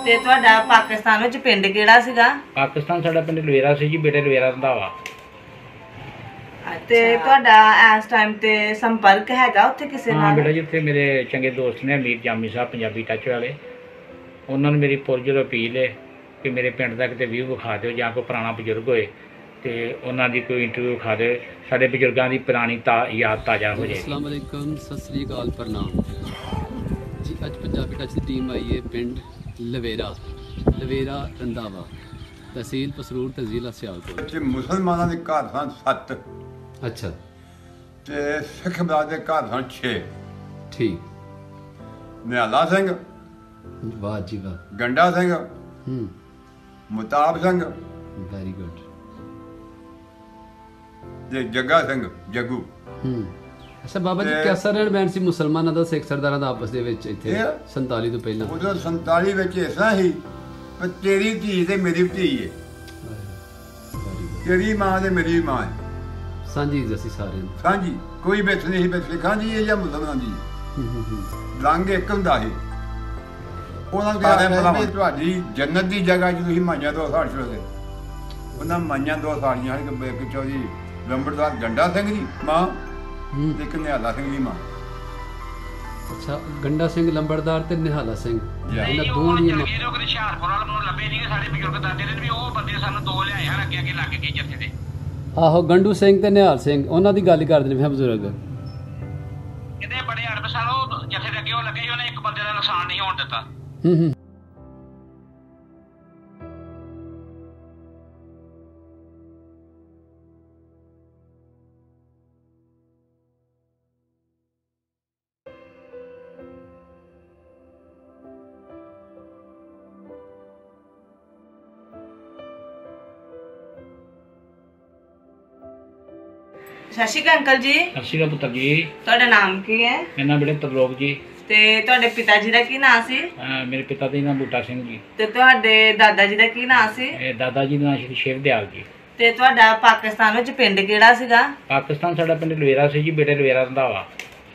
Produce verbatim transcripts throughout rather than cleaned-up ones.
ਤੇ ਤੁਹਾਡਾ ਪਾਕਿਸਤਾਨ ਵਿੱਚ ਪਿੰਡ ਕਿਹੜਾ ਸੀਗਾ? ਪਾਕਿਸਤਾਨ ਸਾਡਾ ਪਿੰਡ ਲਵੇਰਾ ਸੀ ਜੀ, ਬੇਟੇ ਲਵੇਰਾ ਰੰਧਾਵਾ। ਤੇ ਤੁਹਾਡਾ ਇਸ ਟਾਈਮ ਤੇ ਸੰਪਰਕ ਹੈਗਾ ਉੱਥੇ ਕਿਸੇ ਨਾਲ? ਹਾਂ ਬੇਟਾ ਜੀ, ਉੱਥੇ ਮੇਰੇ ਚੰਗੇ ਦੋਸਤ ਨੇ ਅਮੀਰ ਜਾਮੀ ਸਾਹਿਬ, ਪੰਜਾਬੀ ਟੱਚ ਵਾਲੇ। ਉਹਨਾਂ ਨੂੰ ਮੇਰੀ ਪੁਰਜੋਰ ਅਪੀਲ ਹੈ ਕਿ ਮੇਰੇ ਪਿੰਡ ਦਾ ਕਿਤੇ ਵਿਊ ਵਿਖਾ ਦਿਓ, ਜਾਂ ਕੋਈ ਪੁਰਾਣਾ ਬਜ਼ੁਰਗ ਹੋਏ ਤੇ ਉਹਨਾਂ ਦੀ ਕੋਈ ਇੰਟਰਵਿਊ ਵਿਖਾ ਦਿਓ, ਸਾਡੇ ਬਜ਼ੁਰਗਾਂ ਦੀ ਪੁਰਾਣੀ ਤਾ ਯਾਦ ਤਾਜ਼ਾ ਹੋ ਜਾਏ। अस्सलाम वालेकुम, सत श्री अकाल, प्रणाम जी। अज पंजाबी टच की टीम आई है पिंड लवेरा, लवेरा रंधावा, तहसील पसरूर, तहसील सियालकोट। ਤੇ ਮੁਸਲਮਾਨਾਂ ਦੇ ਘਰ ਸਨ ਸੱਤ अच्छा, ਤੇ ਸਿੱਖ ਬਰਾਦਰ ਦੇ ਘਰ ਸਨ ਛੇ। ठीक, ਨਿਹਾਲਾ ਸਿੰਘ, वाह जी वाह, ਗੰਡਾ ਸਿੰਘ, हम्म, ਮੁਤਾਬ ਸਿੰਘ वेरी गुड, ਤੇ ਜੱਗਾ ਸਿੰਘ ਜੱਗੂ। हम्म। अच्छा बाबा जी, ਤੇ- कैसा रहन बहन सी मुसलमाना ਦਾ ਸਿੱਖ ਸਰਦਾਰਾਂ ਦਾ ਆਪਸ ਦੇ ਵਿੱਚ ਇੱਥੇ ਇਹ- ਸੰਤਾਲੀ ਤੋਂ ਪਹਿਲਾਂ? ਉਦੋਂ ਸੰਤਾਲੀ ਵਿੱਚ ਐਸਾ ਹੀ ਪਰ ਤੇਰੀ ਧੀ ਤੇ ਮੇਰੀ ਧੀ ਹੈ, Very good। ਤੇਰੀ ਮਾਂ ਤੇ ਮੇਰੀ ਮਾਂ ਹੈ। ਸਾਂਝੀ ਅਸੀਂ ਸਾਰਿਆਂ ਨੂੰ। ਸਾਂਝੀ ਕੋਈ ਵਿੱਚ ਨਹੀਂ ਸੀ, ਵਿੱਚ ਸਿੱਖਾਂ ਦੀ ਹੈ ਜਾਂ ਮੁਸਲਮਾਨਾਂ ਦੀ ਹੈ। ਹੂੰ ਹੂੰ ਹੂੰ। ਰੰਗ ਇੱਕ ਹੁੰਦਾ ਸੀ। ਉਹਨਾਂ ਨੂੰ ਕਹਿੰਦੇ ਵੀ ਤੁਹਾਡੀ ਜੰਨਤ ਦੀ ਜਗ੍ਹਾ 'ਚ ਤੁਸੀਂ ਮਾਈਆਂ ਦੋ ਸਾੜ ਛੋੜੇ। ਉਹਨਾਂ ਮਾਈਆਂ ਦੋ ਸਾੜੀਆਂ ਸੀ, ਇੱਕ ਚੌਧਰੀ ਲੰਬੜਦਾਰ ਗੰਡਾ ਸਿੰਘ ਦੀ ਮਾਂ ਹੂੰ। ਤੇ ਇੱਕ ਨਿਹਾਲਾ ਸਿੰਘ ਦੀ ਮਾਂ। ਅੱਛਾ, ਗੰਡਾ ਸਿੰਘ ਲੰਬੜਦਾਰ ਤੇ ਨਿਹਾਲਾ ਸਿੰਘ, Yeah। ਇਹਨਾਂ ਦੋਵਾਂ ਦੀਆਂ ਮਾਂ- ਜਿਹੜੇ ਉਹ ਕਿਤੇ ਹੁਸ਼ਿਆਰਪੁਰ ਵਾਲ ਮੈਨੂੰ ਲੱਭੇ ਨਹੀਂ, ਸਾਡੇ ਬਜ਼ੁਰਗ ਦਾਦੇ ਨੇ ਵੀ ਉਹ ਬੰਦੇ ਸਾਨੂੰ ਦੋ ਲਿਆਏ ਹਨ ਅੱਗੇ ਅੱਗੇ ਲੱਗ ਕੇ ਜੱਥੇ ਦੇ। ਆਹੋ, ਗੰਡੂ ਸਿੰਘ ਤੇ ਨਿਹਾਲ ਸਿੰਘ, ਉਹਨਾਂ ਦੀ ਗੱਲ ਹੀ ਕਰਦੇ ਨੇ ਫਿਰ ਬਜ਼ੁਰਗ। ਕਿਤੇ ਬੜੇ ਅਰਬ ਸਨ, ਉਹ ਜੱਥੇ ਦੇ ਅੱਗੇ ਉਹ ਲੱਗੇ ਸੀ, ਉਹਨੇ ਇੱਕ ਬੰਦੇ ਦਾ ਨੁਕਸਾਨ ਨਹੀਂ ਹੋਣ ਦਿੱਤਾ। ਹੂੰ ਹੂੰ। ਸਤਿ ਸ਼੍ਰੀ ਅਕਾਲ ਅੰਕਲ ਜੀ। ਸਤਿ ਸ਼੍ਰੀ ਅਕਾਲ ਪੁੱਤਰ ਜੀ। ਤੁਹਾਡਾ ਨਾਮ ਕੀ ਹੈ? ਮੇਰਾ ਨਾਮ ਬੇਟੇ ਤਰਲੋਕ ਜੀ। ਤੇ ਤੁਹਾਡੇ ਪਿਤਾ ਜੀ ਦਾ ਕੀ ਨਾਮ ਸੀ? ਅਹ ਮੇਰੇ ਪਿਤਾ ਦਾ ਨਾਮ ਬੂਟਾ ਸਿੰਘ ਜੀ। ਤੇ ਤੁਹਾਡੇ ਦਾਦਾ ਜੀ ਦਾ ਕੀ ਨਾਮ ਸੀ? ਇਹ ਦਾਦਾ ਜੀ ਦਾ ਨਾਮ ਸ਼੍ਰੀ ਸ਼ਿਵ ਦਿਆਲ ਜੀ। ਤੇ ਤੁਹਾਡਾ ਪਾਕਿਸਤਾਨ ਵਿੱਚ ਪਿੰਡ ਕਿਹੜਾ ਸੀਗਾ? ਪਾਕਿਸਤਾਨ ਸਾਡਾ ਪਿੰਡ ਲਵੇਰਾ ਸੀ ਜੀ, ਬੇਟੇ ਲਵੇਰਾ ਰੰਧਾਵਾ।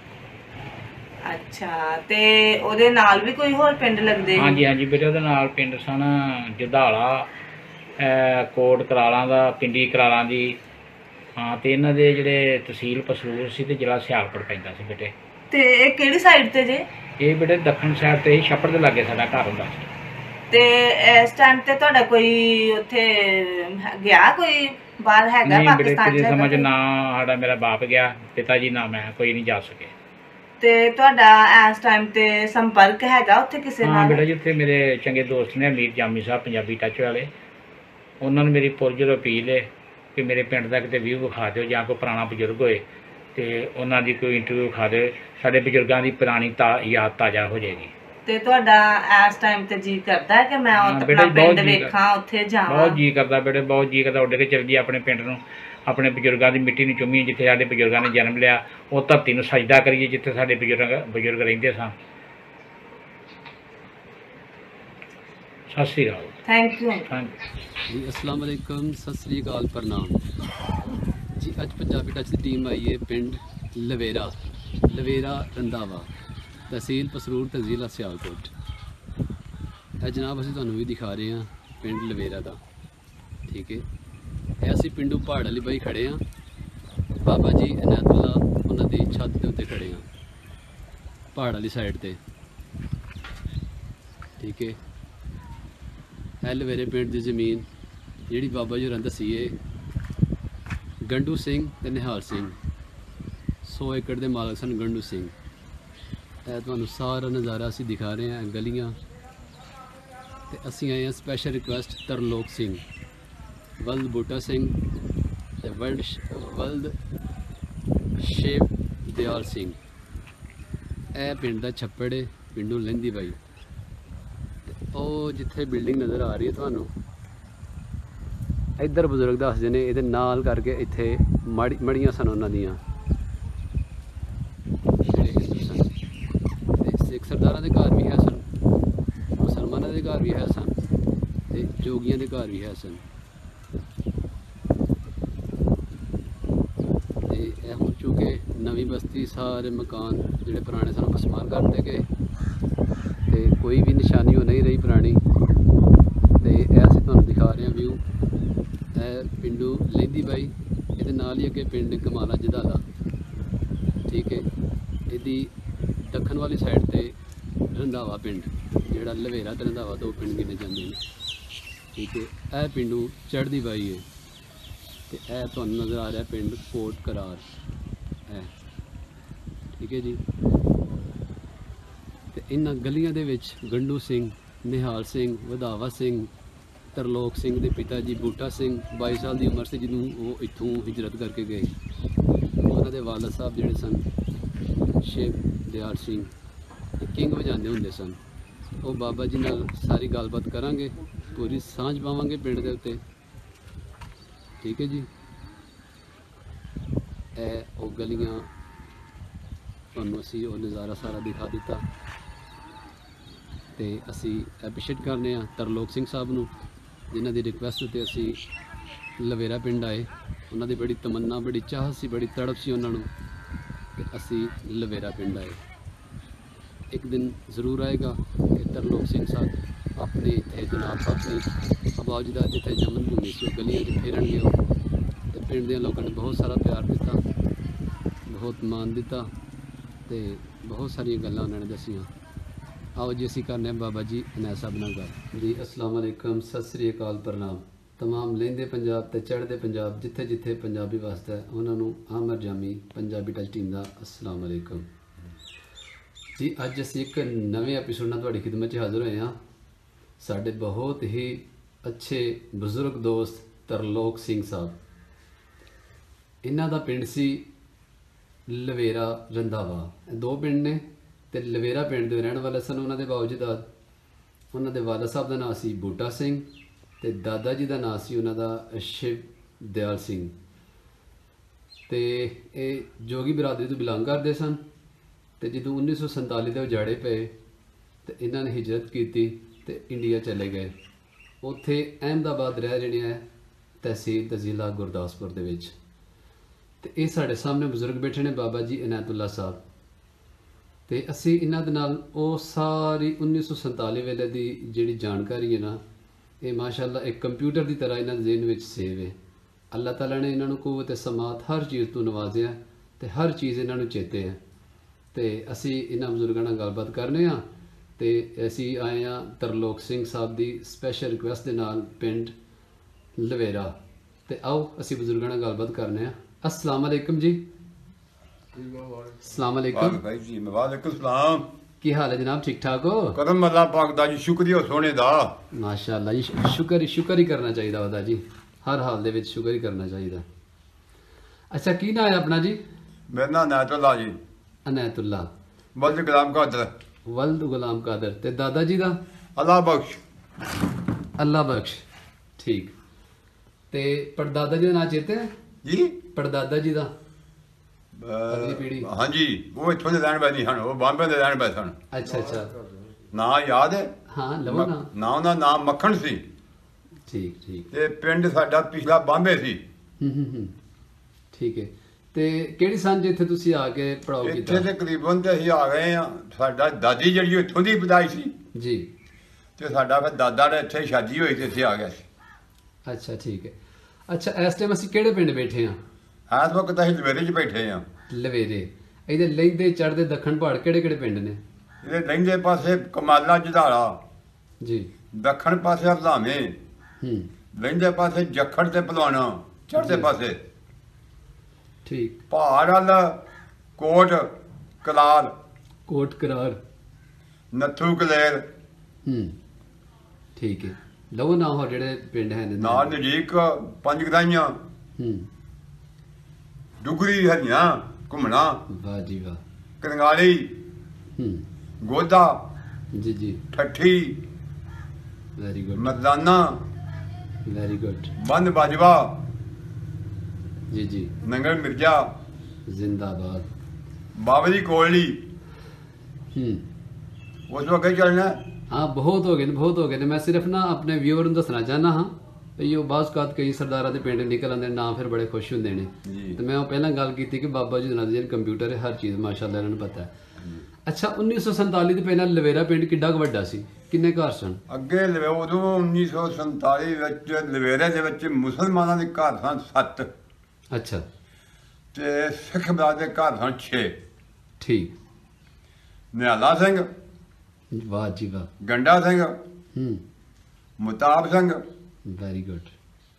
ਅੱਛਾ, ਤੇ ਉਹਦੇ ਨਾਲ ਵੀ ਕੋਈ ਹੋਰ ਪਿੰਡ ਲੱਗਦੇ? ਹਾਂਜੀ ਹਾਂਜੀ ਬੇਟੇ, ਉਹਦੇ ਨਾਲ ਪਿੰਡ ਸਨ ਜਦਾਲਾ, ਕੋਟ ਕਰਾਲਾਂ ਦਾ, ਪਿੰਡੀ ਕਰਾਲਾਂ ਦੀ। ਹਾਂ, ਤੇ ਇਹਨਾਂ ਦੇ ਜਿਹੜੇ ਤਹਿਸੀਲ ਪਸਰੂਰ ਸੀ ਤੇ ਜ਼ਿਲ੍ਹਾ ਸਿਆਲਕੋਟ ਪੈਂਦਾ ਸੀ ਬੇਟੇ। ਤੇ ਇਹ ਕਿਹੜੀ ਸਾਈਡ ਤੇ ਜੇ? ਇਹ ਬੇਟੇ ਦੱਖਣ ਸਾਈਡ ਤੇ ਹੀ, ਛੱਪੜ ਦੇ ਲਾਗੇ ਸਾਡਾ ਘਰ ਹੁੰਦਾ ਸੀ। ਤੇ ਇਸ ਟਾਈਮ ਤੇ ਤੁਹਾਡਾ ਕੋਈ ਉੱਥੇ ਗਿਆ, ਕੋਈ ਬਾਹਰ ਹੈਗਾ ਨਹੀਂ ਬੇਟੇ, ਪਾਕਿਸਤਾਨ ਕਿਸੇ ਚ? ਸਮਝ ਨਾ ਸਾਡਾ ਮੇਰਾ ਬਾਪ ਗਿਆ, ਪਿਤਾ ਜੀ ਨਾ ਮੈਂ, ਕੋਈ ਨਹੀਂ ਜਾ ਸਕੇ। ਤੇ ਤੁਹਾਡਾ ਇਸ ਟਾਈਮ ਤੇ ਸੰਪਰਕ ਹੈਗਾ ਉੱਥੇ ਕਿਸੇ ਹਾਂ ਨਾਲ? ਬੇਟਾ ਜੀ, ਉੱਥੇ ਮੇਰੇ ਚੰਗੇ ਦੋਸਤ ਨੇ ਅਮੀਰ ਜਾਮੀ ਸਾਹਿਬ, ਪੰਜਾਬੀ ਟੱਚ ਵਾਲੇ। ਉਹਨਾਂ ਨੂੰ ਮੇਰੀ ਪੁਰਜੋਰ ਅਪੀਲ ਹੈ ਕਿ ਮੇਰੇ ਪਿੰਡ ਦਾ ਕਿਤੇ ਵਿਊ ਵਿਖਾ ਦਿਓ, ਜਾਂ ਕੋਈ ਪੁਰਾਣਾ ਬਜ਼ੁਰਗ ਹੋਏ ਤੇ ਉਹਨਾਂ ਦੀ ਕੋਈ ਇੰਟਰਵਿਊ ਵਿਖਾ ਦਿਓ, ਸਾਡੇ ਬਜ਼ੁਰਗਾਂ ਦੀ ਪੁਰਾਣੀ ਤਾ ਯਾਦ ਤਾਜ਼ਾ ਹੋ ਜਾਏਗੀ। ਤੇ ਤੁਹਾਡਾ ਇਸ ਟਾਈਮ ਤੇ ਜੀ ਕਰਦਾ ਹੈ ਕਿ ਮੈਂ ਹਾਂ ਉਹ ਬੇਟਾ ਆਪਣਾ ਜੀ, ਬਹੁਤ ਪਿੰਡ ਜੀ ਵੇਖਾਂ, ਉੱਥੇ ਜਾਵਾਂ? ਬਹੁਤ ਜੀ ਕਰਦਾ ਬੇਟੇ, ਬਹੁਤ ਜੀ ਕਰਦਾ ਉੱਡ ਕੇ ਚੱਲ ਜੀ ਆਪਣੇ ਪਿੰਡ ਨੂੰ, ਆਪਣੇ ਬਜ਼ੁਰਗਾਂ ਦੀ ਮਿੱਟੀ ਨੂੰ ਚੁੰਮੀਏ, ਜਿੱਥੇ ਸਾਡੇ ਬਜ਼ੁਰਗਾਂ ਨੇ ਜਨਮ ਲਿਆ, ਉਹ ਧਰਤੀ ਨੂੰ ਸਜਦਾ ਕਰੀਏ ਜਿੱਥੇ ਸਾਡੇ ਬਜ਼ੁਰਗ ਬਜ਼ੁਰਗ ਰਹਿੰਦੇ ਸਨ। ਸਤਿ ਸ਼੍ਰੀ ਅਕਾਲ। Thank you. ਥੈਂਕ ਯੂ जी अस्सलाम वालेकुम, सत श्री अकाल, प्रणाम जी। अज पंजाबी टच की टीम आई है पिंड लवेरा, लवेरा रंधावा, तहसील पसरूर, तहसील सियालकोट। ਇਹ ਜਨਾਬ ਅਸੀਂ ਤੁਹਾਨੂੰ ਵੀ ਦਿਖਾ ਰਹੇ ਹਾਂ ਪਿੰਡ ਲਵੇਰਾ ਦਾ, ਠੀਕ ਹੈ। ਇਹ ਅਸੀਂ ਪਿੰਡੂ ਪਹਾੜ ਵਾਲੀ ਬਾਈ ਖੜੇ ਹਾਂ, ਬਾਬਾ ਜੀ ਇਨਾਇਤੁੱਲਾ ਉਹਨਾਂ ਦੀ ਛੱਤ ਦੇ ਉੱਤੇ ਖੜੇ ਹਾਂ, ਪਹਾੜ ਵਾਲੀ ਸਾਈਡ ਤੇ, ਠੀਕ ਹੈ। ਇਹ ਲਵੇਰੇ ਪਿੰਡ ਦੀ ਜ਼ਮੀਨ ਜਿਹੜੀ ਬਾਬਾ ਜੀ ਹੋਰਾਂ ਦੱਸੀ ਹੈ, ਗੰਡੂ ਸਿੰਘ ਤੇ ਨਿਹਾਲ ਸਿੰਘ, ਸੌ ਏਕੜ ਦੇ ਮਾਲਕ ਸਨ ਗੰਡੂ ਸਿੰਘ। ਇਹ ਤੁਹਾਨੂੰ ਸਾਰਾ ਨਜ਼ਾਰਾ ਅਸੀਂ ਦਿਖਾ ਰਹੇ ਹਾਂ, ਗਲੀਆਂ। ਤੇ ਅਸੀਂ ਆਏ ਹਾਂ ਸਪੈਸ਼ਲ ਰਿਕੁਐਸਟ ਤਰਲੋਕ ਸਿੰਘ, ਵਲਦ ਬੂਟਾ ਸਿੰਘ ਤੇ ਵਲਦ ਵਲਦ ਸ਼ੇਵ ਦਿਆਲ ਸਿੰਘ। ਇਹ ਪਿੰਡ ਦਾ ਛੱਪੜ ਹੈ, ਪਿੰਡੋਂ ਲਹਿੰਦੀ ਬਾਈ। ਉਹ ਜਿੱਥੇ ਬਿਲਡਿੰਗ ਨਜ਼ਰ ਆ ਰਹੀ ਹੈ ਤੁਹਾਨੂੰ, ਇੱਧਰ ਬਜ਼ੁਰਗ ਦੱਸਦੇ ਨੇ ਇਹਦੇ ਨਾਲ ਕਰਕੇ ਇੱਥੇ ਮੜੀ ਮੜੀਆਂ ਸਨ ਉਹਨਾਂ ਦੀਆਂ, ਜਿਹੜੇ ਹਿੰਦੂ ਸਨ। ਤੇ ਸਿੱਖ ਸਰਦਾਰਾਂ ਦੇ ਘਰ ਵੀ ਹੈ ਸਨ, ਮੁਸਲਮਾਨਾਂ ਦੇ ਘਰ ਵੀ ਹੈ ਸਨ, ਤੇ ਜੋਗੀਆਂ ਦੇ ਘਰ ਵੀ ਹੈ ਸਨ। ਤੇ ਇਹ ਹੁਣ ਚੁੱਕੇ ਨਵੀਂ ਬਸਤੀ, ਸਾਰੇ ਮਕਾਨ ਜਿਹੜੇ ਪੁਰਾਣੇ ਸਨ ਪਸਮਾਰ ਕਰਤੇ ਗਏ, ਤੇ ਕੋਈ ਵੀ ਨਿਸ਼ਾਨੀ ਉਹ ਨਹੀਂ ਰਹੀ ਪੁਰਾਣੀ। ਪਿੰਡੂ ਇਹ ਪਿੰਡੂ ਲਹਿੰਦੀ ਬਾਈ, ਇਹਦੇ ਨਾਲ ਹੀ ਅੱਗੇ ਪਿੰਡ ਕਮਾਲਾ ਜਦਾਲਾ। ਠੀਕ ਹੈ, ਇਹਦੀ ਦੱਖਣ ਵਾਲੀ ਸਾਈਡ ਤੇ ਰੰਧਾਵਾ ਪਿੰਡ, ਜਿਹੜਾ ਲਵੇਰਾ ਤੇ ਰੰਧਾਵਾ ਦੋ ਪਿੰਡ ਗਿਣੇ ਜਾਂਦੇ ਨੇ। ਠੀਕ ਹੈ, ਇਹ ਪਿੰਡੂ ਚੜ੍ਹਦੀ ਬਾਈ ਹੈ ਤੇ ਇਹ ਤੁਹਾਨੂੰ ਨਜ਼ਰ ਆ ਰਿਹਾ ਪਿੰਡ ਕੋਟ ਕਰਾਰ ਹੈ। ਠੀਕ ਹੈ ਜੀ, ਤੇ ਇਹਨਾਂ ਗਲੀਆਂ ਦੇ ਵਿੱਚ ਗੰਡੂ ਸਿੰਘ, ਨਿਹਾਲ ਸਿੰਘ, ਵਧਾਵਾ ਸਿੰਘ, ਤਰਲੋਕ ਸਿੰਘ ਦੇ ਪਿਤਾ ਜੀ ਬੂਟਾ ਸਿੰਘ ਬਾਈ ਸਾਲ ਦੀ ਉਮਰ ਸੀ ਜਦੋਂ ਉਹ ਇੱਥੋਂ ਹਿਜਰਤ ਕਰਕੇ ਗਏ। ਉਹਨਾਂ ਦੇ ਵਾਲਦ ਸਾਹਿਬ ਜਿਹੜੇ ਸਨ ਸ਼ੇਖ ਦਿਆਲ ਸਿੰਘ, ਕਿੰਗ ਵਜਾਉਂਦੇ ਹੁੰਦੇ ਸਨ। ਉਹ ਬਾਬਾ ਜੀ ਨਾਲ ਸਾਰੀ ਗੱਲਬਾਤ ਕਰਾਂਗੇ, ਪੂਰੀ ਸਾਂਝ ਪਾਵਾਂਗੇ ਪਿੰਡ ਦੇ ਉੱਤੇ। ਠੀਕ ਹੈ ਜੀ, ਇਹ ਉਹ ਗਲੀਆਂ ਤੁਹਾਨੂੰ ਅਸੀਂ ਉਹ ਨਜ਼ਾਰਾ ਸਾਰਾ ਦਿਖਾ ਦਿੱਤਾ। ਤੇ ਅਸੀਂ ਐਪਰੀਸ਼ੀਏਟ ਕਰਨੇ ਆ ਤਰਲੋਕ ਸਿੰਘ ਸਾਹਿਬ ਨੂੰ, ਜਿਨ੍ਹਾਂ ਦੀ ਰਿਕੁਐਸਟ ਉੱਤੇ ਅਸੀਂ ਲਵੇਰਾ ਪਿੰਡ ਆਏ। ਉਹਨਾਂ ਦੀ ਬੜੀ ਤਮੰਨਾ, ਬੜੀ ਚਾਹਤ ਸੀ, ਬੜੀ ਤੜਪ ਸੀ ਉਹਨਾਂ ਨੂੰ ਕਿ ਅਸੀਂ ਲਵੇਰਾ ਪਿੰਡ ਆਏ। ਇੱਕ ਦਿਨ ਜ਼ਰੂਰ ਆਏਗਾ ਕਿ ਤਰਲੋਕ ਸਿੰਘ ਸਾਹਿਬ ਆਪਣੇ ਇੱਥੇ ਜਨਾਬ ਆਪਣੀ ਆਬਾਜ ਦਾ ਜਿੱਥੇ ਜਮਨ ਭੂਮੀ ਸੀ ਉਹ ਗਲੀਆਂ 'ਚ ਫੇਰਨਗੇ ਉਹ। ਤੇ ਪਿੰਡ ਦੇ ਲੋਕਾਂ ਨੇ ਬਹੁਤ ਸਾਰਾ ਪਿਆਰ ਦਿੱਤਾ, ਬਹੁਤ ਮਾਣ ਦਿੱਤਾ ਤੇ ਬਹੁਤ ਸਾਰੀਆਂ ਗੱਲਾਂ ਉਹਨਾਂ ਨੇ ਦੱਸੀਆਂ। आओ जी असी करने बाबा जी अनैत साहब नाल गल जी। अस्सलाम वालेकुम, सत श्री अकाल, प्रणाम तमाम लਹਿੰਦੇ पंजाब ते चढ़दे पंजाब जिथे जिथे पंजाबी वास्ता है उन्होंने आमर जामी पंजाबी टच टीम का अस्सलाम वालेकुम जी। अज असी एक नवे एपीसोड नाल तुहाडी खिदमत च हाज़र होए हाँ। साडे बहुत ही अच्छे बजुर्ग दोस्त तरलोक सिंह साहब, इन्हां दा पिंड सी लवेरा रंधावा, दो पिंड ने ਤੇ ਲਵੇਰਾ ਪਿੰਡ ਦੇ ਰਹਿਣ ਵਾਲੇ ਸਨ। ਉਹਨਾਂ ਦੇ ਬਾਵਜੂਦ ਉਹਨਾਂ ਦੇ ਵਾਲਦ ਸਾਹਿਬ ਦਾ ਨਾਂ ਸੀ ਬੂਟਾ ਸਿੰਘ ਤੇ ਦਾਦਾ ਜੀ ਦਾ ਨਾਂ ਸੀ ਉਹਨਾਂ ਦਾ ਸ਼ਿਵ ਦਿਆਲ ਸਿੰਘ। ਤੇ ਇਹ ਜੋਗੀ ਬਰਾਦਰੀ ਤੋਂ ਬਿਲੋਂਗ ਕਰਦੇ ਸਨ। ਤੇ ਜਦੋਂ ਉੱਨੀ ਸੌ ਸੰਤਾਲੀ ਦੇ ਉਜਾੜੇ ਪਏ ਤੇ ਇਹਨਾਂ ਨੇ ਹਿਜਰਤ ਕੀਤੀ ਤੇ ਇੰਡੀਆ ਚਲੇ ਗਏ। ਉੱਥੇ ਅਹਿਮਦਾਬਾਦ ਰਹਿ ਰਹੇ ਨੇ, ਤਹਿਸੀਲ ਤੇ ਜ਼ਿਲ੍ਹਾ ਗੁਰਦਾਸਪੁਰ ਦੇ ਵਿੱਚ। ਤੇ ਇਹ ਸਾਡੇ ਸਾਹਮਣੇ ਬਜ਼ੁਰਗ ਬੈਠੇ ਨੇ ਬਾਬਾ ਜੀ ਇਨਾਇਤੁੱਲਾ ਸਾਹਿਬ। ਤੇ ਅਸੀਂ ਇਹਨਾਂ ਦੇ ਨਾਲ ਉਹ ਸਾਰੀ ਉੱਨੀ ਸੌ ਸੰਤਾਲੀ ਵੇਲੇ ਦੀ ਜਿਹੜੀ ਜਾਣਕਾਰੀ ਹੈ ਨਾ, ਇਹ ਮਾਸ਼ਾਅੱਲਾ ਇੱਕ ਕੰਪਿਊਟਰ ਦੀ ਤਰ੍ਹਾਂ ਇਹਨਾਂ ਦੇ ਜ਼ਿਹਨ ਵਿੱਚ ਸੇਵ ਹੈ। ਅੱਲਾਹ ਤਾਲਾ ਨੇ ਇਹਨਾਂ ਨੂੰ ਕੂਵਤ ਸਮਾਤ ਹਰ ਚੀਜ਼ ਤੋਂ ਨਵਾਜ਼ਿਆ ਤੇ ਹਰ ਚੀਜ਼ ਇਹਨਾਂ ਨੂੰ ਚੇਤੇ ਹੈ। ਤੇ ਅਸੀਂ ਇਹਨਾਂ ਬਜ਼ੁਰਗਾਂ ਨਾਲ ਗੱਲਬਾਤ ਕਰਨੇ ਆ ਤੇ ਅਸੀਂ ਆਏ ਹਾਂ ਤਰਲੋਕ ਸਿੰਘ ਸਾਹਿਬ ਦੀ ਸਪੈਸ਼ਲ ਰਿਕੁਐਸਟ ਦੇ ਨਾਲ ਪਿੰਡ ਲਵੇਰਾ। ਤੇ ਆਓ ਅਸੀਂ ਬਜ਼ੁਰਗਾਂ ਨਾਲ ਗੱਲਬਾਤ ਕਰਨੇ ਆ। अस्सलाम वालेकुम जी। अस्सलाम वालेकुम भाई जी। वालेकुम सलाम। की हाल है जनाब, ठीक ठाक हो? करम अल्लाह पाक दा जी, शुक्रिया सोने दा। माशाअल्लाह जी, शुक्र ही शुक्र ही करना चाहिए वदा जी, हर हाल दे विच शुक्र ही करना चाहिए। अच्छा, की नाम है अपना जी? मेरा नाम अनैतुल्ला जी। अनैतुल्ला वल्द गुलाम कादर। वल्द गुलाम कादर। ते दादा जी दा? अल्लाह बख्श। अल्लाह बख्श, ठीक। ते परदादा जी दा नाम चेते है जी? परदादा जी दा अगली पीढ़ी? हाँ जी, वो इत्थों दे रहन वाले सन, वो बॉम्बे दे रहन वाले सन। अच्छा अच्छा, नाम याद है? हाँ लवो ना। नाम उन्हां दा नाम मक्खन सी। ठीक ठीक। ते पिंड साडा पिछला बॉम्बे सी। हम्म हम्म हम्म, ठीक है। ते केड़ी सन जिथे तुसी आके पढ़ाओ कीता? इत्थे तकरीबन ते असीं आ गए आ, साडा दादी ਜਿਹੜੀ ਇੱਥੋਂ ਦੀ ਪਦਾਈ ਸੀ जी। ਤੇ ਸਾਡਾ ਫਿਰ ਦਾਦਾ ਦਾ ਇੱਥੇ ਸ਼ਾਦੀ ਹੋਈ ਤੇ ਇੱਥੇ ਆ ਗਿਆ ਸੀ। अच्छा ठीक है। अच्छा, इस टाइम ਅਸੀਂ ਕਿਹੜੇ ਪਿੰਡ ਬੈਠੇ ਆ? ਇਸ ਵਕਤ ਅਸੀਂ ਲਵੇਰੇ 'ਚ ਬੈਠੇ ਆ। ਲਵੇਰੇ। ਇਹਦੇ ਲਹਿੰਦੇ ਚੜ੍ਹਦੇ ਦੱਖਣ ਪਹਾੜ ਕਿਹੜੇ ਕਿਹੜੇ ਪਿੰਡ ਨੇ? ਇਹਦੇ ਲਹਿੰਦੇ ਪਾਸੇ ਕਮਾਲਾ ਜਧਾਲਾ ਜੀ। ਦੱਖਣ ਪਾਸੇ ਹਰਲਾਵੇਂ, ਹੂੰ। ਲਹਿੰਦੇ ਪਾਸੇ ਜਖੜ ਤੇ ਭਲਵਾਨਾ, ਚੜ੍ਹਦੇ ਪਾਸੇ ਠੀਕ। ਪਹਾੜ ਵੱਲ ਕੋਟ ਕਲਾਲ, ਕੋਟ ਕਰਾਰ, ਨੱਥੂ ਕਲੇਰ, ਹੂੰ। ਠੀਕ ਹੈ। ਲਓ ਨਾ ਹੋਰ ਜਿਹੜੇ ਪਿੰਡ ਹੈ ਨੇ ਨਾਲ ਨਜ਼ੀਕ ਪੰਜ ਗਦਾਈਆਂ, ਹੂੰ। ਡੁਗਰੀ, ਹਰੀਆਂ, ਘੁੰਮਣਾ, ਵਾਹ ਜੀ ਵਾਹ। ਕੰਗਾਲੀ, ਹੂੰ। ਗੋਦਾ, ਜੀ ਜੀ, Thathi, very good Mardana, very good. ਬੰਦ ਬਾਜਵਾ, ਜੀ ਜੀ, ਨੰਗਲ ਮਿਰਜ਼ਾ, ਜ਼ਿੰਦਾਬਾਦ। ਬਾਬਰੀ ਕੋਲੀ। ਹੂੰ। ਉਸ ਤੋਂ ਅੱਗੇ ਚੱਲਣਾ। हाँ बहुत हो गए ने, बहुत हो गए ने। मैं सिर्फ ना अपने व्यूअर ਨੂੰ ਦੱਸਣਾ ਚਾਹਨਾ ਹਾਂ ਵੀ ਉਹ ਬਾਜ਼ਕਾਤ ਕਈ ਸਰਦਾਰਾਂ ਦੇ ਪਿੰਡ ਨਿਕਲ ਆਉਂਦੇ ਨਾ, ਫਿਰ ਬੜੇ ਖੁਸ਼ ਹੁੰਦੇ ਨੇ। ਤੇ ਮੈਂ ਉਹ ਪਹਿਲਾਂ ਗੱਲ ਕੀਤੀ ਕਿ ਬਾਬਾ ਜੀ ਦਾ ਜਿਹੜਾ ਕੰਪਿਊਟਰ ਹੈ ਹਰ ਚੀਜ਼ ਮਾਸ਼ਾਅੱਲਾ ਇਹਨਾਂ ਨੂੰ ਪਤਾ ਹੈ। ਅੱਛਾ ਉੱਨੀ ਸੌ ਸੰਤਾਲੀ ਤੋਂ ਪਹਿਲਾਂ ਲਵੇਰਾ ਪਿੰਡ ਕਿੱਡਾ ਕੁ ਵੱਡਾ ਸੀ, ਕਿੰਨੇ ਘਰ ਸਨ? ਅੱਗੇ ਲਵੇ ਉਦੋਂ ਉੱਨੀ ਸੌ ਸੰਤਾਲੀ ਵਿੱਚ ਲਵੇਰੇ ਦੇ ਵਿੱਚ ਮੁਸਲਮਾਨਾਂ ਦੇ ਘਰ ਸਨ ਸੱਤ ਅੱਛਾ ਤੇ ਸਿੱਖ ਬਰਾਦਰ ਦੇ ਘਰ ਸਨ ਛੇ। ਠੀਕ, ਨਿਹਾਲਾ ਸਿੰਘ, ਵਾਹ ਜੀ ਵਾਹ। ਗੰਡਾ ਸਿੰਘ, ਹੂੰ, ਮੁਤਾਬ ਸਿੰਘ ਵੈਰੀ ਗੁੱਡ।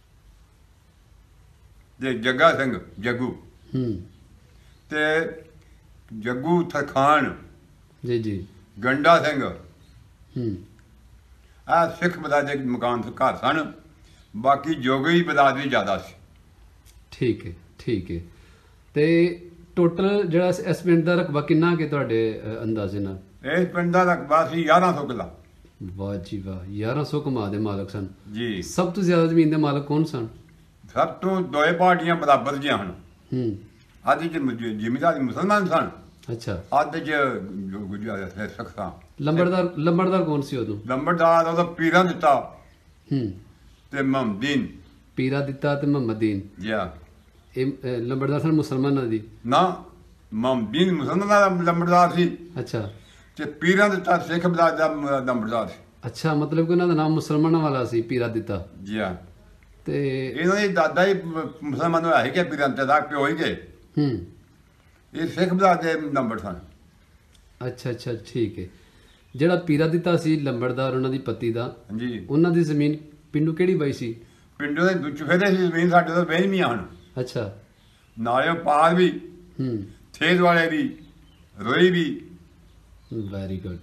ਤੇ ਜੱਗਾ ਸਿੰਘ ਜੱਗੂ ਹੂੰ, ਤੇ ਜੱਗੂ ਥਰਖਾਨ, ਜੀ ਜੀ। ਗੰਡਾ ਸਿੰਘ, ਹੂੰ, ਆ ਸਿੱਖ ਬਰਾਦਰ ਦੇ ਮਕਾਨ ਤੋਂ ਘਰ ਸਨ। ਬਾਕੀ ਜੋਗੀ ਬਰਾਦਰੀ ਜ਼ਿਆਦਾ ਸੀ। ਠੀਕ ਹੈ ਠੀਕ ਹੈ। ਤੇ ਟੋਟਲ ਜਿਹੜਾ ਇਸ- ਇਸ ਪਿੰਡ ਦਾ ਰਕਬਾ ਕਿੰਨਾ ਕਿ ਤੁਹਾਡੇ ਅ, ਅੰਦਾਜ਼ੇ ਨਾਲ? ਇਸ ਪਿੰਡ ਦਾ ਰਕਬਾ ਸੀ ਗਿਆਰਾਂ ਸੌ ਕਿੱਲਾ। ਵਾਹ ਜੀ ਵਾਹ, ਗਿਆਰਾਂ ਸੌ ਕਮਾ ਦੇ ਮਾਲਕ ਸਨ। ਜੀ ਸਭ ਤੋਂ ਜ਼ਿਆਦਾ ਜ਼ਮੀਨ ਦੇ ਮਾਲਕ ਕੌਣ ਸਨ? ਸਭ ਤੋਂ ਦੋਏ ਪਾਰਟੀਆਂ ਬਰਾਬਰ ਜਿਹੀਆਂ ਹਨ। ਹੂੰ, ਅੱਧ ਚ ਜ਼ਿਮੀਦਾਰ ਮੁਸਲਮਾਨ ਸਨ, ਅੱਛਾ। ਅੱਧ ਚ ਗੁਜਰ ਸਿੱਖਾਂ। ਲੰਬੜਦਾਰ ਲੰਬੜਦਾਰ ਕੌਣ ਸੀ ਉਦੋਂ? ਲੰਬੜਦਾਰ ਉਹਦਾ ਪੀਰਾਂ ਦਿੱਤਾ ਹੂੰ, ਤੇ ਮਹਮਦੀਨ ਪੀਰਾ ਦਿੱਤਾ ਤੇ ਮੁਹੰਮਦੀਨ। ਜਿਆ ਇਹ ਅ, ਲੰਬੜਦਾਰ ਸਨ ਮੁਸਲਮਾਨਾਂ ਦੀ? ਨਾ ਮਹਮਦੀਨ ਮੁਸਲਮਾਨਾਂ ਦਾ ਲੰਬੜਦਾਰ ਸੀ ਅੱਛਾ ਤੇ ਪੀਰਾਂ ਦਿੱਤਾ ਸਿੱਖ ਬਰਾਦਰ ਦਾ ਮ- ਲੰਬੜਦਾਰ ਸੀ। ਅੱਛਾ, ਮਤਲਬ ਕਿ ਉਹਨਾਂ ਦਾ ਨਾਮ ਮੁਸਲਮਾਨਾਂ ਵਾਲਾ ਸੀ, ਪੀਰਾ ਦਿੱਤਾ। ਜਿਆ ਤੇ ਇਹਨਾਂ ਦੇ ਦਾਦਾ ਹੀ ਮੁਸਲਮਾਨ ਹੋਇਆ ਸੀ ਕਿ ਪੀਰਾਂ ਤੇ ਦਾ ਪਿਓ ਹੀ ਗਏ। ਹੂੰ, ਇਹ ਸਿੱਖ ਬਰਾਦਰ ਦੇ ਨੰਬਰ ਸਨ। ਅੱਛਾ ਅੱਛਾ ਠੀਕ ਹੈ। ਜਿਹੜਾ ਪੀਰਾ ਦਿੱਤਾ ਸੀ ਲੰਬੜਦਾਰ ਉਹਨਾਂ ਦੀ ਪਤੀ ਦਾ, ਹਾਂਜੀ ਉਹਨਾਂ ਦੀ ਜ਼ਮੀਨ ਪਿੰਡੂ ਕਿਹੜੀ ਬਾਈ ਸੀ? ਪਿੰਡੋਂ ਦੇ ਦੁੱਚ ਫੇਰੇ ਸੀ ਜ਼ਮੀਨ ਸਾਡੇ ਤੋਂ ਵੇਹਮੀਆਂ ਹਨ। ਅੱਛਾ। ਨਾਲੇ ਪਾਰ ਵੀ, ਹੂੰ, ਥੇਦ ਵਾਲੇ ਵੀ, ਰੋਈ ਵੀ। Very good.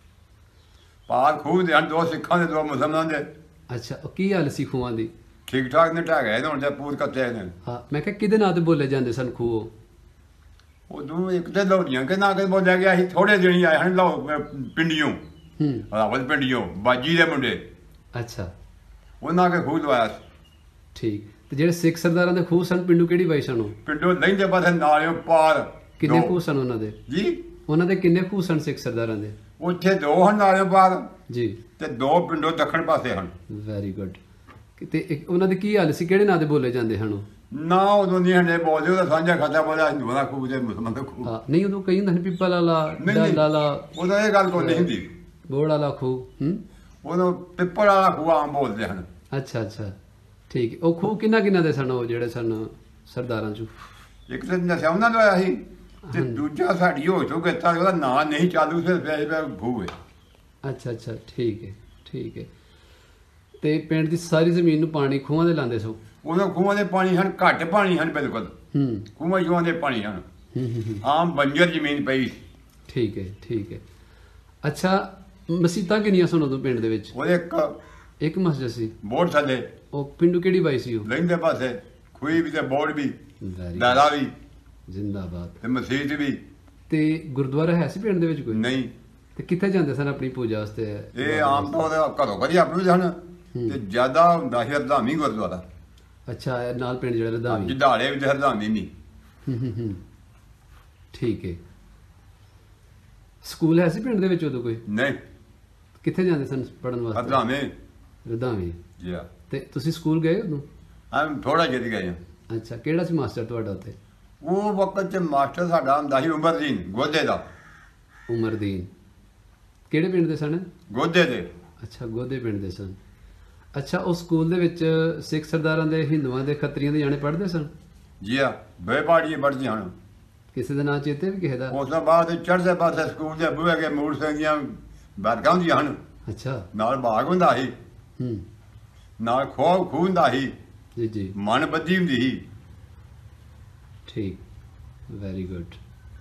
ਪਾਰ ਖੂਹ ਦੇ ਹਨ, ਦੋ ਸਿੱਖਾਂ ਦੇ ਦੋ ਮੁਸਲਮਾਨਾਂ ਦੇ। ਅੱਛਾ, ਉਹ ਕੀ ਹਾਲ ਸੀ ਖੂਹਾਂ ਦੀ? ਠੀਕ ਠਾਕ ਨੇ ਢਹਿ ਗਏ ਨੇ ਹੁਣ ਤੇ ਪੂਰ ਕੱਤੇ ਨੇ। ਹਾਂ, ਮੈਂ ਕਿਹਾ ਕਿਹਦੇ ਨਾਂ ਤੇ ਬੋਲੇ ਜਾਂਦੇ ਸਨ ਖੂਹ? ਉਦੋਂ ਇੱਕ ਤੇ ਲੋੜੀਆਂ ਕਿ ਨਾ ਕਿ ਬੋਲਿਆ ਗਿਆ ਸੀ। ਥੋੜੇ ਦਿਨ ਹੀ ਆਏ ਹਨ ਲੋ ਪਿੰਡੀਆਂ ਹੂੰ, ਰਾਵਲ ਪਿੰਡੀਆਂ ਬਾਜੀ ਦੇ ਮੁੰਡੇ, ਅੱਛਾ ਉਹਨਾਂ ਕੇ ਖੂਹ ਲਵਾਇਆ ਸੀ। ਠੀਕ। ਤੇ ਜਿਹੜੇ ਸਿੱਖ ਸਰਦਾਰਾਂ ਦੇ ਖੂਹ ਸਨ ਪਿੰਡੂ ਕਿਹੜੀ ਬਾਈ ਸਨ ਉਹ? ਪਿੰਡੋਂ ਲੈਂਦੇ ਪਾਸੇ ਨਾਲਿਓਂ ਪਾਰ ਕਿੰਨੇ ਦੋ। ਖੂਹ ਸਨ ਉਹਨਾਂ ਦੇ? ਜੀ ਉਹਨਾਂ ਦੇ ਕਿੰਨੇ ਖੂਹ ਸਨ ਸਿੱਖ ਸਰਦਾਰਾਂ ਦੇ? ਉੱਥੇ ਦੋ ਹਨ ਨਾਲਿਓਂ ਪਾਰ ਜੀ, ਤੇ ਦੋ ਪਿੰਡੋਂ ਦੱਖਣ ਪਾਸੇ ਹਨ। Very good. ਤੇ ਇੱਕ ਉਹਨਾਂ ਦੇ ਕੀ ਹਾਲ ਸੀ, ਕਿਹੜੇ ਨਾਂ ਤੇ ਬੋਲੇ ਜਾਂਦੇ ਹਨ ਉਹ? ਨਾ ਉਦੋਂ ਨਹੀਂ ਹੰਡੇ ਬੋਲਦੇ, ਉਹਦਾ ਸਾਂਝਾ ਖਾਤਾ ਬੋਲਿਆ ਹਿੰਦੂਆਂ ਦਾ ਖੂਹ ਤੇ ਮੁਸਲਮਾਨ ਦਾ ਖੂਹ। ਹਾਂ, ਨਹੀਂ ਉਦੋਂ ਕਈ ਹੁੰਦੇ ਨੇ ਪਿੱਪਲ ਵਾਲਾ, ਨਹੀਂ, ਨਹੀਂ। ਡਾਲਾ ਵਾਲਾ, ਉਦੋਂ ਇਹ ਗੱਲ ਕੋਈ ਨਹੀਂ ਹੁੰਦੀ। ਬੋੜ ਵਾਲਾ ਖੂਹ। ਹੂੰ, ਉਦੋਂ ਪਿੱਪਲ ਵਾਲਾ ਖੂਹ ਆਮ ਬੋਲਦੇ ਹਨ। ਅੱਛਾ ਅੱਛਾ ਠੀਕ ਹੈ। ਉਹ ਖੂਹ ਕਿੰਨਾ ਕਿੰਨਾ ਦੇ ਸਨ ਉਹ ਜਿਹੜੇ ਸਨ ਸਰਦਾਰਾਂ ਚੋਂ? ਇੱਕ ਤੇ ਨਸ਼ਾ ਉਹਨਾਂ ਦਾ ਹੋਇਆ ਸੀ ਤੇ ਦੂਜਾ ਸਾਡੀ ਹੋ ਚੁੱਕੇ ਤਾਂ ਉਹਦਾ ਨਾਂ ਨਹੀਂ ਚਾਲੂ ਸੀ ਪਿਆ ਪਿਆ ਖੂਹ ਹੈ। ਅੱਛਾ ਅੱਛਾ ਠੀਕ ਹੈ ਠੀਕ ਹੈ। ਤੇ ਪਿੰਡ ਦੀ ਸਾਰੀ ਜ਼ਮੀਨ ਨੂੰ ਪਾਣੀ ਖੂਹਾਂ ਦੇ ਲਾਉਂਦੇ ਸੋ? ਉਦੋਂ ਖੂਹਾਂ ਦੇ ਪਾਣੀ ਹਨ, ਘੱਟ ਪਾਣੀ ਹਨ ਬਿਲਕੁਲ। ਹੂੰ ਖੂਹਾਂ ਜੂਆਂ ਦੇ ਪਾਣੀ ਹਨ। ਹੂੰ ਹੂੰ ਹੂੰ, ਆਮ ਬੰਜਰ ਜ਼ਮੀਨ ਪਈ ਸੀ। ਠੀਕ ਹੈ ਠੀਕ ਹੈ। ਅੱਛਾ, ਮਸੀਤਾਂ ਕਿੰਨੀਆਂ ਸਨ ਉਦੋਂ ਪਿੰਡ ਦੇ ਵਿੱਚ? ਉਹਦੇ ਇੱਕ ਇੱਕ ਮਸਜਿਦ ਸੀ। ਬੋਰਡ ਥੱਲੇ ਉਹ ਪਿੰਡੂ ਕਿਹੜੀ ਬਾਈ ਸੀ ਉਹ? ਲੈਂਦੇ ਪਾਸੇ ਖੂਹੀ ਵੀ ਤੇ ਬੋਰਡ ਵੀ, ਵੈਰੀ ਦਾਦਾ ਵੀ ਜ਼ਿੰਦਾਬਾਦ। ਤੇ ਮਸਜਿਦ ਵੀ। ਤੇ ਗੁਰਦੁਆਰਾ ਹੈ ਸੀ ਪਿੰਡ ਦੇ ਵਿੱਚ ਕੋਈ? ਨਹੀਂ, ਤੇ ਕਿੱਥੇ ਜਾਂਦੇ ਸਨ ਆਪਣੀ ਪੂਜਾ ਵਾਸਤੇ? ਇਹ ਆਮ ਤੌਰ ਤੇ ਘਰੋਂ ਘਰੀ ਆਪਣੇ ਵੀ ਹਨ ਤੇ ਜ਼ਿਆਦਾ ਹੁੰਦਾ ਸੀ ਹਰਦਾਮੀ ਗੁਰਦੁਆਰਾ। ਅੱਛਾ, ਇਹ ਨਾਲ ਪਿੰਡ ਜਿਹੜਾ ਰਧਾਵੀ। ਜਿਦਾੜੇ ਵੀ ਤੇ ਹਰਦਾਮੀ ਨਹੀਂ। ਹੂੰ ਹੂੰ ਹੂੰ ਠੀਕ ਹੈ। ਸਕੂਲ ਹੈ ਸੀ ਪਿੰਡ ਦੇ ਵਿੱਚ ਉਦੋਂ ਕੋਈ? ਨਹੀਂ, ਕਿੱਥੇ ਜਾਂਦੇ ਸਨ ਪੜਨ ਵਾਸਤੇ? ਹਰਦਾਮੇ ਰਧਾਵੀ। ਜੀ ਆ। ਤੇ ਤੁਸੀਂ ਸਕੂਲ ਗਏ ਉਦੋਂ? ਹਮ ਥੋੜਾ ਜਿਹਾ ਗਏ ਹਾਂ। ਅੱਛਾ, ਕਿਹੜਾ ਸੀ ਮਾਸਟਰ ਤੁਹਾਡਾ ਉੱਥੇ? ਉਹ ਵਕਤ ਚ ਮਾਸਟਰ ਸਾਡਾ ਹੁੰਦਾ ਸੀ ਉਮਰਦੀਨ ਗੋਦੇ ਦਾ। ਉਮਰਦੀਨ। ਕਿਹੜੇ ਪਿੰਡ ਦੇ ਸਨ? ਗੋਦੇ ਦੇ। ਅੱਛਾ, ਗੋਦੇ ਪਿੰਡ ਦੇ ਸਨ। ਅੱਛਾ, ਉਹ ਸਕੂਲ ਦੇ ਵਿੱਚ ਸਿੱਖ ਸਰਦਾਰਾਂ ਦੇ, ਹਿੰਦੂਆਂ ਦੇ, ਖੱਤਰੀਆਂ ਦੇ ਜਾਣੇ ਪੜ੍ਹਦੇ ਸਨ? ਜੀ ਆ, ਬੇ ਪਾੜੀਆਂ ਪੜ੍ਹਦੀਆਂ ਹਨ। ਕਿਸੇ ਦਾ ਨਾਂ ਚੇਤੇ ਵੀ ਕਿਸੇ ਦਾ? ਉਸ ਤੋਂ ਬਾਅਦ ਚੜ੍ਹਦੇ ਪਾਸੇ ਸਕੂਲ ਦੇ ਬੂਹੇ ਕੇ ਮੂਲ ਸਿੰਘ ਦੀਆਂ ਬੈਠਕਾਂ ਹੁੰਦੀਆਂ ਹਨ। ਅੱਛਾ। ਨਾਲ ਬਾਗ ਹੁੰਦਾ ਸੀ, ਹੂੰ, ਨਾਲ ਖੋਹ ਖੂਹ ਹੁੰਦਾ ਸੀ, ਜੀ ਜੀ ਮਨ ਬੱਧੀ ਹੁੰਦੀ ਸੀ। ਠੀਕ, ਵੈਰੀ ਗੁੱਡ।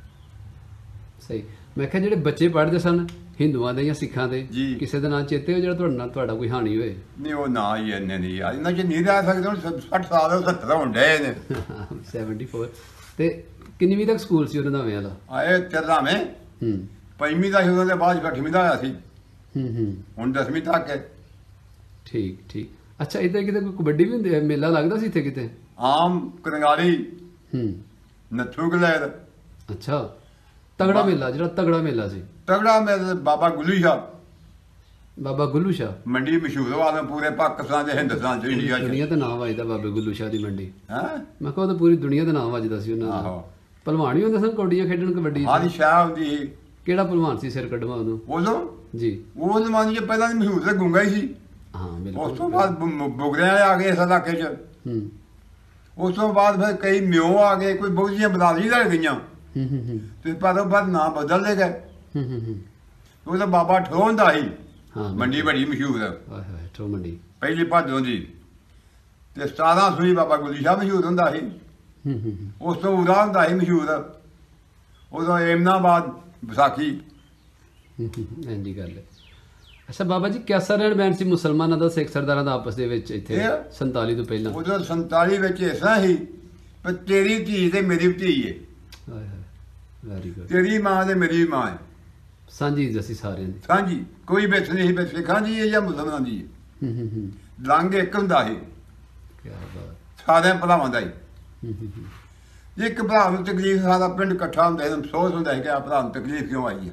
ਸਹੀ। ਮੈਂ ਕਿਹਾ ਜਿਹੜੇ ਬੱਚੇ ਪੜ੍ਹਦੇ ਸਨ ਹਿੰਦੂਆਂ ਦੇ ਜਾਂ ਸਿੱਖਾਂ ਦੇ, ਜੀ। ਕਿਸੇ ਦਾ ਨਾਂ ਚੇਤੇ ਹੋ ਜਿਹੜਾ ਤੁਹਾਡੇ ਨਾਲ ਤੁਹਾਡਾ ਕੋਈ ਹਾਨੀ ਹੋਏ? ਨਹੀਂ, ਉਹ ਨਾ ਹੀ ਇੰਨੇ ਨਹੀਂ ਯਾਰ, ਇਹਨਾਂ ਚ ਨਹੀਂ ਰਹਿ ਸਕਦੇ। ਹੁਣ ਸੱਠ ਸਾਲ ਸੱਤਰ ਹੋਣ ਡਏ ਨੇ। ਚੌਹੱਤਰ। ਤੇ ਕਿੰਨਵੀਂ ਤੱਕ ਸਕੂਲ ਸੀ ਉਹਨਾਂ ਦਾ ਵਾਲਾ? ਆਏ ਤਿਰਲਾਵੇਂ ਹੂੰ ਪੰਜਵੀਂ ਦਾ ਸੀ, ਉਹਨਾਂ ਦੇ ਬਾਅਦ ਅੱਠਵੀਂ ਦਾ ਹੋਇਆ ਸੀ। ਹੂੰ ਹੂੰ ਹੁਣ ਦਸਵੀਂ ਤੱਕ ਹੈ। ਠੀਕ ਠੀਕ। ਅੱਛਾ, ਇੱਥੇ ਕਿਤੇ ਕੋਈ ਕਬੱਡੀ ਵੀ ਹੁੰਦੀ ਹੈ? ਮੇਲਾ ਲੱਗਦਾ ਸੀ ਇੱਥੇ ਕਿਤੇ? ਆਮ ਕੰਗਾਲੀ, ਹੂੰ ਨੱਥੂ ਗਲੈਦ। ਅੱਛਾ, ਤਗੜਾ ਮੇਲਾ, ਜਿਹੜਾ ਤਗੜਾ ਮੇਲਾ ਸੀ। ਤਗੜਾ ਮੇਰੇ ਬਾਬਾ ਗੁੱਲੂ ਸ਼ਾਹ ਬਾਬਾ ਗੁੱਲੂ ਸ਼ਾਹ। ਮੰਡੀ ਮਸ਼ਹੂਰ ਵਾਲਾ ਪੂਰੇ ਪਾਕਿਸਤਾਨ ਤੇ ਹਿੰਦੁਸਤਾਨ ਚ ਇੰਡੀਆ ਚ। ਦੁਨੀਆ ਤੇ ਨਾਮ ਵੱਜਦਾ ਬਾਬੇ ਗੁੱਲੂ ਸ਼ਾਹ ਦੀ ਮੰਡੀ। ਹੈਂ? ਮੈਂ ਕਿਹਾ ਉਹ ਤਾਂ ਪੂਰੀ ਦੁਨੀਆ ਦਾ ਨਾਮ ਵੱਜਦਾ ਸੀ ਉਹਨਾਂ ਦਾ। ਆਹੋ। ਭਲਵਾਨ ਹੀ ਹੁੰਦੇ ਸਨ ਕੌਡੀਆਂ ਖੇਡਣ, ਕਬੱਡੀ? ਆਦੀ ਸ਼ਾਹ ਹੁੰਦੀ ਸੀ, ਕਿਹੜਾ ਭਲਵਾਨ ਸੀ ਸਿਰ ਕੱਢਵਾ ਉਦੋਂ? ਉਦੋਂ ਜੀ ਉਹ ਜ਼ਮਾਨੇ 'ਚ ਪਹਿਲਾਂ ਮਸ਼ਹੂਰ ਤੇ ਗੁੰਗਾ ਹੀ ਸੀ। ਹਾਂ ਉਸ ਬਿਲਕੁਲ। ਤੋਂ ਬਾਅਦ ਬ- ਬੁਗਰਿਆਂ ਵਾਲੇ ਆ ਗਏ ਇਸ ਇਲਾਕੇ 'ਚ। ਹੂੰ ਉਸ ਤੋਂ ਬਾਅਦ ਫਿਰ ਕਈ ਮਿਓ ਆ ਗਏ, ਕੋਈ ਬਹੁਤ ਜਿਹੀਆਂ ਬਦਾਲੀ ਲੱਗ ਗਈਆਂ ਹੂੰ ਹੂੰ ਹੂੰ ਤੇ ਪਰ ਉਹ ਬਾਅਦ ਨਾਂ ਬਦਲਦੇ ਗਏ। ਹੂੰ ਹੂੰ ਹੂੰ ਉਹ ਤਾਂ ਬਾਬਾ ਠੋਂ ਦਾ ਸੀ, ਹਾਂ ਮੰਡੀ ਬੜੀ ਮਸ਼ਹੂਰ ਹੈ ਹਾਏ ਹਾਏ ਠੋ ਮੰਡੀ। ਪਹਿਲੀ ਭਾਦੋਂ ਦੀ। ਤੇ ਸਤਾਰਾਂ ਸੂਈ ਬਾਬਾ ਗੁਲੀ ਸ਼ਾਹ ਮਸ਼ਹੂਰ ਹੁੰਦਾ ਸੀ। ਹੂੰ ਹੂੰ ਹੂੰ ਉਸ ਤੋਂ ਉਰਾ ਹੁੰਦਾ ਸੀ ਮਸ਼ਹੂਰ, ਉਦੋਂ ਏਮਨਾਬਾਦ ਵਿਸਾਖੀ। ਹੂੰ, ਹੂੰ, ਇੰਝ ਗੱਲ ਹੈ। ਅੱਛਾ ਬਾਬਾ ਜੀ ਕਿਆਸਾ ਰਹਿਣ ਬੈਣ ਸੀ ਮੁਸਲਮਾਨਾਂ ਦਾ ਸਿੱਖ ਸਰਦਾਰਾਂ ਦਾ ਆਪਸ ਦੇ ਵਿੱਚ ਇੱਥੇ ਇਹ? ਸੰਤਾਲੀ ਤੋਂ ਪਹਿਲਾਂ? ਉਦੋਂ ਸੰਤਾਲੀ ਵਿੱਚ ਇਸਾ ਸੀ ਪਰ ਤੇਰੀ ਧੀ ਤੇ ਮੇਰੀ ਧੀ ਏ, ਹਾਏ ਹਾਏ ਵੈਰੀ ਗੁੱਡ। ਤੇਰੀ ਮਾਂ ਤੇ ਮੇਰੀ ਮਾਂ ਹੈ, ਸਾਂਝੀ ਜੱਸੀ ਸਾਰਿਆਂ ਦੀ। ਸਾਂਝੀ ਕੋਈ ਵਿੱਚ ਨਹੀਂ ਸੀ ਵੀ ਸਿੱਖਾਂ ਦੀ ਹੈ ਜਾਂ ਮੁਸਲਮਾਨਾਂ ਦੀ ਹੈ। ਹੂੰ ਹੂੰ ਹੂੰ ਲੰਗ ਇੱਕ ਹੁੰਦਾ ਸੀ ਕੀ ਬਾਤ। ਸਾਰਿਆਂ ਭਰਾਵਾਂ ਦਾ ਹੀ। ਹੂੰ ਹੂੰ ਹੂੰ ਇੱਕ ਭਰਾ ਨੂੰ ਤਕਲੀਫ, ਸਾਰਾ ਪਿੰਡ ਇਕੱਠਾ ਹੁੰਦਾ ਸੀ, ਅਫਸੋਸ ਹੁੰਦਾ ਸੀ ਕਿ ਆ ਭਰਾ ਨੂੰ ਤਕਲੀਫ ਕਿਉਂ ਆਈ ਹੈ।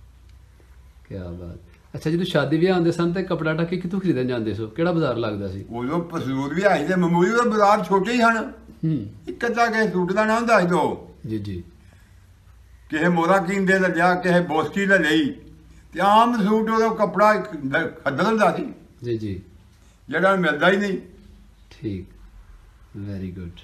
ਕੀ ਬਾਤ। ਅੱਛਾ ਜਦੋਂ ਸ਼ਾਦੀ ਵਿਆਹ ਆਉਂਦੇ ਸਨ ਤੇ ਕਪੜਾ ਟੱਕੀ ਕਿੱਥੋਂ ਖਰੀਦਣ ਜਾਂਦੇ ਸੋ? ਕਿਹੜਾ ਬਾਜ਼ਾਰ ਲੱਗਦਾ ਸੀ? ਉਦੋਂ ਪਸੂਰ ਵੀ ਆਈ ਤੇ ਮਮੂਲੀ ਦੇ ਬਾਜ਼ਾਰ ਛੋਟੇ ਹੀ ਹਨ। ਹੂੰ ਇੱਕ ਅੱਧਾ ਕਿਸੇ ਸੂਟ ਦਾ ਨਾ ਹੁੰਦਾ ਸੀ ਦੋ, ਜੀ ਜੀ ਕਿਸੇ ਮੋਰਾ ਕੀਂਦੇ ਲੈ ਲਿਆ, ਕਿਸੇ ਬੋਸਕੀ ਲੈ ਲਈ। ਤੇ ਆਮ ਸੂਟ ਉਦੋਂ ਕੱਪੜਾ ਖੱਦਲ ਹੁੰਦਾ ਸੀ ਜੀ ਜੀ ਜਿਹੜਾ ਮਿਲਦਾ ਹੀ ਨਹੀਂ। ਠੀਕ ਵੈਰੀ ਗੁੱਡ।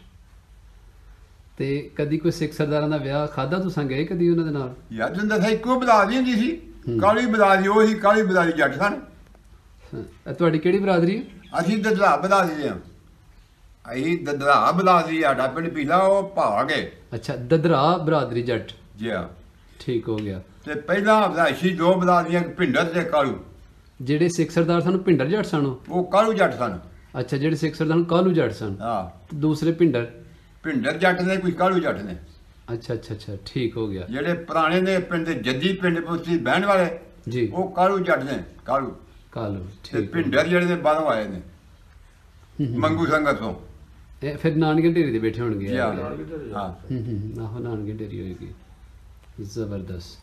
ਤੇ ਕਦੀ ਕੋਈ ਸਿੱਖ ਸਰਦਾਰਾਂ ਦਾ ਵਿਆਹ ਖਾਦਾ ਤੁਸੀਂ ਗਏ ਕਦੀ ਉਹਨਾਂ ਦੇ ਨਾਲ? ਯਾਰ ਜਿੰਦਾ ਸੀ ਇੱਕੋ ਬਦਾਲੀ ਹੁੰਦੀ ਸੀ, ਹੂੰ। ਕਾਲੀ ਬਦਾਲੀ ਉਹ ਸੀ, ਕਾਲੀ ਬਦਾਲੀ ਜੱਟ ਸਨ। ਹਾਂ, ਇਹ ਤੁਹਾਡੀ ਕਿਹੜੀ ਬਰਾਦਰੀ ਹੈ? ਅਸੀਂ ਦਦਰਾ ਬਦਾਲੀ ਆ, ਅਸੀਂ ਦਦਰਾ ਬਦਾਲੀ, ਸਾਡਾ ਪਿੰਡ ਪੀਲਾ ਉਹ ਭਾਗੇ ਅੱਛਾ ਦਦਰਾ ਬਰਾਦਰੀ ਜੱਟ। ਜੀ ਆ। ਠੀਕ ਹੋ ਗਿਆ। ਤੇ ਪਹਿਲਾਂ ਵਿਦਾਇਸ਼ੀ ਦੋ ਬਦਾਲੀਆਂ, ਇੱਕ ਭਿੰਡਰ ਤੇ ਕਾਲੂ। ਜਿਹੜੇ ਸਿੱਖ ਸਰਦਾਰ ਸਨ ਉਹ ਭਿੰਡਰ ਜੱਟ ਸਨ ਉਹ? ਉਹ ਕਾਲੂ ਜੱਟ ਸਨ। ਅੱਛਾ ਜਿਹੜੇ ਸਿੱਖ ਸਰਦਾਰ ਕਾਲੂ ਜੱਟ ਸਨ ਹਾਂ, ਤੇ ਦੂਸਰੇ ਭਿੰਡਰ? ਭਿੰਡਰ ਜੱਟ ਨੇ, ਕੋਈ ਕਾਲੂ ਜੱਟ ਨੇ। ਅੱਛਾ ਅੱਛਾ ਅੱਛਾ ਠੀਕ ਹੋ ਗਿਆ ਜਿਹੜੇ ਪੁਰਾਣੇ ਨੇ ਪਿੰਡ ਦੇ ਜੱਦੀ ਪਿੰਡ ਪੁੱਛੀ ਬਹਿਣ ਵਾਲੇ, ਜੀ। ਉਹ ਕਾਲੂ ਜੱਟ ਨੇ, ਕਾਲੂ। ਕਾਲੂ ਤੇ ਠੀਕ ਹੋ ਭਿੰਡਰ ਜਿਹੜੇ ਨੇ ਬਾਹਰੋਂ ਆਏ ਨੇ, ਗਿਆ। ਮੰਗੂ ਸੰਗਤ ਤੋਂ। ਇਹ ਫਿਰ ਨਾਨਕੇ ਢੇਰੀ ਦੇ ਬੈਠੇ ਹੋਣਗੇ ਜੀ ਇਹ ਹਾਂ ਵਾਲੇ। ਹਾਂ। ਹੂੰ ਹੂੰ ਆਹੋ ਨਾਨਕੇ ਢੇਰੀ ਹੋਏਗੀ। ਜ਼ਬਰਦਸਤ।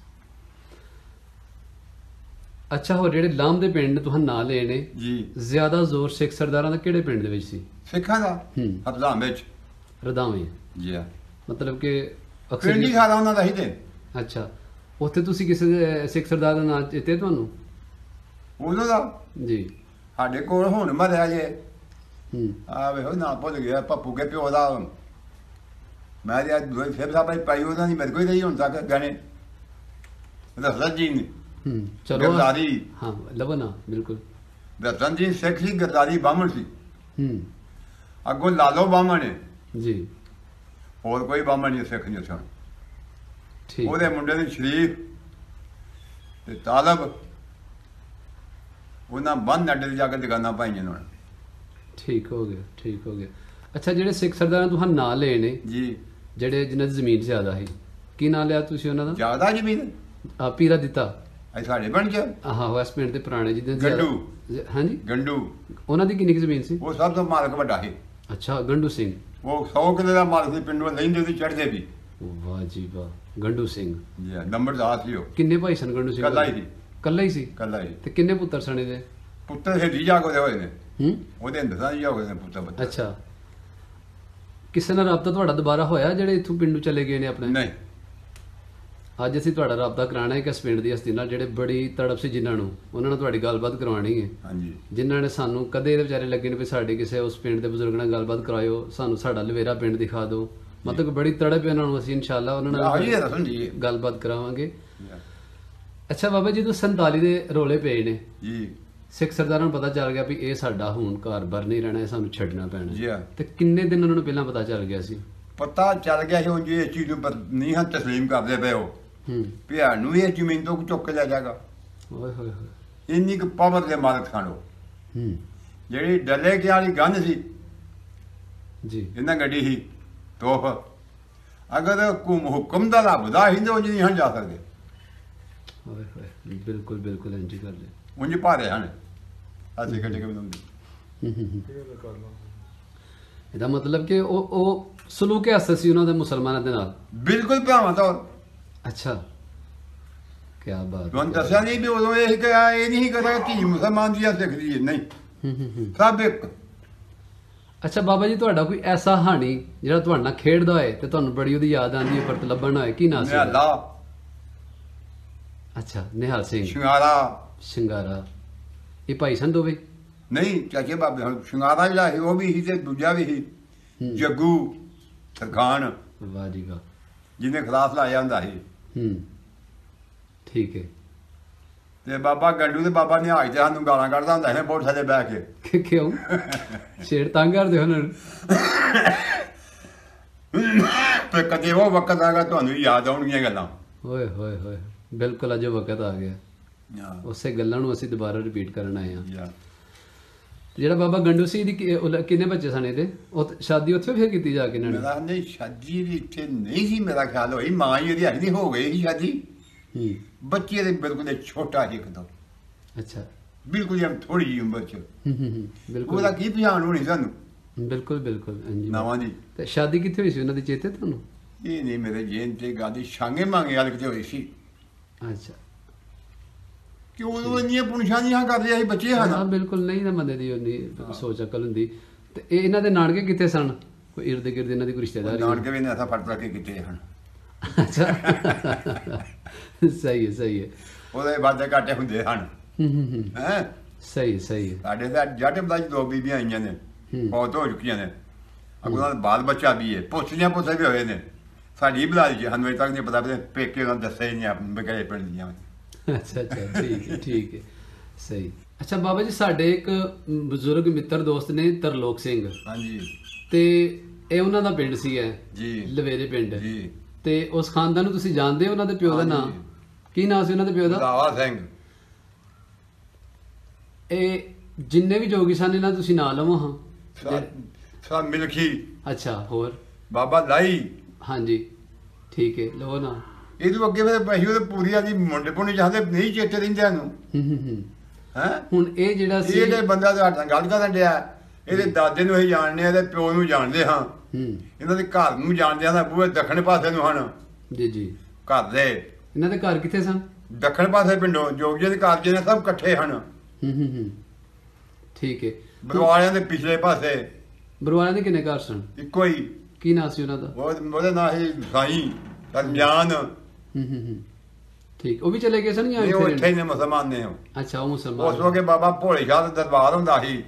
ਅੱਛਾ ਹੋਰ ਜਿਹੜੇ ਲਾਮ ਦੇ ਪਿੰਡ ਤੁਹਾਨੂੰ ਨਾਂ ਲਏ ਨੇ, ਜੀ ਜ਼ਿਆਦਾ ਜ਼ੋਰ ਸਿੱਖ ਸਰਦਾਰਾਂ ਦਾ ਕਿਹੜੇ ਪਿੰਡ ਦੇ ਵਿੱਚ ਸੀ? ਸਿੱਖਾਂ ਦਾ ਹੂੰ ਹਰਦਾਮ ਵਿੱਚ। ਰਦਾਵੇਂ। ਜੀ ਹਾਂ, ਮਤਲਬ ਕਿ ਪਿੰਡ ਹੀ ਅਕਸਰ। ਸਾਰਾ ਉਹਨਾਂ ਦਾ ਹੀ ਤੇ। ਅੱਛਾ ਉੱਥੇ ਤੁਸੀਂ ਕਿਸੇ ਦੇ ਸਿੱਖ ਸਰਦਾਰ ਦਾ ਨਾਂ ਚੇਤੇ ਤੁਹਾਨੂੰ? ਉਦੋਂ ਦਾ ਜੀ ਸਾਡੇ ਕੋਲ ਹੁਣ ਮਰਿਆ ਜੇ, ਹੂੰ ਆ ਵੇਖੋ ਨਾ ਭੁੱਲ ਗਿਆ, ਪੱਪੂ ਕੇ ਪਿਓ ਦਾ। ਮੈਂ ਤੇ ਅੱਜ ਦੋਈ ਫਿਰ ਸਾਬਾ ਪਾਈ ਉਹਨਾਂ ਦੀ ਮੇਰੇ ਕੋਈ ਰਹੀ ਹੁਣ ਤੱਕ ਗਾਣੇ ਰਸਨ ਜੀ ਨੇ। ਹੂੰ ਚਲੋ ਗਰਦਾਰੀ, ਹਾਂ ਲਵੋ ਨਾ ਬਿਲਕੁਲ। ਰਸਨ ਜੀ ਸਿੱਖ ਸੀ, ਗਰਦਾਰੀ ਬਾਹਮਣ ਸੀ। ਹੂੰ ਅੱਗੋਂ ਲਾਲੋ ਬਾਹਮਣ ਨੇ, ਜੀ ਹੋਰ ਕੋਈ ਬਾਹਮਣ ਨਹੀਂ ਸਿੱਖ ਨਹੀਂ ਸਨ। ਠੀਕ ਉਹਦੇ ਮੁੰਡੇ ਨੇ ਸ਼ਰੀਫ ਤੇ ਤਾਲਬ, ਉਹਨਾਂ ਬੰਨ ਅੱਡੇ ਤੇ ਜਾ ਕੇ ਦੁਕਾਨਾਂ ਪਾਈਆਂ ਉਹਨਾਂ ਨੇ। ਠੀਕ ਹੋ ਗਿਆ ਠੀਕ ਹੋ ਗਿਆ। ਅੱਛਾ ਜਿਹੜੇ ਸਿੱਖ ਸਰਦਾਰਾਂ ਤੁਹਾਨੂੰ ਨਾਂ ਲਏ ਨੇ, ਜੀ ਜਿਹੜੇ ਜਿਨ੍ਹਾਂ ਦੀ ਜ਼ਮੀਨ ਜ਼ਿਆਦਾ ਸੀ, ਕੀ ਨਾਂ ਲਿਆ ਤੁਸੀਂ ਉਹਨਾਂ ਦਾ? ਜ਼ਿਆਦਾ ਜ਼ਮੀਨ ਆ ਪੀਰਾ ਦਿੱਤਾ। ਅੱਜ ਸਾਡੇ ਬਣ ਚ ਆਹਾਂ ਵੈਸਟ ਪਿੰਡ ਦੇ ਪੁਰਾਣੇ ਜਿਹਦੇ ਗੰਡੂ। ਹਾਂਜੀ ਗੰਡੂ, ਉਹਨਾਂ ਦੀ ਕਿੰਨੀ ਕੁ ਜ਼ਮੀਨ ਸੀ? ਉਹ ਸਭ ਤੋਂ ਮਾਲਕ ਵੱਡਾ ਸੀ। ਅੱਛਾ ਗੰਡੂ ਸਿੰਘ। ਉਹ ਸੌ ਕਿੱਲੇ ਦਾ ਮਾਲਕ ਸੀ, ਪਿੰਡੋਂ ਲੈਂਦੇ ਤੇ ਚੜ੍ਹਦੇ ਵੀ। ਵਾਹ ਜੀ ਵਾਹ ਗੰਡੂ ਸਿੰਘ। ਜੀ ਹਾਂ, ਨੰਬਰਦਾਰ ਸੀ ਉਹ, ਕਿੰਨੇ ਭਾਈ ਸਨ ਗੰਡੂ ਸਿੰਘ? ਕੱਲਾ ਹੀ ਸੀ। ਕੱਲਾ ਹੀ ਸੀ। ਕੱਲਾ ਹੀ। ਤੇ ਕਿੰਨੇ ਪੁੱਤਰ ਸਨ ਇਹਦੇ? ਪੁੱਤਰ ਹੇਠੀ ਜਾ ਕੇ ਹੋਏ ਨੇ, ਹੂੰ ਉਹਦੇ ਹਿੰਦੁਸਤਾਨ ਜਾ ਹੋਏ ਨੇ ਪੁੱਤਰ ਬੱਚੇ। ਅੱਛਾ ਕਿਸੇ ਨਾਲ ਰਾਬਤਾ ਤੁਹਾਡਾ ਦੁਬਾਰਾ ਹੋਇਆ ਜਿਹੜੇ ਇੱਥੋਂ ਪਿੰਡੋਂ ਚਲੇ ਗਏ ਨੇ ਆਪਣੇ? ਨਹੀਂ, ਅੱਜ ਅਸੀਂ ਤੁਹਾਡਾ ਰਾਬਤਾ ਕਰਾਣਾ ਹੈ ਕਿ ਇਸ ਪਿੰਡ ਦੀ ਹਸਤੀ ਨਾਲ ਜਿਹੜੇ ਬੜੀ ਤੜਪ ਸੀ ਜਿਨ੍ਹਾਂ ਨੂੰ, ਉਹਨਾਂ ਨਾਲ ਤੁਹਾਡੀ ਗੱਲਬਾਤ ਕਰਵਾਉਣੀ ਹੈ। ਹਾਂਜੀ ਜਿਨ੍ਹਾਂ ਨੇ ਸਾਨੂੰ ਕਦੇ ਇਹਦੇ ਵਿਚਾਰੇ ਲੱਗੇ ਨੇ ਵੀ ਸਾਡੇ ਕਿਸੇ ਉਸ ਪਿੰਡ ਦੇ ਬਜ਼ੁਰਗ ਨਾਲ ਗੱਲਬਾਤ ਕਰਾਇਓ, ਸਾਨੂੰ ਸਾਡਾ ਲਵੇਰਾ ਪਿੰਡ ਦਿਖਾ ਦਿਓ। ਮਤਲਬ ਕਿ ਬੜੀ ਤੜਪ ਹੈ ਉਹਨਾਂ ਨੂੰ। ਅਸੀਂ ਇਨਸ਼ਾਅੱਲਾ ਉਹਨਾਂ ਆਹ ਜੀ ਨਾਲ ਰਸਮ ਜੀ। ਗੱਲਬਾਤ ਕਰਾਵਾਂਗੇ। ਅੱਛਾ ਬਾਬਾ ਜੀ, ਜਦੋਂ ਸੰਤਾਲੀ ਦੇ ਰੋਲੇ ਪਏ ਨੇ, ਜੀ ਸਿੱਖ ਸਰਦਾਰਾਂ ਨੂੰ ਪਤਾ ਚੱਲ ਗਿਆ ਵੀ ਇਹ ਸਾਡਾ ਹੁਣ ਘਰ-ਬਾਰ ਨਹੀਂ ਰਹਿਣਾ, ਇਹ ਸਾਨੂੰ ਛੱਡਣਾ ਜੀ ਪੈਣਾ, ਹਾਂ। ਤੇ ਕਿੰਨੇ ਦਿਨ ਉਹਨਾਂ ਨੂੰ ਪਹਿਲਾਂ ਪਤਾ ਚੱਲ ਗਿਆ ਸੀ? ਪਤਾ ਚੱਲ ਗਿਆ ਸੀ, ਉਂਝ ਇਹ ਚੀਜ਼ ਨੂੰ ਪਰ ਨਹੀਂ ਹਾਂ ਤਸਲੀਮ ਕਰਦੇ ਪਏ ਉਹ ਹੂੰ ਵੀ ਸਾਨੂੰ ਇਹ ਜ਼ਮੀਨ ਤੋਂ ਚੁੱਕ ਕੇ ਲੈ ਜਾਏਗਾ। ਓਏ ਹੋਏ ਹੋਏ। ਇੰਨੀ ਕੁ ਪਾਵਰ ਦੇ ਮਾਲਕ ਸਨ ਉਹ। ਹੂੰ ਜਿਹੜੀ ਡੱਲੇ ਕੇ ਵਾਲੀ ਗੰਨ ਸੀ, ਜੀ ਇਹਨਾਂ ਗੱਡੀ ਸੀ ਤੋਫ, ਅਗਰ ਹੁਕਮ ਹੁਕਮ ਦਾ ਲੱਭਦਾ ਸੀ ਤੇ ਉਂਝ ਨਹੀਂ ਹਨ ਜਾ ਸਕਦੇ। ਓਏ ਹੋਏ ਬਿਲਕੁਲ ਬਿਲਕੁਲ ਇੰਜ ਕਰ ਲੈ। ਉਂਝ ਭਾਰੇ ਹਨ ਅਸੀਂ ਕੱਢ ਕੇ ਬਣਾਉਂਦੇ। ਹੂੰ ਹੂੰ ਹੂੰ। ਇਹਦਾ ਮਤਲਬ ਕਿ ਉਹ ਉਹ ਸਲੂਕ ਹਸਨ ਸੀ ਉਹਨਾਂ ਦੇ ਮੁਸਲਮਾਨਾਂ ਦੇ ਨਾਲ। ਬਿਲਕੁਲ ਭਰਾਵਾਂ ਤੌਰ। ਅੱਛਾ ਕੀ ਬਾਤ। ਤੁਹਾਨੂੰ ਦੱਸਿਆ ਨਹੀਂ ਵੀ ਉਦੋਂ ਇਹ ਕਿ ਇਹ ਨਹੀਂ ਕਹਦਾ ਧੀ ਮੁਸਲਮਾਨ ਦੀ ਆ ਸਿੱਖ ਦੀ ਹੈ, ਨਹੀਂ ਹੂੰ ਹੂੰ ਹੂੰ। ਸਭ ਇੱਕ। ਅੱਛਾ ਬਾਬਾ ਜੀ, ਤੁਹਾਡਾ ਕੋਈ ਐਸਾ ਹਾਣੀ ਜਿਹੜਾ ਤੁਹਾਡੇ ਨਾਲ ਖੇਡਦਾ ਹੋਏ ਤੇ ਤੁਹਾਨੂੰ ਬੜੀ ਉਹਦੀ ਯਾਦ ਆਉਂਦੀ ਹੈ, ਪਰ ਲੱਭਣ ਹੋਏ, ਕੀ ਨਾਂ ਸੀ ਉਹਦਾ? ਨਿਹਾਲਾ ਅੱਛਾ ਨਿਹਾਲ ਸਿੰਘ ਸ਼ਿੰਗਾਰਾ ਸ਼ਿੰਗਾਰਾ ਇਹ ਭਾਈ ਸਨ ਦੋਵੇਂ ਨਹੀਂ ਚਾਚੇ ਬਾਬੇ ਹੁਣ ਸ਼ਿੰਗਾਰਾ ਜਿਹੜਾ ਸੀ ਉਹ ਵੀ ਸੀ ਤੇ ਦੂਜਾ ਵੀ ਸੀ ਹੂੰ। ਜੱਗੂ ਸਰਖਾਨ ਵਾਹ ਜੀ ਵਾਹ ਜਿਹਨੇ ਖਲਾਸ ਲਾਇਆ ਹੁੰਦਾ ਸੀ ਹੂੰ ਠੀਕ ਹੈ ਤੇ ਬਾਬਾ ਗੰਡੂ ਤੇ ਬਾਬਾ ਨਿਹਾਲ ਤੇ ਸਾਨੂੰ ਗਾਲਾਂ ਕੱਢਦਾ ਹੁੰਦਾ ਸੀ ਬੋਟ ਥੱਲੇ ਬਹਿ ਕੇ ਕਿ ਕਿਉਂ ਛੇੜ ਤੰਗ ਕਰਦੇ ਉਹਨਾਂ ਨੂੰ ਤੇ ਕਦੇ ਉਹ ਵਕਤ ਆਗਾ ਤੁਹਾਨੂੰ ਯਾਦ ਆਉਣਗੀਆਂ ਗੱਲਾਂ ਓਏ ਹੋਏ ਹੋਏ ਬਿਲਕੁਲ ਅਜੇ ਵਕਤ ਆ ਗਿਆ ਉਸੇ ਗੱਲਾਂ ਨੂੰ ਅਸੀਂ ਦੁਬਾਰਾ ਰਿਪੀਟ ਕਰਨ ਆਏ ਹਾਂ ਯਾ ਜਿਹੜਾ ਬਾਬਾ ਗੰਡੂ ਸੀ ਦੀ ਕਿ- ਉਹ ਕਿੰਨੇ ਬੱਚੇ ਸਨ ਇਹਦੇ ਉਹ ਤੇ ਸ਼ਾਦੀ ਉੱਥੇ ਫਿਰ ਕੀਤੀ ਜਾ ਕੇ ਇਹਨਾਂ ਨੇ ਮੇਰਾ ਨਹੀਂ ਸ਼ਾਦੀ ਦੀ ਇੱਥੇ ਨਹੀਂ ਸੀ ਮੇਰਾ ਖਿਆਲ ਹੋਈ ਮਾਂ ਹੀ ਉਹਦੀ ਹੱਡੀ ਹੋ ਗਈ ਸੀ ਸ਼ਾਦੀ ਹੂੰ ਬੱਚੇ ਦੇ ਬਿਲਕੁਲ ਛੋਟਾ ਸੀ ਇੱਕਦਮ ਅੱਛਾ ਬਿਲਕੁਲ ਜਿਵੇਂ ਥੋੜੀ ਜਿਹੀ ਉਮਰ ਚ ਹੂੰ ਹੂੰ ਹੂੰ, ਬਿਲਕੁਲ ਉਹਦਾ ਕੀ ਪਛਾਣ ਹੋਣੀ ਸਾਨੂੰ ਬਿਲਕੁਲ ਬਿਲਕੁਲ ਹਾਂਜੀ ਨਾਵਾਂ ਦੀ ਤੇ ਸ਼ਾਦੀ ਕਿੱਥੇ ਹੋਈ ਸੀ ਉਹਨਾਂ ਦੀ ਚੇਤੇ ਤੁਹਾਨੂੰ ਇਹ ਨਹੀਂ ਮੇਰੇ ਜੇਨ ਤੇ ਗਾਦੀ ਸ਼ਾਂਗੇ ਮੰਗੇ ਵਾਲ ਕਿਤੇ ਹੋਈ ਸੀ ਅੱਛਾ ਕਿ ਉਦੋਂ ਇੰਨੀਆਂ ਪੁਣਛਾਂ ਦੀਆਂ ਕਰਦੇ ਸੀ ਬੱਚੇ ਹਾਂ ਹਨ ਬਿਲਕੁਲ ਨਹੀਂ ਨਾ ਬੰਦੇ ਦੀ ਉਹਦੀ ਸੋਚ ਅਕਲ ਹੁੰਦੀ ਤੇ ਇਹ ਇਹਨਾਂ ਦੇ ਨਾਨਕੇ ਕਿੱਥੇ ਸਨ ਕੋਈ ਇਰਦ ਗਿਰਦ ਇਹਨਾਂ ਦੀ ਕੋਈ ਰਿਸ਼ਤੇਦਾਰੀ ਨਾਨਕੇ ਵੀ ਨੇ ਐਸਾ ਫੜ ਫੜ ਕੇ ਕੀਤੇ ਹਨ ਅੱਛਾ ਸਹੀ ਹੈ ਸਹੀ ਹੈ ਉਹਦੇ ਵਾਦੇ ਘਾਟੇ ਹੁੰਦੇ ਹਨ ਹੂੰ ਹੂੰ ਹੂੰ ਹੈ ਸਹੀ ਸਹੀ ਹੈ ਸਾਡੇ ਦਾ ਜੱਟ ਬਦਾਜ ਦੋ ਬੀਬੀਆਂ ਆਈਆਂ ਨੇ ਹੂੰ। ਬਹੁਤ ਹੋ ਚੁੱਕੀਆਂ ਨੇ ਅਗੋਂ ਦਾ ਬਾਲ ਬੱਚਾ ਵੀ ਹੈ ਪੁੱਛਲੀਆਂ ਪੁੱਛੇ ਵੀ ਹੋਏ ਨੇ ਸਾਡੀ ਬਲਾਜ ਜੀ ਸਾਨੂੰ ਅਜੇ ਤੱਕ ਨਹੀਂ ਪਤਾ ਵੀ ਪੇਕੇ ਉਹਨਾਂ ਦੱਸੇ ਨਹੀਂ ਆਪਣੇ ਬਗੜੇ ਪਿੰਡ ਦੀਆਂ ਅੱਛਾ ਅੱਛਾ ਠੀਕ ਹੈ ਠੀਕ ਹੈ ਸਹੀ ਅੱਛਾ ਬਾਬਾ ਜੀ ਸਾਡੇ ਇੱਕ ਬਜ਼ੁਰਗ ਮਿੱਤਰ ਦੋਸਤ ਨੇ ਤਰਲੋਕ ਸਿੰਘ ਹਾਂਜੀ ਤੇ ਇਹ ਉਹਨਾਂ ਦਾ ਪਿੰਡ ਸੀ ਹੈ ਜੀ ਲਵੇਰੇ ਪਿੰਡ ਜੀ ਤੇ ਉਸ ਖਾਨਦਾਨ ਨੂੰ ਤੁਸੀਂ ਜਾਣਦੇ ਹੋ ਉਹਨਾਂ ਦੇ ਪਿਓ ਦਾ ਹਾਂਜੀ। ਨਾਮ ਕੀ ਨਾਮ ਸੀ ਉਹਨਾਂ ਦੇ ਪਿਓ ਦਾ ਦਾਵਾ ਸਿੰਘ ਇਹ ਜਿੰਨੇ ਵੀ ਜੋਗੀ ਸਨ ਇਹਨਾਂ ਦਾ ਤੁਸੀਂ ਨਾਂ ਲਵੋ ਹਾਂ ਸਾ- ਸਾ ਮਿਲਖੀ ਅੱਛਾ ਹੋਰ ਬਾਬਾ ਲਾਈ ਹਾਂਜੀ ਠੀਕ ਹੈ ਲਵੋ ਨਾ ਇਹ ਤੋਂ ਅੱਗੇ ਫਿਰ ਪਹੀ ਉਹਦੇ ਪੂਰੀ ਆਦੀ ਮੁੰਡੇ ਪੁੰਡੇ ਜਾਂਦੇ ਨਹੀਂ ਚੇਤੇ ਰਹਿੰਦੇ ਨੂੰ ਹੂੰ ਹੂੰ ਹੂੰ ਹੈ ਹੁਣ ਇਹ ਜਿਹੜਾ ਸੀ ਇਹ ਜਿਹੜੇ ਬੰਦਾ ਤੁਹਾਡੇ ਨਾਲ ਗੱਲ ਕਰਨ ਡਿਆ ਇਹਦੇ ਦਾਦੇ ਨੂੰ ਅਸੀਂ ਜਾਣਦੇ ਆ ਇਹਦੇ ਪਿਓ ਨੂੰ ਜਾਣਦੇ ਹਾਂ ਹੂੰ ਇਹਨਾਂ ਦੇ ਘਰ ਨੂੰ ਜਾਣਦੇ ਆ ਬੂਹੇ ਦੱਖਣ ਪਾਸੇ ਨੂੰ ਹਨ ਜੀ ਜੀ ਘਰ ਦੇ ਇਹਨਾਂ ਦੇ ਘਰ ਕਿੱਥੇ ਸਨ ਦੱਖਣ ਪਾਸੇ ਪਿੰਡੋਂ ਜੋਗੀਆਂ ਦੇ ਘਰ ਜਿਹਨੇ ਸਭ ਇਕੱਠੇ ਹਨ ਹੂੰ ਹੂੰ ਹੂੰ ਠੀਕ ਹੈ ਬਰਵਾਲਿਆਂ ਦੇ ਪਿਛਲੇ ਪਾਸੇ ਬਰਵਾਲਿਆਂ ਦੇ ਕਿੰਨੇ ਘਰ ਸਨ ਇੱਕੋ ਹੀ ਕੀ ਨਾਂ ਸੀ ਉਹਨਾਂ ਦਾ ਉਹ- ਉਹਦੇ ਨਾਂ ਹੀ ਸਾਈ ਦਰਮਿਆਨ ਹੂੰ ਹੂੰ ਹੂੰ ਠੀਕ ਉਹ ਵੀ ਚਲੇ ਗਏ ਸਨ ਜਾਂ ਇਹ ਉਹ ਇੱਥੇ ਇੱਥੇ ਰਹਿੰਦੇ? ਹੀ ਨੇ ਮੁਸਲਮਾਨ ਨੇ ਉਹ। ਅੱਛਾ ਉਹ ਉਸ ਮੁਸਲਮਾਨ ਵਕਤ ਬਾਬਾ ਭੋਲੇ ਸ਼ਾਹ ਦਾ ਦਰਬਾਰ ਹੁੰਦਾ ਸੀ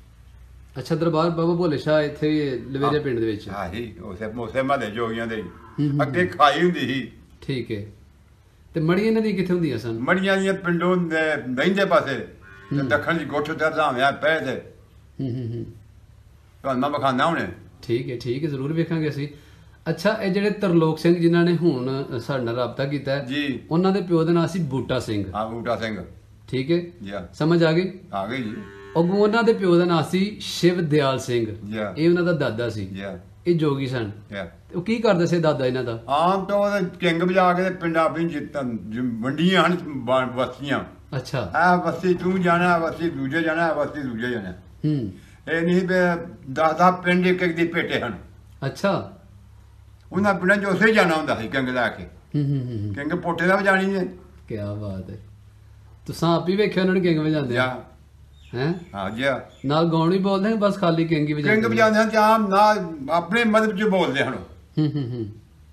ਅੱਛਾ ਦਰਬਾਰ ਬਾਬਾ ਭੋਲੇ ਸ਼ਾਹ ਇੱਥੇ ਲਵੇਰੇ ਪਿੰਡ ਦੇ ਵਿੱਚ ਆਹੀ ਉਸੇ ਮੋਸੇ ਮਹੱਲੇ ਜੋਗੀਆਂ ਦੇ ਹੂੰ, ਹੂੰ, ਅੱਗੇ ਖਾਈ ਹੁੰਦੀ ਸੀ ਠੀਕ ਹੈ ਤੇ ਮੜੀਆਂ ਇਹਨਾਂ ਦੀ ਕਿੱਥੇ ਹੁੰਦੀਆਂ ਸਨ ਮੜੀਆਂ ਦੀਆਂ ਪਿੰਡੋਂ ਦੇ ਦਹਿੰਦੇ ਪਾਸੇ ਤੇ ਦੱਖਣ ਦੀ ਗੋਠ ਤੇ ਰਾਮਿਆ ਪਏ ਤੇ ਹੂੰ ਹੂੰ ਹੂੰ ਤੁਹਾਨੂੰ ਮੈਂ ਵਿਖਾਣਾ ਹੁਣੇ ਠੀਕ ਹੈ ਠੀਕ ਹੈ ਜ਼ਰੂਰ ਵੇਖਾਂਗੇ ਅਸੀਂ ਅੱਛਾ ਇਹ ਜਿਹੜੇ ਤਰਲੋਕ ਸਿੰਘ ਜਿਨ੍ਹਾਂ ਨੇ ਹੁਣ ਸਾਡੇ ਨਾਲ ਰਾਬਤਾ ਕੀਤਾ ਹੈ, ਜੀ ਉਹਨਾਂ ਦੇ ਪਿਓ ਦਾ ਨਾਮ ਸੀ ਬੂਟਾ ਸਿੰਘ ਆ ਬੂਟਾ ਸਿੰਘ ਠੀਕ ਹੈ ਜੀ ਆ ਸਮਝ ਆ ਗਈ ਆ ਗਈ ਜੀ ਅੱਗੋਂ ਉਹਨਾਂ ਦੇ ਪਿਓ ਦਾ ਨਾਮ ਸੀ ਸ਼ਿਵ ਦਿਆਲ ਸਿੰਘ ਜੀ ਆ ਇਹ ਉਹਨਾਂ ਦਾ ਦਾਦਾ ਸੀ ਜੀ ਆ ਇਹ ਜੋਗੀ ਸਨ ਜੀ ਆ। ਤੇ ਉਹ ਕੀ ਕਰਦੇ ਸੀ ਦਾਦਾ ਇਹਨਾਂ ਦਾ ਆਮ ਤੌਰ ਤੇ ਕਿੰਗ ਵਜਾ ਕੇ ਤੇ ਪਿੰਡਾਂ ਆਪਣੀ ਜਿੱਤਨ ਵੰਡੀਆਂ ਹਨ ਬ- ਬਸਤੀਆਂ ਅੱਛਾ ਆ ਬਸਤੀ ਤੂੰ ਜਾਣਾ ਬਸਤੀ ਦੂਜੇ ਜਾਣਾ ਆਹ ਬਸਤੀ ਦੂਜੇ ਜਾਣਾ ਹੂੰ ਇਹ ਨਹੀਂ ਵੀ ਦਸ ਦਸ ਪਿੰਡ ਇੱਕ ਇੱਕ ਦੀ ਭੇਟੇ ਹਨ ਅੱਛਾ ਉਹਨਾਂ ਪਿੰਡਾਂ 'ਚ ਉਸੇ ਹੀ ਜਾਣਾ ਹੁੰਦਾ ਸੀ ਕਿੰਗ ਲੈ ਕੇ ਹੂੰ ਹੂੰ ਹੂੰ ਹੂੰ ਕਿੰਗ ਪੋਟੇ ਦਾ ਵਜਾਣੀ ਨੇ ਕੀ ਬਾਤ ਹੈ ਤੁਸੀਂ ਆਪ ਹੀ ਵੇਖਿਆ ਉਹਨਾਂ ਨੂੰ ਕਿੰਗ ਵਜਾਉਂਦੇ ਜਾਂ ਹੈ ਹਾਂ ਜੀ ਆ। ਨਾਲ ਗਾਉਣ ਵੀ ਬੋਲਦੇ ਨੇ ਬਸ ਖਾਲੀ ਕਿੰਗ ਹੀ ਕਿੰਗ ਵਜਾਉਂਦੇ ਨੇ। ਵਜਾਉਂਦੇ ਹਨ ਤੇ ਆਮ ਨਾ ਆਪਣੇ ਮਦਦ 'ਚ ਬੋਲਦੇ ਹਨ ਹੂੰ ਹੂੰ ਹੂੰ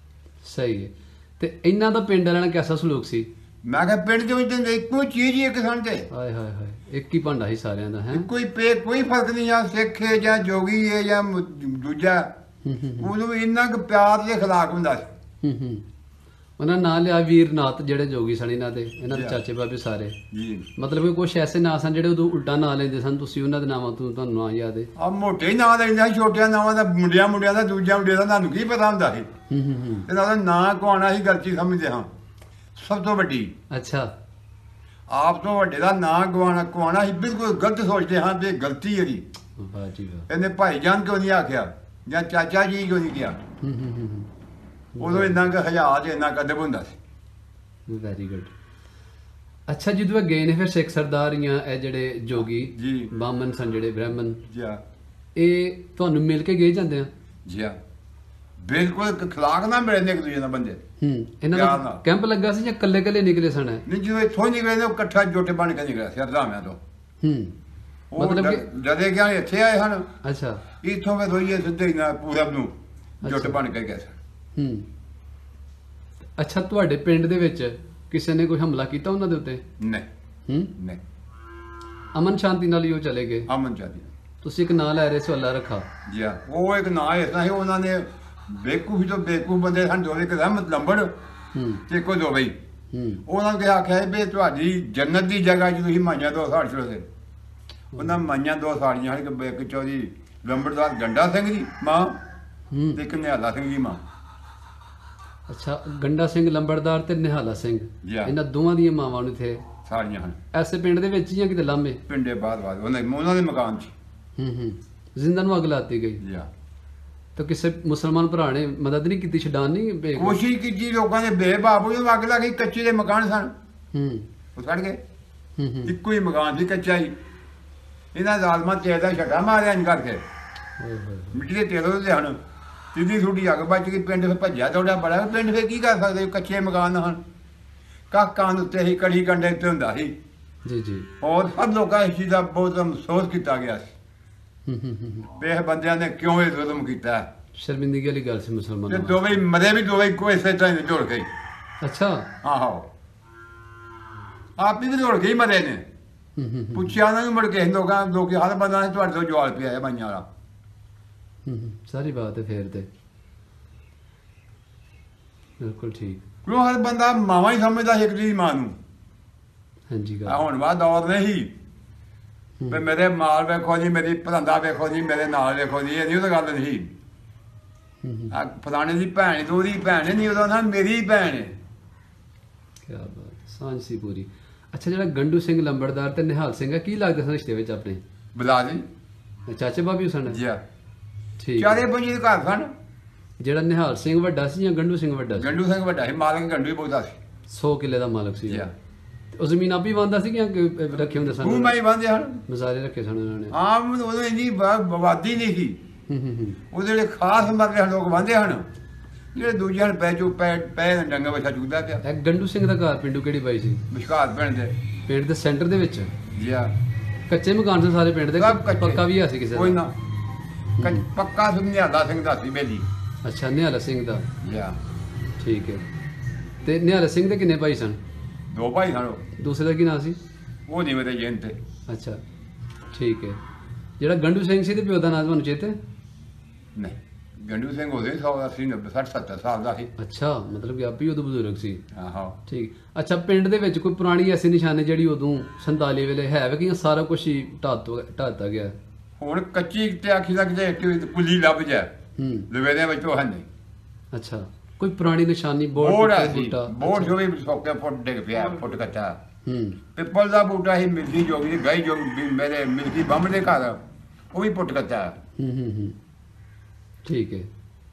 ਸਹੀ ਹੈ ਤੇ ਇਹਨਾਂ ਦਾ ਪਿੰਡ ਵਾਲਿਆਂ ਨਾਲ ਕਿਹਦਾ ਸਲੂਕ ਸੀ ਮੈਂ ਕਿਹਾ ਪਿੰਡ ਦੇ ਵਿੱਚ ਤਾਂ ਇੱਕੋ ਚੀਜ਼ ਹੀ ਇੱਕ ਸਨ ਤੇ ਹਾਏ ਹਾਏ ਹਾਏ ਇੱਕ ਹੀ ਭਾਂਡਾ ਸੀ ਸਾਰਿਆਂ ਦਾ ਹੈ ਕੋਈ ਪੇ ਕੋਈ ਫਰਕ ਨਹੀਂ ਆ ਸਿੱਖ ਹੈ ਜਾਂ ਜੋਗੀ ਹੈ ਜਾਂ ਮ- ਦੂਜਾ ਹੂੰ ਹੂੰ ਹੂੰ ਉਦੋਂ ਇੰਨਾ ਕੁ ਪਿਆਰ ਦੇ ਖਿਲਾਫ ਹੁੰਦਾ ਸੀ ਹੂੰ ਹੂੰ ਉਹਨਾਂ ਨਾਂ ਲਿਆ ਵੀਰਨਾਥ ਜਿਹੜੇ ਜੋਗੀ ਸਨ ਇਹਨਾਂ ਦੇ ਇਹਨਾਂ ਦੇ ਜੀ। ਚਾਚੇ ਬਾਬੇ ਸਾਰੇ ਜੀ ਮਤਲਬ ਕਿ ਕੁਝ ਐਸੇ ਨਾਂ ਸਨ ਜਿਹੜੇ ਉਦੋਂ ਉਲਟਾ ਨਾਂ ਲੈਂਦੇ ਸਨ ਤੁਸੀਂ ਉਹਨਾਂ ਦੇ ਨਾਮਾਂ ਤੋਂ ਤੁਹਾਨੂੰ ਨਾਂ ਯਾਦ ਹੈ ਆ ਮੋਟੇ ਨਾਂ ਲੈਂਦਾ ਸੀ ਛੋਟਿਆਂ ਨਾਵਾਂ ਦਾ ਮੁੰਡਿਆਂ ਮੁੰਡਿਆਂ ਦਾ ਦੂਜਾ ਮੁੰਡੇ ਦਾ ਤੁਹਾਨੂੰ ਕੀ ਪਤਾ ਹੁੰਦਾ ਸੀ ਹੂੰ ਹੂੰ ਹੂੰ ਤੇ ਨਾਲ ਨਾਂ ਕਵਾਉਣਾ ਸੀ ਗਲਤੀ ਸਮਝਦੇ ਹਾਂ ਸਭ ਤੋਂ ਵੱਡੀ ਅੱਛਾ ਆਪ ਤੋਂ ਵੱਡੇ ਦਾ ਨਾਂ ਗਵਾਣਾ ਕਵਾਉਣਾ ਸੀ ਬਿਲਕੁਲ ਗਲਤ ਸੋਚਦੇ ਹਾਂ ਤੇ ਗਲਤੀ ਇਹਦੀ ਵਾਹ ਜੀ ਵਾਹ ਇਹਨੇ ਭਾਈ ਜਾਨ ਕਿਉਂ ਨਹੀਂ ਆਖਿਆ ਜਾਂ ਚਾਚਾ ਜੀ ਕਿਉਂ ਨਹੀਂ ਕਿਹਾ ਹੂੰ ਹੂੰ ਹੂੰ ਹੂੰ ਉਦੋਂ ਇੰਨਾ ਕੁ ਹਜ਼ਾਰ ਤੇ ਇੰਨਾ ਕਦਬ ਹੁੰਦਾ ਸੀ ਵੈਰੀ ਗੁੱਡ ਅੱਛਾ ਜਦੋਂ ਇਹ ਗਏ ਨੇ ਫਿਰ ਸਿੱਖ ਸਰਦਾਰ ਜਾਂ ਇਹ ਜਿਹੜੇ ਜੋਗੀ ਜੀ ਬਾਮਨ ਸਨ ਜਿਹੜੇ ਬ੍ਰਾਹਮਣ ਜੀ ਆ ਇਹ ਤੁਹਾਨੂੰ ਮਿਲ ਕੇ ਗਏ ਜਾਂਦੇ ਆ ਜੀ ਆ ਬਿਲਕੁਲ ਖਲਾਕ ਨਾ ਮਿਲੇ ਨੇ ਇੱਕ ਦੂਜੇ ਨਾਲ ਬੰਦੇ ਹੂੰ ਇਹਨਾਂ ਪਿਆਰ ਦਾ ਨਾਲ। ਕੈਂਪ ਲੱਗਾ ਸੀ ਜਾਂ ਕੱਲੇ ਕੱਲੇ ਨਿਕਲੇ ਸਨ ਇਹ? ਨਹੀਂ ਜਦੋਂ ਇੱਥੋਂ ਨਿਕਲੇ ਨੇ ਉਹ ਇਕੱਠਾ ਜੋਟੇ ਬਣ ਕੇ ਨਿਕਲਿਆ ਸੀ ਅਰਦਾਮਿਆਂ ਤੋਂ ਹੂੰ ਉਹ ਮਤਲਬ ਜਦ- ਕਿ- ਜਦੇ ਗਿਆ ਇੱਥੇ ਆਏ ਹਨ ਅੱਛਾ ਇੱਥੋਂ ਫਿਰ ਹੋਈਏ ਸਿੱਧੇ ਹੀ ਨਾ ਪੂਰਬ ਨੂੰ ਜੁੱਟ ਅੱਛਾ। ਬਣ ਕੇ ਗਏ ਸਨ ਹੂੰ ਅੱਛਾ ਤੁਹਾਡੇ ਪਿੰਡ ਦੇ ਵਿੱਚ ਕਿਸੇ ਨੇ ਕੋਈ ਹਮਲਾ ਕੀਤਾ ਉਹਨਾਂ ਦੇ ਉੱਤੇ? ਨਹੀਂ ਹੂੰ ਨਹੀਂ, ਅਮਨ ਸ਼ਾਂਤੀ ਨਾਲ ਹੀ ਉਹ ਚਲੇ ਗਏ। ਅਮਨ ਚਾਹਦੀ ਤੁਸੀਂ ਇੱਕ ਨਾਂ ਲੈ ਰਹੇ ਸੀ ਅੱਲਾ ਰੱਖਾ। ਜੀ ਹਾਂ, ਉਹ ਇੱਕ ਨਾਂ ਇਸ ਤਰ੍ਹਾਂ ਸੀ, ਉਹਨਾਂ ਨੇ ਬੇਕੂਫੀ ਤੋਂ ਬੇਕੂਫ ਬੰਦੇ ਹਨ ਦੋਵੇਂ, ਇੱਕ ਰਹਿਮਤ ਲੰਬੜ ਹੂੰ ਤੇ ਕੋਈ ਦੋ ਬਈ। ਹੂੰ ਉਹਨਾਂ ਨੇ ਆਖਿਆ ਵੀ ਤੁਹਾਡੀ ਜੰਨਤ ਦੀ ਜਗ੍ਹਾ 'ਚ ਤੁਸੀਂ ਮਾਈਆਂ ਦੋ ਸਾੜ ਛੋੜੇ। ਉਹਨਾਂ ਮਾਈਆਂ ਦੋ ਸਾੜੀਆਂ ਹਨ, ਇੱਕ ਚੌਧਰੀ ਲੰਬੜਦਾਰ ਗੰਡਾ ਸਿੰਘ ਦੀ ਮਾਂ ਹੂੰ ਤੇ ਇੱਕ ਨਿਹਾਲਾ ਸਿੰਘ ਦੀ ਮਾਂ। ਅੱਛਾ, ਗੰਡਾ ਸਿੰਘ ਲੰਬੜਦਾਰ ਤੇ ਨਿਹਾਲਾ ਸਿੰਘ, ਜੀ ਹਾਂ। ਇਹਨਾਂ ਦੋਵਾਂ ਦੀਆਂ ਮਾਵਾਂ ਨੂੰ ਇੱਥੇ ਸਾੜੀਆਂ ਹਨ ਐਸੇ ਪਿੰਡ ਦੇ ਵਿੱਚ ਜਾਂ ਕਿਤੇ ਲਾਂਭੇ? ਪਿੰਡੇ ਬਾਅਦ ਬਾਅਦ ਉਹਨਾਂ ਉਹਨਾਂ ਦੇ ਮਕਾਨ 'ਚ। ਹੂੰ ਹੂੰ ਜ਼ਿੰਦਾ ਨੂੰ ਅੱਗ ਲਾਤੀ ਗਈ। ਜੀ ਹਾਂ, ਤਾਂ ਕਿਸੇ ਮੁਸਲਮਾਨ ਭਰਾ ਨੇ ਮਦਦ ਨਹੀਂ ਕੀਤੀ, ਛਡਾਣ ਨਹੀਂ ਬੇ- ਕੋਸ਼ਿਸ਼ ਕੀਤੀ ਲੋਕਾਂ ਨੇ ਬੇਬਾਪ ਉਹਨੂੰ ਅੱਗ ਲੱਗ ਗਈ। ਕੱਚੇ ਦੇ ਮਕਾਨ ਸਨ, ਹੂੰ ਉਹ ਸੜ ਗਏ। ਹੂੰ ਹੂੰ ਇੱਕੋ ਹੀ ਮਕਾਨ ਸੀ ਕੱਚਾ ਹੀ। ਇਹਨਾਂ ਜ਼ਾਲਮਾਂ ਤੇਲ ਦਾ ਛੱਡਾ ਮਾਰਿਆ ਇੰਜ ਕਰਕੇ, ਓਏ ਹੋਏ। ਮਿੱਟੀ ਦੇ ਤੇਲ ਉਹਦੇ ਹਨ। ਸਿੱਧੀ ਛੁੱਟੀ ਅੱਗ ਬਚ ਗਈ। ਪਿੰਡ ਫਿਰ ਭੱਜਿਆ ਤੁਹਾਡਾ ਬੜਾ। ਪਿੰਡ ਫਿਰ ਕੀ ਕਰ ਸਕਦੇ, ਕੱਚੇ ਮਕਾਨ ਹਨ। ਕਾਕਾਂ ਦੇ ਉੱਤੇ ਹੀ ਕੜੀ ਕੰਡੇ ਉੱਤੇ ਹੁੰਦਾ ਸੀ। ਜੀ ਜੀ ਔਰ ਸਭ ਲੋਕਾਂ ਇਸ ਚੀਜ਼ ਦਾ ਬਹੁਤ ਅਫਸੋਸ ਕੀਤਾ ਗਿਆ ਸੀ ਹੂੰ ਹੂੰ ਹੂੰ ਹੂੰ। ਵੀ ਇਹ ਬੰਦਿਆਂ ਨੇ ਕਿਉਂ ਇਹ ਜ਼ੁਲਮ ਕੀਤਾ। ਸ਼ਰਮਿੰਦਗੀ ਵਾਲੀ ਗੱਲ ਸੀ ਤੇ ਮੁਸਲਮਾਨਾਂ ਵਾਸਤੇ। ਦੋਵੇਂ ਮਰੇ ਵੀ ਦੋਵੇਂ ਇੱਕੋ ਇਸੇ ਤਰ੍ਹਾਂ ਹੀ ਜੁੜ ਗਏ। ਅੱਛਾ। ਆਹੋ, ਆਪ ਵੀ ਜੁੜ ਗਏ ਮਰੇ ਨੇ। ਹੂੰ ਹੂੰ ਹੂੰ ਪੁੱਛਿਆ ਨਾ ਵੀ ਮੁੜ ਕੇ ਲੋਕਾਂ ਲੋਕੀ ਹਰ ਬੰਦਾ ਨੇ ਤੁਹਾਡੇ ਤੋਂ ਜਵਾਲ ਪਿਆ ਹੈ ਬਾਈਆਂ ਵਾਲਾ। ਹੂੰ ਹੂੰ, ਸਾਰੀ ਬਾਤ ਹੈ ਫੇਰ ਤੇ ਬਿਲਕੁਲ ਠੀਕ। ਕਿਉਂ ਹਰ ਬੰਦਾ ਮਾਵਾਂ ਹੀ ਸਮਝਦਾ ਸੀ ਇੱਕ ਦੀ ਮਾਂ ਨੂੰ। ਹਾਂਜੀ ਆ ਗੱਲ। ਹੁਣ ਬਾਅਦ ਦੌਰ ਨਹੀਂ ਵੀ ਮੇਰੇ ਮਾਲ ਵੇਖੋ ਜੀ, ਮੇਰੀ ਭਰੰਦਾ ਵੇਖੋ ਜੀ, ਮੇਰੇ ਨਾਲ ਵੇਖੋ ਜੀ, ਇਹ ਨਹੀਂ ਉਹ ਤਾਂ ਗੱਲ ਨਹੀਂ। ਹੂੰ ਹੂੰ ਆ ਫਲਾਣੇ ਦੀ ਭੈਣ ਤੇ ਉਹਦੀ ਭੈਣ ਨਹੀਂ, ਉਦੋਂ ਨਾ ਮੇਰੀ ਭੈਣ ਹੈ। ਕੀ ਬਾਤ, ਸਾਂਝ ਸੀ ਪੂਰੀ। ਅੱਛਾ, ਜਿਹੜਾ ਗੰਡੂ ਸਿੰਘ ਲੰਬੜਦਾਰ ਤੇ ਨਿਹਾਲ ਸਿੰਘ ਹੈ, ਕੀ ਲੱਗਦਾ ਸੀ ਰਿਸ਼ਤੇ ਵਿੱਚ ਆਪਣੇ? ਬੁਲਾ ਜੀ ਚਾਚੇ ਬਾਬੀ ਸਨ? ਜੀ ਆ, ਠੀਕ। ਚਾਰੇ ਪੰਜੇ ਦੇ ਘਰ ਸਨ। ਜਿਹੜਾ ਨਿਹਾਲ ਸਿੰਘ ਵੱਡਾ ਸੀ ਜਾਂ ਗੰਡੂ ਸਿੰਘ ਵੱਡਾ ਸੀ? ਗੰਡੂ ਸਿੰਘ ਵੱਡਾ ਸੀ, ਮਾਲਕ ਗੰਡੂ ਹੀ ਬਹੁਤਾ ਸੀ। ਸੌ ਕਿੱਲੇ ਦਾ ਮਾਲਕ ਸੀ। ਜੀ ਆ, ਤੇ ਉਹ ਜ਼ਮੀਨ ਆਪੀ ਵਾਂਦਾ ਸੀ ਜਾਂ ਕੋਈ ਰੱਖੇ ਹੁੰਦੇ ਤੂੰ ਸਨ? ਮੈਂ ਹੀ ਬੰਦੇ ਹਨ। ਮਜ਼ਾਰੇ ਰੱਖੇ ਸਨ ਉਹਨਾਂ ਨੇ। ਆਮ ਉਦੋਂ ਇੰਨੀ ਬਵਾਦੀ ਨਹੀਂ ਸੀ। ਹੂੰ ਹੂੰ ਹੂੰ ਉਹਦੇ ਜਿਹੜੇ ਖਾਸ ਮਰਲੇ ਹਨ ਲੋਕ ਬੰਦੇ ਹਨ, ਜਿਹੜੇ ਦੂਜੇ ਹਨ ਪੈ ਚੋ ਪੈ ਪੈ ਡੰਗਾ ਵਛਾ ਚੁੱਕਦਾ ਪਿਆ। ਇਹ ਗੰਡੂ ਸਿੰਘ ਦਾ ਘਰ ਪਿੰਡੂ ਕਿਹੜੀ ਬਾਈ ਸੀ? ਵਿਸ਼ਕਾਸ ਪਿੰਡ ਦੇ। ਪਿੰਡ ਦੇ ਸੈਂਟਰ ਦੇ ਵਿੱਚ ਜੀ ਆ, ਕੱਚੇ ਮਕਾਨ ਸੀ ਸਾਰੇ ਪਿੰਡ ਦੇ? ਸਭ ਕੱਚੇ। ਪੱਕਾ ਵੀ ਆ ਸੀ ਕਿਸੇ ਕੋਈ ਦਾ? ਨਾ ਕੱਚ- ਪੱਕਾ ਸੁਨਿਆਲਾ ਸਿੰਘ ਦਾ ਸੀ ਬੇਲੀ। ਅੱਛਾ, ਨਿਹਾਲ ਸਿੰਘ ਦਾ। ਜੀ ਆ, ਠੀਕ ਹੈ। ਤੇ ਨਿਹਾਲ ਸਿੰਘ ਦੇ ਕਿੰਨੇ ਭਾਈ ਸਨ? ਦੋ ਭਾਈ ਸਨ ਉਹ। ਦੂਸਰੇ ਦਾ ਕੀ ਨਾਂ ਸੀ? ਉਹ ਨਹੀਂ ਮੇਰੇ ਜੇਨ ਤੇ। ਅੱਛਾ ਠੀਕ ਹੈ। ਜਿਹੜਾ ਗੰਡੂ ਸਿੰਘ ਸੀ ਤੇ ਪਿਓ ਦਾ ਨਾਂ ਤੁਹਾਨੂੰ ਚੇਤੇ? ਨਹੀਂ, ਗੰਡੂ ਸਿੰਘ ਉਹਦੇ ਸੌ ਅੱਸੀ ਨੱਬੇ ਸੱਠ ਸੱਤਰ ਸਾਲ ਦਾ ਸੀ। ਅੱਛਾ, ਮਤਲਬ ਕਿ ਆਪੀ ਉਦੋਂ ਬਜ਼ੁਰਗ ਸੀ। ਆਹੋ, ਠੀਕ। ਅੱਛਾ, ਪਿੰਡ ਦੇ ਵਿੱਚ ਕੋਈ ਪੁਰਾਣੀ ਐਸੀ ਨਿਸ਼ਾਨੀ ਜਿਹੜੀ ਉਦੋਂ ਸੰਤਾਲੀ ਵੇਲੇ ਹੈ ਵੇ ਕਿ ਸਾਰਾ ਕੁਝ ਹੀ ਢਾਤਾ ਢਾਤਾ ਗਿਆ? ਹੁਣ ਕੱਚੀ ਤੇ ਆਖੀ ਦਾ ਕਿਤੇ ਇੱਕ ਕੁੱਲੀ ਲੱਭ ਜਾ ਹੂੰ। ਲਵੇਦੇ ਵਿੱਚੋਂ ਹੈ ਨਹੀਂ। ਅੱਛਾ, ਕੋਈ ਪੁਰਾਣੀ ਨਿਸ਼ਾਨੀ ਬੋੜ ਬੋਰਡ ਆ ਤੇ ਸੀ, ਬੂਟਾ? ਬੋੜ ਜੋ ਵੀ ਸੋਕੇ ਫੁੱਟ ਡਿੱਗ ਪਿਆ, ਫੁੱਟ ਕੱਚਾ। ਹੂੰ ਪਿੱਪਲ ਦਾ ਬੂਟਾ ਸੀ, ਮਿਲਦੀ ਜੋਗੀ ਦੀ ਗਾਈ ਜੋ ਵੀ ਮੇਰੇ ਮਿਲਦੀ ਬੰਮ ਦੇ ਘਰ, ਉਹ ਵੀ ਪੁੱਟ ਕੱਚਾ। ਹੂੰ ਹੂੰ ਹੂੰ ਠੀਕ ਹੈ।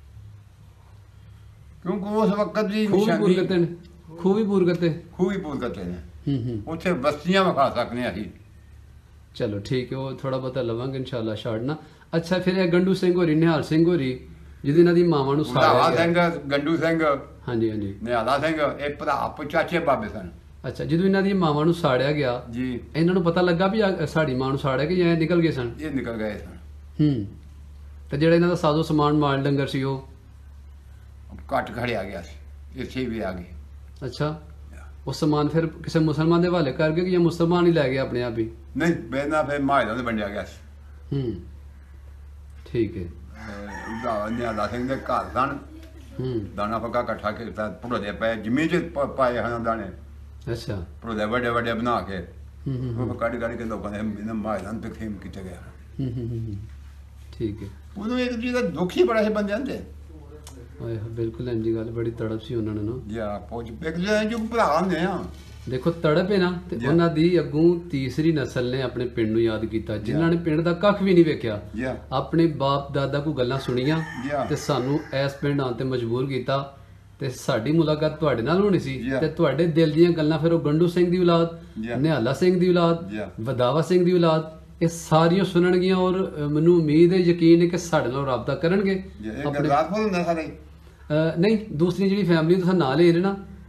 ਕਿਉਂਕਿ ਉਸ ਵਕਤ ਦੀ ਖੂਹ ਵੀ ਪੂਰ ਨਿਸ਼ਾਨੀ ਕਰਤੇ ਨੇ? ਖੂਹ ਵੀ ਪੂਰ ਕਰਤੇ? ਖੂਹ ਹੀ ਪੂਰ ਕੱਚੇ ਨੇ। ਹੂੰ ਹੂੰ ਉੱਥੇ ਬਸਤੀਆਂ ਵਿਖਾ ਸਕਨੇ ਅਸੀਂ। ਚਲੋ ਠੀਕ ਹੈ, ਉਹ ਥੋੜਾ ਬਹੁਤਾ ਲਵਾਂਗੇ ਇਨਸ਼ਾਅੱਲਾ ਛਾੜਨਾ। ਅੱਛਾ, ਫਿਰ ਇਹ ਗੰਡੂ ਸਿੰਘ ਹੋਰੀ, ਨਿਹਾਲ ਸਿੰਘ ਹੋਰੀ, ਜਿਹਦੇ ਇਹਨਾਂ ਦੀ ਮਾਵਾਂ ਨੂੰ ਨਿਹਾਲਾ ਸਾੜਿਆ ਗਿਆ। ਸਿੰਘ, ਗੰਡੂ ਸਿੰਘ, ਹਾਂਜੀ ਹਾਂਜੀ। ਨਿਹਾਲਾ ਸਿੰਘ ਇਹ ਭਰਾ ਚਾਚੇ ਬਾਬੇ ਸਨ। ਅੱਛਾ, ਜਦੋਂ ਇਹਨਾਂ ਦੀ ਮਾਵਾਂ ਨੂੰ ਸਾੜਿਆ ਗਿਆ, ਜੀ, ਇਹਨਾਂ ਨੂੰ ਪਤਾ ਲੱਗਾ ਵੀ ਆ ਸਾਡੀ ਮਾਂ ਨੂੰ ਸਾੜਿਆ ਕਿ ਜਾਂ ਇਹ ਨਿਕਲ ਗਏ ਸਨ? ਇਹ ਨਿਕਲ ਗਏ ਸਨ। ਹੂੰ। ਤੇ ਜਿਹੜਾ ਇਹਨਾਂ ਦਾ ਸਾਜ਼ੋ ਸਮਾਨ ਮਾਲ ਡੰਗਰ ਸੀ ਉਹ? ਘੱਟ ਖੜਿਆ ਗਿਆ ਸੀ, ਇੱਥੇ ਵੀ ਆ ਗਏ। ਅੱਛਾ, ਉਹ ਸਮਾਨ ਫਿਰ ਕਿਸੇ ਮੁਸਲਮਾਨ ਦੇ ਹਵਾਲੇ ਕਰ ਗਏ ਕਿ ਜਾਂ ਮੁਸਲਮਾਨ ਹੀ ਲੈ ਗਏ ਆਪਣੇ ਆਪ ਹੀ? ਨਹੀਂ, ਬੇਨਾ ਫਿਰ ਮਾਇਦਾਂ ਦੇ ਵੰਡਿਆ ਗਿਆ ਸੀ। ਹੂੰ ਠੀਕ ਹੈ। ਉਹਦਾ ਨਿਹਾਲਾ ਸਿੰਘ ਦੇ ਘਰ ਸਨ। ਹੂੰ ਦਾਣਾ ਫੱਕਾ ਇਕੱਠਾ ਕੀਤਾ, ਭੁਰਦੇ ਪਏ ਜ਼ਮੀਨ 'ਚ ਪ- ਪਾਏ ਹਨ ਦਾਣੇ, ਅੱਛਾ। ਭੁਰਦੇ ਵੱਡੇ ਵੱਡੇ ਬਣਾ ਕੇ ਹੂੰ ਹੂੰ ਉਹ ਕੱਢ ਕੱਢ ਕੇ ਲੋਕਾਂ ਨੇ ਇਹਨਾਂ ਮਾਇਦਾਂ ਤੇ ਖੇਮ ਕੀਤੇ ਗਿਆ। ਹੂੰ ਹੂੰ ਹੂੰ ਹੂੰ ਠੀਕ ਹੈ। ਉਦੋਂ ਇੱਕ ਚੀਜ਼ ਦਾ ਦੁੱਖ ਹੀ ਬੜਾ ਸੀ ਬੰਦਿਆਂ ਤੇ। ਓਏ ਹੋਏ, ਬਿਲਕੁਲ ਇੰਜੀ ਗੱਲ, ਬੜੀ ਤੜਪ ਸੀ ਉਹਨਾਂ ਨੂੰ ਨਾ। ਯਾ ਪਹੁੰਚ ਇੱਕ ਜਿਹੜੇ ਜੋ ਭਰਾ ਹੁੰਦੇ ਆ। ਦੇਖੋ ਤੜਪ ਹੈ ਨਾ, ਤੇ ਜੀ। ਉਹਨਾਂ ਦੀ ਅੱਗੋਂ ਤੀਸਰੀ ਨਸਲ ਨੇ ਆਪਣੇ ਪਿੰਡ ਨੂੰ ਯਾਦ ਕੀਤਾ, ਜਿਨ੍ਹਾਂ ਜੀ। ਨੇ ਪਿੰਡ ਦਾ ਕੱਖ ਵੀ ਨਹੀਂ ਵੇਖਿਆ, ਯਾ ਆਪਣੇ ਬਾਪ ਦਾਦਾ ਕੋ ਗੱਲਾਂ ਸੁਣੀਆਂ ਜੀ। ਤੇ ਸਾਨੂੰ ਇਸ ਪਿੰਡ ਆਉਣ ਤੇ ਮਜਬੂਰ ਕੀਤਾ। ਤੇ ਸਾਡੀ ਮੁਲਾਕਾਤ ਤੁਹਾਡੇ ਨਾਲ ਹੋਣੀ ਸੀ ਜੀ। ਤੇ ਤੁਹਾਡੇ ਦਿਲ ਦੀਆਂ ਗੱਲਾਂ ਫਿਰ ਉਹ ਗੰਡੂ ਸਿੰਘ ਦੀ ਔਲਾਦ, ਜੀ। ਨਿਹਾਲਾ ਸਿੰਘ ਦੀ ਔਲਾਦ, ਜੀ। ਵਦਾਵਾ ਸਿੰਘ ਦੀ ਔਲਾਦ, ਇਹ ਸਾਰੀਆਂ ਸੁਣਨਗੀਆਂ। ਔਰ ਅ, ਮੈਨੂੰ ਉਮੀਦ ਹੈ, ਯਕੀਨ ਹੈ ਕਿ ਸਾਡੇ ਨਾਲ ਰਾਬਤਾ ਕਰਨਗੇ। ਇਹ ਗਰਦਾਸਪੁਰ ਹੁੰਦਾ ਸਾਰੇ। ਅ, ਨਹੀਂ, ਦੂਸਰੀ ਜਿਹੜੀ ਫੈਮਿਲੀ ਤੁਸੀਂ ਨਾਂ ਲੈ ਰਹੇ ਨਾ,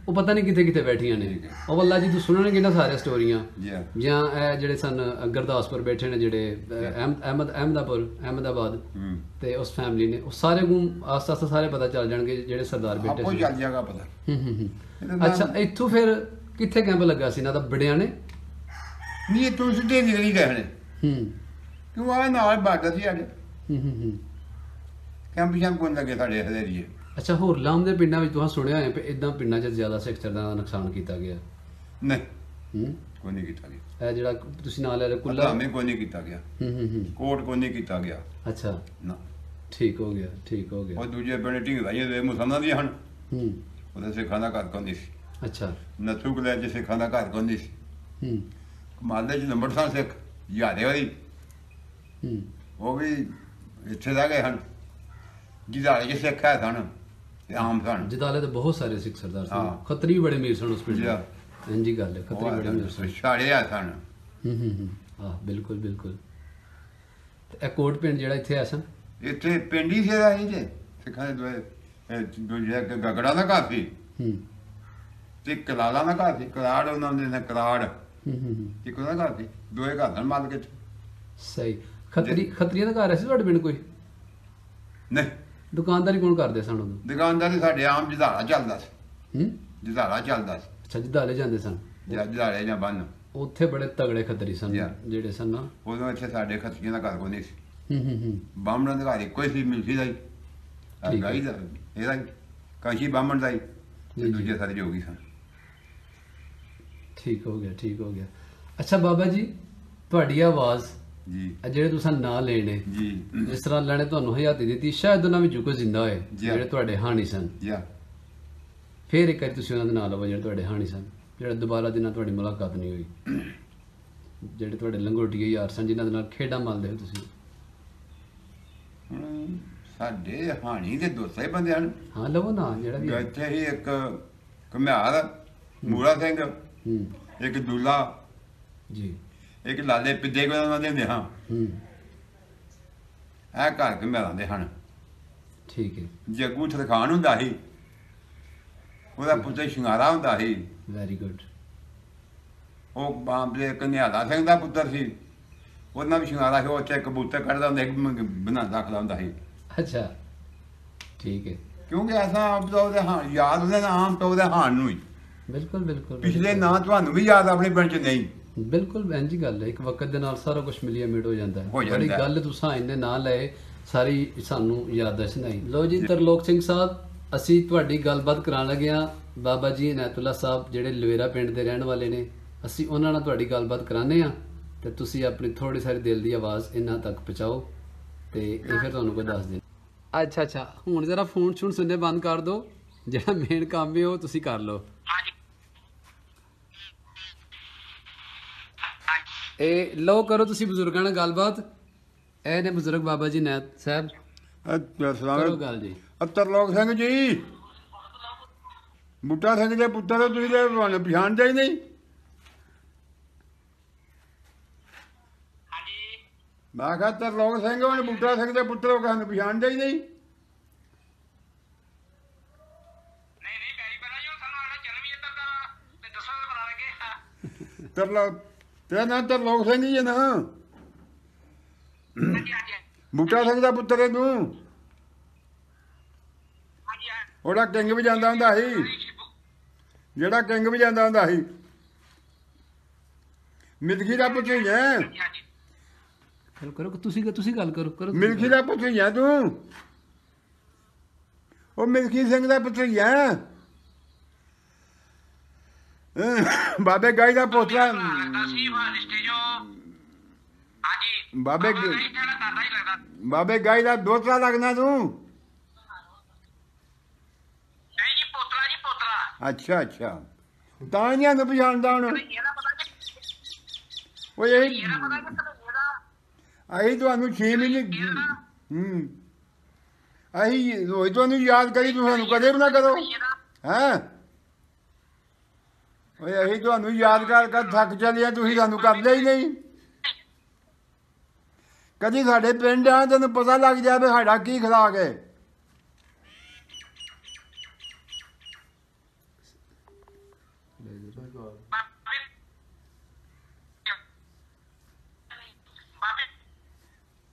ਉਹ ਪਤਾ ਨਹੀਂ ਕਿੱਥੇ ਕਿੱਥੇ ਬੈਠੀਆਂ ਨੇ। ਉਹ ਵੱਲਾ ਜੀ ਤੂੰ ਸੁਣਨਗੇ ਨਾ ਸਾਰੀਆਂ ਸਟੋਰੀਆਂ, ਜੀ ਹਾਂ। ਜਾਂ ਇਹ ਜਿਹੜੇ ਸਨ ਗੁਰਦਾਸਪੁਰ ਬੈਠੇ ਨੇ ਜਿਹੜੇ ਅਹਿਮ- ਅਹਿਮਦ ਅਹਿਮਦਾਪੁਰ ਅਹਿਮਦਾਬਾਦ ਹੂੰ ਤੇ ਉਸ ਫੈਮਿਲੀ ਨੇ, ਉਹ ਸਾਰੇ ਨੂੰ ਆਸਤਾ ਆਸਤਾ ਸਾਰੇ ਪਤਾ ਚੱਲ ਜਾਣਗੇ ਜਿਹੜੇ ਸਰਦਾਰ ਬੈਠੇ ਆਪੋ ਸੀ। ਚੱਲ ਜਾਗਾ ਪਤਾ। ਹੂੰ ਹੂੰ ਹੂੰ। ਇਹਦਾ ਨਾਮ- ਅੱਛਾ ਇੱਥੋਂ ਫਿਰ ਕਿੱਥੇ ਕੈਂਪ ਲੱਗਾ ਸੀ ਇਹਨਾਂ ਦਾ ਬੜਿਆਂ ਨੇ? ਨਹੀਂ ਤੂੰ ਸਿੱਧੇ ਨਹੀਂ ਰਹਿਣੇ ਹੂੰ ਕਿਉਂ ਆ ਨਾਲ ਬਾਰਡਰ ਸੀ ਸਾਡੇ ਹੂੰ ਹੂੰ ਹੂੰ। ਕੈਂਪ ਸ਼ੈਂਪ ਕੋਲ ਲੱਗੇ ਸਾਡੇ ਹਦੇਰੀਏ। ਅੱਛਾ ਹੋਰ ਲਾਮ ਦੇ ਪਿੰਡਾਂ ਵਿੱਚ ਤੁਸੀਂ ਸੁਣਿਆ ਹੈ ਕਿ ਇਦਾਂ ਪਿੰਡਾਂ 'ਚ ਜ਼ਿਆਦਾ ਸਿੱਖ ਸਰਦਾਰਾਂ ਦਾ ਨੁਕਸਾਨ ਕੀਤਾ ਗਿਆ? ਨਹੀਂ ਹੂੰ। ਕੋਈ ਨਹੀਂ ਕੀਤਾ ਗਿਆ। ਇਹ ਜਿਹੜਾ ਤੁਸੀਂ ਨਾਲ ਲੈ ਰਹੇ ਕੁੱਲਾ। ਕੁੱਲਾ ਕੋਈ ਨਹੀਂ ਕੀਤਾ ਗਿਆ। ਹੂੰ ਹੂੰ ਹੂੰ। ਕੋਟ ਕੋਈ ਨਹੀਂ ਕੀਤਾ ਗਿਆ। ਅੱਛਾ ਨਾ ਠੀਕ ਹੋ ਗਿਆ ਠੀਕ ਹੋ ਗਿਆ। ਉਹ ਦੂਜੇ ਪਿੰਡ ਢਿੰਗਰਾਈਆਂ ਦੇ ਮੁਸਲਮਾਨਾਂ ਦੀਆਂ ਹਨ। ਹੂੰ। ਉਹਦੇ ਸਿੱਖਾਂ ਦਾ ਘਰ ਕੋਈ ਨਹੀਂ ਸੀ। ਅੱਛਾ। ਨੱਥੂ ਕਲੇ ਚ ਸਿੱਖਾਂ ਦਾ ਘਰ ਕੋਈ ਨਹੀਂ ਸੀ। ਹੂੰ ਮਾਲੇ ਚ ਲੰਬੜਸਾਂ ਸਿੱਖ ਯਾਦੇ ਵਾਲੀ ਹੂੰ। ਉਹ ਵੀ ਇੱਥੇ ਦਾ ਗਏ ਹਨ। ਜਿਦਾਲੇ ਚ ਸਿੱਖ ਹੈ ਸਨ ਤੇ ਆਮ ਸਨ। ਜਦਾਲੇ ਤੇ ਬਹੁਤ ਸਾਰੇ ਸਿੱਖ ਸਰਦਾਰ ਸਨ। ਹਾਂ। ਖੱਤਰੀ ਵੀ ਬੜੇ ਅਮੀਰ ਸਨ ਉਸ ਪਿੰਡ ਜੀ ਦੇ। ਹਾਂ। ਇੰਜੀ ਗੱਲ ਹੈ, ਖੱਤਰੀ ਬੜੇ ਅਮੀਰ ਸਨ। ਛਾੜੇ ਆ ਸਨ। ਹੂੰ ਹੂੰ ਹੂੰ। ਆਹ ਬਿਲਕੁਲ ਬਿਲਕੁਲ। ਤੇ ਇਹ ਕੋਟ ਪਿੰਡ ਜਿਹੜਾ ਇੱਥੇ ਆ ਸਨ? ਇੱਥੇ ਪਿੰਡ ਹੀ ਸੀ ਦਾ ਇਹ ਜੇ ਸਿੱਖਾਂ ਦੇ ਦੋਏ ਦੂਜੇ ਗਗੜਾ ਦਾ ਘਰ ਸੀ ਹੂੰ ਤੇ ਕਲਾਲਾ ਦਾ ਘਰ ਸੀ। ਕਲਾੜ ਉਹਨਾਂ ਦੇ ਨੇ ਕਲਾੜ ਹੂੰ ਹੂੰ ਹੂੰ। ਇੱਕ ਉਹਦਾ ਘਰ ਸੀ। ਦੋਏ ਘਰ ਸਨ ਮਾਲਕ ਚ। ਸਹੀ। ਖੱਤਰੀ ਖੱਤਰੀਆਂ ਦਾ ਘਰ ਹੈ ਸੀ ਤੁਹਾਡੇ ਪਿੰਡ ਕੋਈ? ਨਹੀਂ ਦੁਕਾਨਦਾਰੀ ਕੌਣ ਕਰਦੇ ਸਨ ਉਦੋਂ? ਦੁਕਾਨਦਾਰੀ ਸਾਡੇ ਆਮ ਜਦਾਲਾ ਚੱਲਦਾ ਸੀ। ਹੂੰ। ਜਦਾਲਾ ਚੱਲਦਾ ਸੀ। ਅੱਛਾ ਜਦਾਲੇ ਜਾਂਦੇ ਸਨ। ਜਾਂ ਜਦਾਲੇ ਜਾਂ ਬੰਨ ਉੱਥੇ ਬੜੇ ਤਗੜੇ ਖੱਤਰੀ ਸਨ ਜੀ ਹਾਂ। ਜਿਹੜੇ ਸਨ ਨਾ। ਉਦੋਂ ਇੱਥੇ ਸਾਡੇ ਖੱਤਰੀਆਂ ਦਾ ਘਰ ਕੋਈ ਨਹੀਂ ਸੀ। ਹੂੰ ਹੂੰ ਹੂੰ। ਬਾਹਮਣ ਦਾ ਘਰ ਇੱਕੋ ਹੀ ਸੀ। ਮਿਲਖੀ ਦਾ ਹੀ ਠੀਕ ਹੈ। ਗਾਈ ਦਾ ਇਹਦਾ ਹੀ ਕਾਸ਼ੀ ਬਾਹਮਣ ਦਾ ਹੀ ਜੀ, ਤੇ ਜੀ। ਦੂਜੇ ਸਾਰੇ ਜੋਗੀ ਸਨ। ਠੀਕ ਹੋ ਗਿਆ ਠੀਕ ਹੋ ਗਿਆ। ਅੱਛਾ ਬਾਬਾ ਜੀ ਤੁਹਾਡੀ ਆਵਾਜ਼ ਜੀ ਇਹ ਜਿਹੜੇ ਤੁਸੀਂ ਨਾਂ ਲੈਣੇ ਜੀ ਜਿਸ ਤਰ੍ਹਾਂ ਅੱਲਾ ਨੇ ਤੁਹਾਨੂੰ ਹਯਾਤੀ ਦਿੱਤੀ, ਸ਼ਾਇਦ ਉਹਨਾਂ ਵਿੱਚੋਂ ਕੋਈ ਜ਼ਿੰਦਾ ਹੋਏ ਜੀ ਹਾਂ। ਜਿਹੜੇ ਤੁਹਾਡੇ ਹਾਣੀ ਸਨ। ਜੀ ਹਾਂ। ਫੇਰ ਇੱਕ ਵਾਰੀ ਤੁਸੀਂ ਉਹਨਾਂ ਦੇ ਨਾਂ ਲਵੋ ਜਿਹੜੇ ਤੁਹਾਡੇ ਹਾਣੀ ਸਨ, ਜਿਹੜੇ ਦੁਬਾਰਾ ਜਿਨ੍ਹਾਂ ਤੁਹਾਡੀ ਮੁਲਾਕਾਤ ਨਹੀਂ ਹੋਈ, ਜਿਹੜੇ ਤੁਹਾਡੇ ਲੰਗੋਟੀਏ ਯਾਰ ਸਨ ਜਿਨ੍ਹਾਂ ਦੇ ਨਾਲ ਖੇਡਾਂ ਮਲਦੇ ਹੋ ਤੁਸੀਂ। ਹੁਣ ਸਾਡੇ ਹਾਣੀ ਦੇ ਦੋਸਤ ਹੀ ਬੰਦੇ ਹਨ। ਹਾਂ ਲਵੋ ਨਾਂ ਜਿਹੜਾ ਵੀ ਹੈ। ਇੱਥੇ ਹੀ ਇੱਕ ਘੁਮਿਆਰ ਮੂਰਾ ਸਿੰਘ, ਹੂੰ ਇੱਕ ਦੁੱਲਾ, ਜੀ ਇੱਕ ਲਾਲੇ ਪਿੱਦੇ ਕੋਲ ਉਹਨਾਂ ਦੇ ਹੁੰਦੇ ਹਾਂ। ਹੂੰ ਇਹ ਘਰ ਘੁਮਿਆਰਾਂ ਦੇ ਹਨ। ਠੀਕ ਹੈ ਜੱਗੂ ਥਰਖਾਨ ਹੁੰਦਾ ਸੀ, ਉਹਦਾ ਪੁੱਤਰ ਸ਼ਿੰਗਾਰਾ ਹੁੰਦਾ ਸੀ। Very good. ਉਹ ਬਾਂਬਲੇ ਕਨਿਆਲਾ ਸਿੰਘ ਦਾ ਪੁੱਤਰ ਸੀ, ਉਹਨਾਂ ਵੀ ਸ਼ਿੰਗਾਰਾ ਸੀ। ਉਹ ਉੱਥੇ ਕਬੂਤਰ ਕੱਢਦਾ ਹੁੰਦਾ, ਇੱਕ ਬਣਾਉਂਦਾ ਖਲਾਉਂਦਾ ਸੀ। ਅੱਛਾ ਠੀਕ ਹੈ। ਕਿਉਂਕਿ ਐਸਾ ਆਮ ਤਾਂ ਉਹਦੇ ਹਾਂ ਯਾਦ ਉਹਦੇ ਨਾਲ ਆਮ ਤਾਂ ਉਹਦੇ ਹਾਨ ਨੂੰ ਹੀ। ਬਿਲਕੁਲ ਬਿਲਕੁਲ ਪਿਛਲੇ ਨਾਂ ਤੁਹਾਨੂੰ ਵੀ ਯਾਦ ਆਪਣੇ ਪਿੰਡ ਚ ਨਹੀਂ। ਬਿਲਕੁਲ ਇੰਝ ਗੱਲ ਹੈ, ਇੱਕ ਵਕਤ ਦੇ ਨਾਲ ਸਾਰਾ ਕੁਝ ਮਿਲਿਆ ਮਿਟ ਹੋ ਜਾਂਦਾ ਹੈ। ਹੋ ਜਾਂਦਾ ਬੜੀ ਹੈ। ਗੱਲ ਤੁਸੀਂ ਇੰਨੇ ਨਾਂ ਲਏ ਸਾਰੀ ਸਾਨੂੰ ਯਾਦਦਾਸ਼ਤ ਨਹੀਂ। ਲੋ ਜੀ ਤਰਲੋਕ ਸਿੰਘ ਸਾਹਿਬ, ਅਸੀਂ ਤੁਹਾਡੀ ਗੱਲਬਾਤ ਕਰਾਉਣ ਲੱਗੇ ਹਾਂ ਬਾਬਾ ਜੀ ਇਨਾਇਤੁੱਲਾ ਸਾਹਿਬ ਜਿਹੜੇ ਲਵੇਰਾ ਪਿੰਡ ਦੇ ਰਹਿਣ ਵਾਲੇ ਨੇ। ਅਸੀਂ ਉਹਨਾਂ ਨਾਲ ਤੁਹਾਡੀ ਗੱਲਬਾਤ ਕਰਾਉਂਦੇ ਹਾਂ ਤੇ ਤੁਸੀਂ ਆਪਣੀ ਥੋੜੀ ਸਾਰੀ ਦਿਲ ਦੀ ਆਵਾਜ਼ ਇਹਨਾਂ ਤੱਕ ਪਹੁੰਚਾਓ ਤੇ ਇਹ ਫਿਰ ਤੁਹਾਨੂੰ ਕੋਈ ਦੱਸ ਦੇਣ। ਅੱਛਾ ਅੱਛਾ ਹੁਣ ਜ਼ਰਾ ਫੋਨ ਛੁਣ ਸੁਣਨੇ ਬੰਦ ਕਰ ਦਿਓ, ਜਿਹੜਾ ਮੇਨ ਕੰਮ ਹੈ ਉਹ ਤੁਸੀਂ ਕਰ ਲਓ। ਹਾਂਜੀ ਇਹ ਲਓ ਕਰੋ ਤੁਸੀਂ ਬਜ਼ੁਰਗਾਂ ਨਾਲ ਗੱਲਬਾਤ। ਇਹ ਨੇ ਬਜ਼ੁਰਗ ਬਾਬਾ ਜੀ ਨੈਤ ਸਾਹਿਬ, ਕਰੋ ਗੱਲ ਜੀ। ਤਰਲੋਕ ਸਿੰਘ ਜੀ, ਬੂਟਾ ਸਿੰਘ ਦੇ ਪੁੱਤਰ ਤੁਸੀਂ ਤੇ ਤੁਹਾਨੂੰ ਪਛਾਣਦੇ ਹੀ ਨਹੀਂ। ਹਾਂਜੀ ਮੈਂ ਕਿਹਾ ਤਰਲੋਕ ਸਿੰਘ ਉਹਨੇ ਬੂਟਾ ਸਿੰਘ ਦੇ ਪੁੱਤਰ ਉਹ ਕਹਿੰਦੇ ਪਛਾਣਦੇ ਹੀ ਨਹੀਂ। ਨਹੀਂ ਨਹੀਂ ਪੈਰੀ ਪੈਣਾ ਜੀ, ਉਹ ਸਾਨੂੰ ਆਣਾ ਚੱਲ ਵੀ ਇੱਧਰ ਦਾ ਤੇ ਦੱਸੋ ਤਾਂ ਬਣਾ ਲਗੇ। ਤਰਲੋਕ ਤੇਰਾ ਨਾਂ ਤਰਲੋਕ ਸਿੰਘ ਹੀ ਹੈ ਨਾ? ਹਾਂਜੀ ਹਾਂਜੀ ਬੂਟਾ ਸਿੰਘ ਦਾ ਪੁੱਤਰ ਹੈ ਤੂੰ। ਹਾਂਜੀ ਉਹਦਾ ਕਿੰਗ ਵੀ ਜਾਂਦਾ ਹੁੰਦਾ ਸੀ, ਜਿਹੜਾ ਕਿੰਗ ਵੀ ਜਾਂਦਾ ਹੁੰਦਾ ਸੀ। ਮਿਲਖੀ ਦਾ ਪੁੱਤ ਹੀ ਹੈ। ਹਾਂਜੀ ਕਰੋ ਕਰੋ ਤੁਸੀਂ ਤੁਸੀਂ ਗੱਲ ਕਰੋ ਕਰੋ ਤੁਸੀਂ ਮਿਲਖੀ ਦਾ ਪੁੱਤ ਹੀ ਹੈ ਤੂੰ। ਉਹ ਮਿਲਖੀ ਸਿੰਘ ਦਾ ਪੁੱਤ ਹੀ ਹੈ। ਅਹ ਬਾਬੇ ਗਾਈ ਦਾ ਪੋਤਰਾ। ਲੱਗਦਾ ਸੀ ਵਾ ਰਿਸ਼ਤੇ ਜੋ। ਹਾਂਜੀ ਬਾਬੇ ਬਾਬਾ ਨਹੀਂ ਕਹਿਣਾ ਦਾਦਾ ਹੀ ਲੱਗਦਾ। ਬਾਬੇ ਗਾਈ ਦਾ ਦੋਤਰਾ ਲੱਗਣਾ ਤੂੰ। ਨਹੀਂ ਜੀ ਪੋਤਰਾ ਜੀ ਪੋਤਰਾ। ਅੱਛਾ ਅੱਛਾ ਤਾਂ ਨਹੀਂ ਇਹਨੂੰ ਪਛਾਣਦਾ ਹੁਣ। ਇਹਦਾ ਪਤਾ ਕਿ ਉਹ ਇਹੀ ਇਹਦਾ ਪਤਾ ਕਿ ਇਹਦਾ ਅਸੀਂ ਤੁਹਾਨੂੰ ਛੇ ਮਹੀਨੇ ਹੂੰ ਅਸੀਂ ਰੋਜ਼ ਤੁਹਾਨੂੰ ਯਾਦ ਕਰੀ, ਤੂੰ ਸਾਨੂੰ ਕਦੇ ਵੀ ਨਾ ਕਰੋ ਹੈਂ। ਓਏ ਅਸੀਂ ਤੁਹਾਨੂੰ ਯਾਦ ਕਰ ਕਰ ਥੱਕ ਚੱਲਿਆ, ਤੁਸੀਂ ਸਾਨੂੰ ਕਰਦੇ ਹੀ ਨਹੀਂ। ਕਦੀ ਸਾਡੇ ਪਿੰਡ ਆ ਤੈਨੂੰ ਪਤਾ ਲੱਗ ਜਾਵੇ ਸਾਡਾ ਕੀ ਖੁਰਾਕ ਹੈ।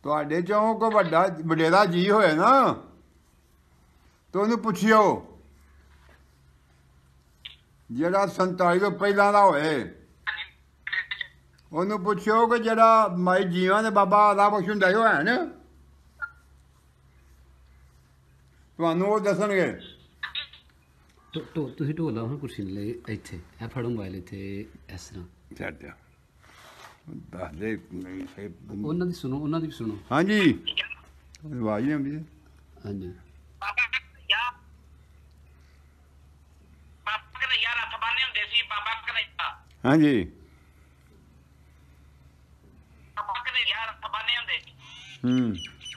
ਤੁਹਾਡੇ ਚੋਂ ਕੋਈ ਵੱਡਾ ਵਡੇਰਾ ਜੀ ਹੋਏ ਨਾ ਤੇ ਉਹਨੂੰ ਪੁੱਛਿਓ ਜਿਹੜਾ ਸੰਤਾਲੀ ਤੋਂ ਪਹਿਲਾਂ ਦਾ ਹੋਏ ਉਹਨੂੰ ਪੁੱਛਿਓ ਕਿ ਜਿਹੜਾ ਮਾਈ ਜੀਵਾਂ ਦੇ ਬਾਬਾ ਆਲਾ ਬਖਸ਼ ਹੁੰਦਾ ਸੀ ਉਹ ਹੈ ਨਾ ਤੁਹਾਨੂੰ ਉਹ ਦੱਸਣਗੇ। ਢੋ- ਢੋ- ਤੁਸੀਂ ਢੋਲਾ ਹੁਣ ਕੁਰਸੀ ਲੈ ਇੱਥੇ ਇਹ ਫੜੋ ਮੋਬਾਈਲ ਇੱਥੇ ਇਸ ਤਰ੍ਹਾਂ ਛੱਡ ਦੱਸ ਦੇ ਉਹਨਾਂ ਦੀ ਸੁਣੋ ਉਹਨਾਂ ਦੀ ਵੀ ਸੁਣੋ। ਹਾਂਜੀ ਆਵਾਜ਼ ਨਹੀਂ ਆਉਂਦੀ। ਹਾਂਜੀ ਬਾਬਾ ਕਨਈਆ ਬਾਬਾ ਕਨਈਆ ਰੱਥ ਬੰਨ੍ਹੇ ਹੁੰਦੇ ਸੀ। ਬਾਬਾ ਕਨਈਆ ਹਾਂਜੀ ਬਾਬਾ ਕਨਈਆ ਰੱਥ ਬੰਨ੍ਹੇ ਹੁੰਦੇ ਸੀ। ਹੂੰ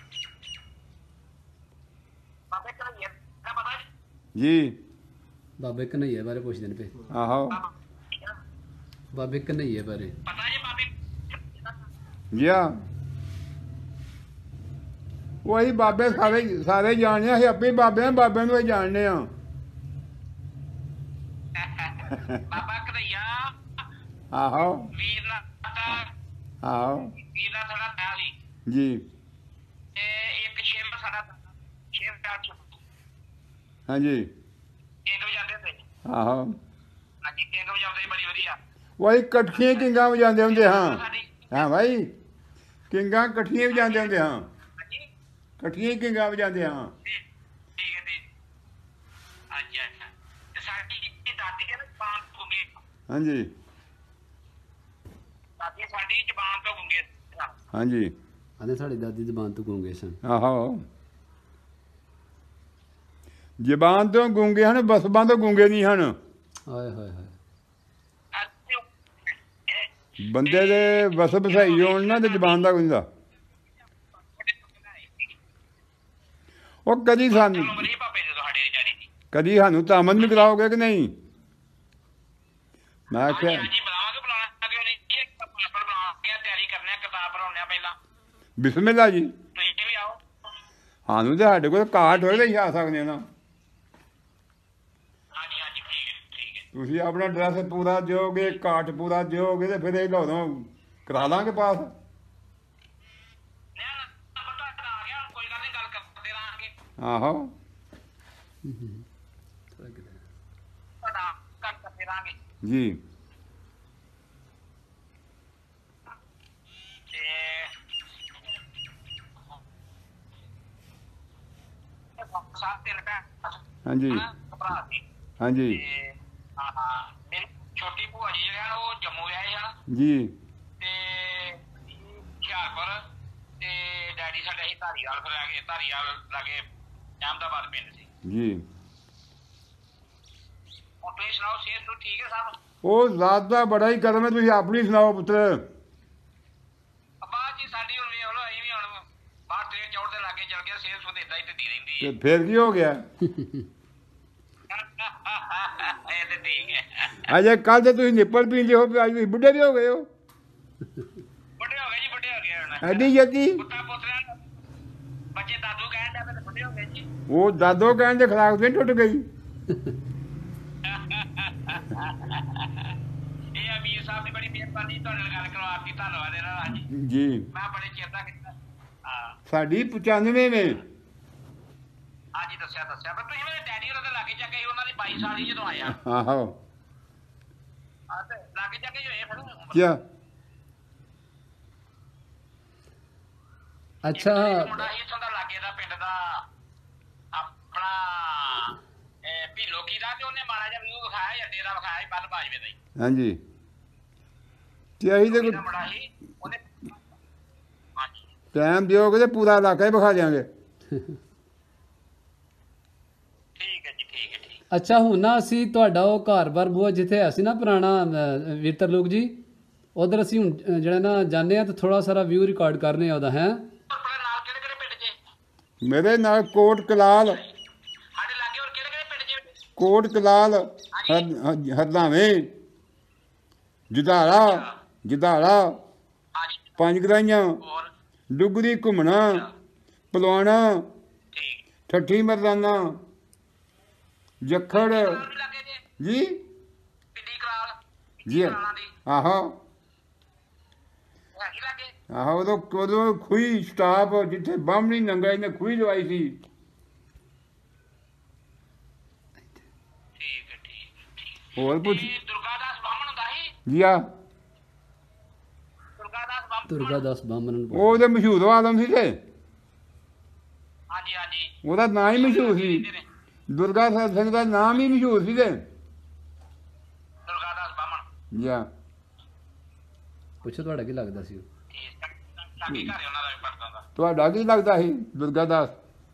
ਬਾਬਾ ਕਨਈਆ ਦਾ ਪਤਾ ਜੀ ਬਾਬੇ ਕਨਈਏ ਬਾਰੇ ਪੁੱਛਦੇ ਨੇ ਪਏ। ਆਹੋ ਬਾਬੇ ਕਨਈਏ ਬਾਰੇ ਪਤਾ ਜੀ ਬਾਬੇ ਜੀ ਹਾਂ ਉਹੀ ਬਾਬੇ ਸਾਰੇ ਸਾਰੇ ਜਾਣਦੇ ਆ ਅਸੀਂ ਆਪੇ ਬਾਬੇ ਆ ਬਾਬੇ ਨੂੰ ਹੀ ਜਾਣਦੇ ਆ। ਬਾਬਾ ਕਨਈਆ ਆਹੋ ਵੀਰ ਨਾਥ ਦਾ ਆਹੋ ਵੀਰ ਨਾਥ ਸਾਡਾ ਪਿਆ ਸੀ ਜੀ ਤੇ ਇੱਕ ਸ਼ੇਰ ਸਾਡਾ ਸ਼ੇਰ ਦਾ ਹਾਂਜੀ ਕਿੰਗ ਵਜਾਉਂਦੇ ਹੁੰਦੇ। ਆਹੋ ਹਾਂਜੀ ਕਿੰਗ ਵਜਾਉਂਦੇ ਸੀ ਬੜੀ ਵਧੀਆ। ਉਹੀ ਇਕੱਠੀਆਂ ਕਿੰਗਾਂ ਵਜਾਉਂਦੇ ਹੁੰਦੇ ਹਾਂ। ਸਾਡੀ ਹਾਂ ਭਾਈ ਕਿੰਗਾਂ ਇਕੱਠੀਆਂ ਵਜਾਉਂਦੇ ਹੁੰਦੇ ਹਾਂ। ਹਾਂਜੀ ਇਕੱਠੀਆਂ ਹੀ ਕਿੰਗਾਂ ਵਜਾਉਂਦੇ ਹਾਂ। ਠੀਕ ਹੈ ਜੀ। ਹਾਂਜੀ ਅੱਛਾ ਤੇ ਸਾਡੀ ਜਿਹੜੀ ਦਾਦੀ ਹੈ ਨਾ ਜ਼ਬਾਨ ਤੋਂ ਗੁੰਗੇ ਹਾਂਜੀ ਦਾਦੀ ਸਾਡੀ ਜ਼ਬਾਨ ਤੋਂ ਗੁੰਗੇ ਸਨ। ਹਾਂਜੀ ਆਂਦੇ ਸਾਡੀ ਦਾਦੀ ਜ਼ਬਾਨ ਤੋਂ ਗੂੰਗੇ ਸਨ। ਆਹੋ ਜ਼ਬਾਨ ਤੋਂ ਗੂੰਗੇ ਹਨ ਬਸਬਾਂ ਤੋਂ ਗੂੰਗੇ ਨਹੀਂ ਹਨ। ਹਾਏ ਹਾਏ ਹਾਏ ਅਸੀਂ ਬੰਦੇ ਦੇ ਵਸਬ ਸਹੀ ਹੋਣ ਨਾ ਤੇ ਜ਼ਬਾਨ ਦਾ ਗੁੰਦਾ ਉਹ ਕਦੀ ਸਾਨੂੰ ਚਲੋ ਮਰੀ ਪਾਪੇ ਦੇ ਸਾਡੇ ਵਿਚਾਰੀ ਦੀ। ਕਦੀ ਸਾਨੂੰ ਤਾਮਨ ਵੀ ਕਰਾਓਗੇ ਕਿ ਨਹੀਂ। ਮੈਂ ਹਾਂਜੀ ਕਿਹਾ ਹਾਂਜੀ ਬੁਲਾਵਾਂਗੇ ਬੁਲਾਉਣਾ ਕਿਉਂ ਨਹੀਂ ਜੀ। ਪੇਪਰ ਬਣਾਉਣਗੇ ਤਿਆਰੀ ਕਰਨੇ ਆ ਕਿਤਾਬ ਬਣਾਉਣੇ ਆ ਪਹਿਲਾਂ। ਬਿਸਮਿਲ੍ਲਾ ਜੀ ਤੁਸੀਂ ਵੀ ਆਓ। ਸਾਨੂੰ ਤੇ ਸਾਡੇ ਕੋਲ ਕਾਟ ਹੋਏ ਤਾਂ ਹੀ ਆ ਸਕਦੇ ਨਾ। ਹਾਂਜੀ ਹਾਂਜੀ ਠੀਕ ਹੈ ਠੀਕ ਹੈ। ਤੁਸੀਂ ਆਪਣਾ ਐਡਰੈਸ ਪੂਰਾ ਦਿਓਗੇ ਕਾਟ ਪੂਰਾ ਦਿਓਗੇ ਤੇ ਫਿਰ ਇਹ ਉਦੋਂ ਕਰਾ ਲਾਂਗੇ ਪਾਸ। ਨਹੀਂ ਨਾ ਪਤਾ ਆ ਗਿਆ ਹੁਣ ਕੋਈ ਗੱਲ ਨਹੀਂ ਗੱਲ ਕਰਦੇ ਰਹਾਂਗੇ। ਆਹੋ ਤੁਹਾਡਾ ਗੱਲ ਕਰਦੇ ਰਹਾਂਗੇ ਜੀ ਤੇ ਸਾਥ ਤਿੰਨ ਭੈਣ ਹਾਂਜੀ ਭਰਾ ਸੀ ਹਾਂਜੀ ਤੇ ਹਾਂ ਹਾਂ ਮੇਰੀ ਛੋਟੀ ਭੂਆ ਜੀ ਜਿਹੜੇ ਹਨ ਉਹ ਜੰਮੂ ਆਏ ਹਨ ਜੀ ਤੇ ਹੁਸ਼ਿਆਰਪੁਰ ਤੇ ਡੈਡੀ ਸਾਡੇ ਅਸੀਂ ਧਾਰੀਵਾਲ ਫਿਰ ਆ ਗਏ ਧਾਰੀਵਾਲ ਲਾਗੇ ਅਹਿਮਦਾਬਾਦ ਪਿੰਡ ਸੀ। ਜੀ ਹੁਣ ਤੁਸੀਂ ਸੁਣਾਓ ਸਿਹਤ ਤੋਂ ਠੀਕ ਹੈ ਸਭ। ਉਹ ਜ਼ਾਤ ਦਾ ਬੜਾ ਹੀ ਕਰਮ ਹੈ। ਤੁਸੀਂ ਆਪਣੀ ਸੁਣਾਓ ਪੁੱਤਰ। ਅੱਬਾ ਜੀ ਸਾਡੀ ਹੁਣ ਵੇਖ ਲਓ ਅਸੀਂ ਵੀ ਹੁਣ ਬਾਹਰ ਤੇ ਚੌੜ ਦੇ ਲਾਗੇ ਚਲ ਗਿਆ ਸਿਹਤ ਸੁਧ ਏਦਾਂ ਹੀ ਢਿੱਲੀ ਰਹਿੰਦੀ ਤੇ ਹੈ। ਫਿਰ ਕੀ ਹੋ ਗਿਆ। ਇਹ ਤੇ ਠੀਕ ਹੈ। ਅਜੇ ਕੱਲ ਤੇ ਤੁਸੀਂ ਨਿੱਪਲ ਪੀਂਦੇ ਹੋ ਅੱਜ ਤੁਸੀਂ ਬੁੱਢੇ ਵੀ ਹੋ ਗਏ ਹੋ। ਬੁੱਢੇ ਹੋ ਗਏ ਜੀ ਬੁੱਢੇ ਹੋ ਗਏ ਹੁਣ। ਐਡੀ ਜੱਦੀ ਪੁੱਤਾਂ ਪੋਤਰਿਆਂ ਨੂੰ ਬੱਚੇ ਦਾਦੂ ਕਹਿਣ ਲੱਗੇ ਤੇ ਬੁੱਢੇ ਹੋ ਗਏ ਜੀ। ਉਹ ਦਾਦੋ ਕਹਿਣ ਦੇ ਖਿਲਾਫ ਤੇ ਟੁੱਟ ਗਈ। ਇਹ ਅਮੀਰ ਸਾਹਿਬ ਦੀ ਬੜੀ ਮਿਹਰਬਾਨੀ ਤੁਹਾਡੇ ਨਾਲ ਗੱਲ ਕਰਵਾਤੀ ਧੰਨਵਾਦ ਇਹਦਾ ਹਾਂਜੀ। ਜੀ ਮੈਂ ਬੜੇ ਚਿਰ ਦਾ ਕੀਤਾ। ਹਾਂ ਸਾਡੀ ਪਚਾਨਵੇਂ ਵਿੱਚ ਹਾਂਜੀ ਦੱਸਿਆ ਦੱਸਿਆ ਪਰ ਤੁਸੀਂ ਮੇਰੇ ਡੈਡੀ ਉਹਨਾਂ ਦੇ ਲਾਗੇ ਜਾ ਕੇ ਉਹਨਾਂ ਦੀ ਬਾਈ ਸਾਲ ਹੀ ਜਦੋਂ ਆਇਆ ਆਹੋ ਹਾਂ ਤੇ ਲਾਗੇ ਜਾ ਕੇ ਹੋਏ ਫਿਰ ਉਮਰ। ਕਿਆ ਅੱਛਾ ਇੱਕ ਮੁੰਡਾ ਸੀ ਇੱਥੋਂ ਦਾ ਲਾਗੇ ਦਾ ਪਿੰਡ ਦਾ ਆਪਣਾ ਇਹ ਭੀਲੋਕੀ ਦਾ ਤੇ ਉਹਨੇ ਮਾੜਾ ਜਿਹਾ ਵਿਊ ਵਿਖਾਇਆ ਜਾਂ ਡੇਰਾ ਵਿਖਾਇਆ ਸੀ ਬੱਲ ਬਾਜਵੇ ਦਾ ਹੀ। ਹਾਂਜੀ ਤੇ ਅਸੀਂ ਤੇ ਜਿਹੜਾ ਮੁੰਡਾ ਸੀ ਉਹਨੇ ਹਾਂਜੀ ਟਾਈਮ ਦਿਓਗੇ ਤੇ ਪੂਰਾ ਇਲਾਕਾ ਹੀ ਵਿਖਾ ਦਿਆਂਗੇ। ਠੀਕ ਹੈ ਜੀ ਠੀਕ ਹੈ ਠੀਕ। ਅੱਛਾ ਹੁਣ ਨਾ ਅਸੀਂ ਤੁਹਾਡਾ ਉਹ ਘਰ-ਬਾਰ ਬੂਆ ਜਿੱਥੇ ਅਸੀਂ ਨਾ ਪੁਰਾਣਾ ਅਹ, ਵੀਰਤਰ ਲੋਕ ਜੀ ਉਧਰ ਅਸੀਂ ਹੁਣ ਅਹ, ਜਿਹੜਾ ਨਾ ਜਾਂਦੇ ਆ ਤੇ ਥੋੜਾ ਸਾਰਾ ਵਿਊ ਰਿਕਾਰਡ ਕਰਨੇ ਆ ਉਹਦਾ ਹੈ। ਆਪਣੇ ਨਾਲ ਕਿਹੜੇ ਕਿਹੜੇ ਪਿੰਡ 'ਚ ਮੇਰੇ ਨਾਲ ਕੋਟ ਕਲਾਲ ਸਾਡੇ ਲਾਗੇ ਹੋਰ ਕਿਹੜੇ ਕਿਹੜੇ ਪਿੰਡ 'ਚ ਕੋਟ ਕਲਾਲ ਹਰ- ਹਰਦਾਵੇਂ ਜੁਧਾਰਾ ਜੁਧਾਰਾ ਹਾਂਜੀ ਪੰਜ ਗਰਾਈਆਂ ਹੋਰ ਡੁਗਰੀ ਘੁੰਮਣਾ ਪਲਵਾਣਾ ਠੀਕ ਠੱਠੀ ਮਰਦਾਨਾ ਜੱਖੜ ਕਰਾਲ ਵੀ ਲੱਗੇ ਜੇ ਜੀ ਪਿੰਡੀ ਕਰਾਲ ਜੀ ਕਰਾਲਾਂ ਦੀ ਆਹੋ ਹੈਗੀ ਲੱਗੇ ਆਹੋ ਉਦੋਂ ਉਦੋਂ ਖੂਹੀ ਸਟਾਪ ਜਿੱਥੇ ਬਾਹਮਣੀ ਨੰਗਾ ਇਹਨੇ ਖੂਹੀ ਲਵਾਈ ਸੀ। ਠੀਕ ਹੈ ਠੀਕ ਹੈ, ਠੀਕ ਹੋਰ ਪੁੱਛ ਇਹ ਦੁਰਗਾਦਾਸ ਬਾਹਮਣ ਹੁੰਦਾ ਸੀ? ਜੀ ਆ ਦੁਰਗਾਦਾਸ ਬਾਹਮਣ? ਦੁਰਗਾ ਦਾਸ ਬਾਹਮਣ ਨੂੰ ਉਹ ਉਹਦੇ ਮਸ਼ਹੂਰ ਆਲਮ ਸੀ ਤੇ ਹਾਂਜੀ ਹਾਂਜੀ। ਉਹਦਾ ਨਾਂ ਹੀ ਮਸ਼ਹੂਰ ਸੀ। ਦੁਰਗਾ ਸਾਹਿਬ ਸਿੰਘ ਦਾ ਨਾਮ ਹੀ ਮਸ਼ਹੂਰ ਸੀ ਤੇ ਦੁਰਗਾਦਾਸ ਬਾਹਮਣ। ਜੀ ਆ ਪੁੱਛੋ ਤੁਹਾਡਾ ਕੀ ਲੱਗਦਾ ਸੀ ਉਹ? ਠੀਕ ਹੈ, ਸਾਡੀ ਘਰ ਉਹਨਾਂ ਦਾ ਵੀ ਪੜਦਾ ਦਾ। ਤੁਹਾਡਾ ਕੀ ਲੱਗਦਾ ਸੀ ਦੁਰਗਾ ਦਾਸ?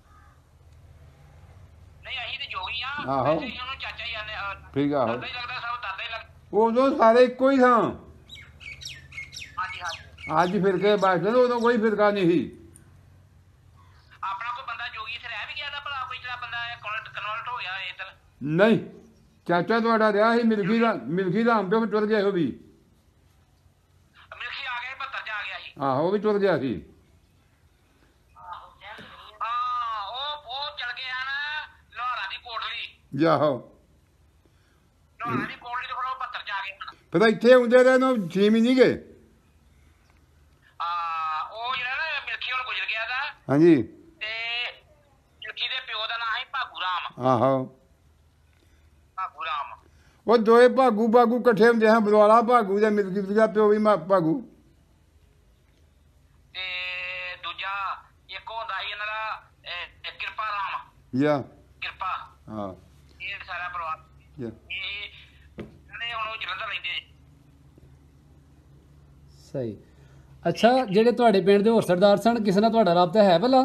ਨਹੀਂ ਅਸੀਂ ਤੇ ਜੋਗੀ ਆ, ਆਹੋ। ਵੈਸੇ ਅਸੀਂ ਉਹਨੂੰ ਚਾਚਾ ਹੀ ਆਨੇ ਆ। ਠੀਕ ਆ। ਦਾਦਾ ਹੀ ਲੱਗਦਾ, ਸਭ ਦਾਦਾ ਹੀ ਲੱਗਦਾ। ਉਦੋਂ ਸਾਰੇ ਇੱਕੋ ਹੀ ਥਾਂ। ਹਾਂਜੀ ਹਾਂਜੀ। ਅੱਜ ਫਿਰਕੇ ਬਾਅਦ ਉਦੋਂ ਕੋਈ ਫਿਰਕਾ ਨਹੀਂ ਸੀ। ਆਪਣਾ ਕੋਈ ਬੰਦਾ ਜੋਗੀ ਇੱਥੇ ਰਹਿ ਵੀ ਗਿਆ ਦਾ ਭਲਾ, ਕੋਈ ਜਿਹੜਾ ਬੰਦਾ ਕਨਵਰਟ ਹੋ ਗਿਆ ਇੱਧਰ? ਨਹੀਂ, ਚਾਚਾ ਤੁਹਾਡਾ ਰਿਹਾ ਸੀ ਮਿਲਖੀ ਦਾ, ਮਿਲਖੀ ਦਾ ਅੰਬੇ ਟੁਰ ਗਿਆ ਉਹ ਵੀ। ਮਿਲਖੀ ਆ ਗਿਆ, ਬਹੱਤਰ ਚ ਆ ਗਿਆ ਸੀ। ਆਹੋ ਉਹ ਵੀ ਟੁਰ ਗਿਆ ਸੀ। ਹਾਂ ਉਹ ਉਹ ਚਲ ਗਿਆ ਨਾ ਲੋਹਾਰਾਂ ਦੀ ਕੋਟਲੀ। ਜੀ ਆਹੋ ਲੋਹਾਰਾਂ ਦੀ ਕੋਟਲੀ ਤੋਂ ਫਿਰ ਉਹ ਬਹੱਤਰ ਚ ਆ ਗਏ ਹੁਣ। ਫਿਰ ਇੱਥੇ ਆਉਂਦੇ ਰਹੇ ਨੂੰ ਛੇ ਮਹੀਨੇ ਗਏ। ਆ ਉਹ ਜਿਹੜਾ ਨਾ ਮਿਲਖੀ ਹੁਣ ਗੁਜ਼ਰ ਗਿਆ ਦਾ, ਹਾਂਜੀ ਤੇ ਮਿਲਖੀ ਦੇ ਪਿਓ ਦਾ ਨਾਂ ਸੀ ਭਾਗੂ ਰਾਮ। ਆਹੋ ਭਾਗੂ ਰਾਮ। ਉਹ ਦੋਏ ਭਾਗੂ ਭਾਗੂ ਇਕੱਠੇ ਹੁੰਦੇ ਹਾਂ, ਬਲਵਾਲਾ ਭਾਗੂ ਜਾਂ ਮਿਲਕੀ ਦਾ ਪਿਓ ਵੀ ਮਾ- ਭਾਗੂ। ਤੇ ਦੂਜਾ ਇੱਕ ਹੁੰਦਾ ਸੀ ਇਹਨਾਂ ਦਾ ਇਹ, ਇਹ ਕਿਰਪਾ ਰਾਮ। ਜੀ ਆ ਕਿਰਪਾ, ਹਾਂ ਇਹ ਸਾਰਾ ਪਰਿਵਾਰ। ਜੀ ਆ। ਇਹ ਇਹਨੇ ਹੁਣ ਉਹ ਜਲੰਧਰ ਰਹਿੰਦੇ ਜੀ। ਸਹੀ। ਅੱਛਾ, ਜਿਹੜੇ ਤੁਹਾਡੇ ਪਿੰਡ ਦੇ ਹੋਰ ਸਰਦਾਰ ਸਨ, ਕਿਸੇ ਨਾਲ ਤੁਹਾਡਾ ਰਾਬਤਾ ਹੈ ਭਲਾ?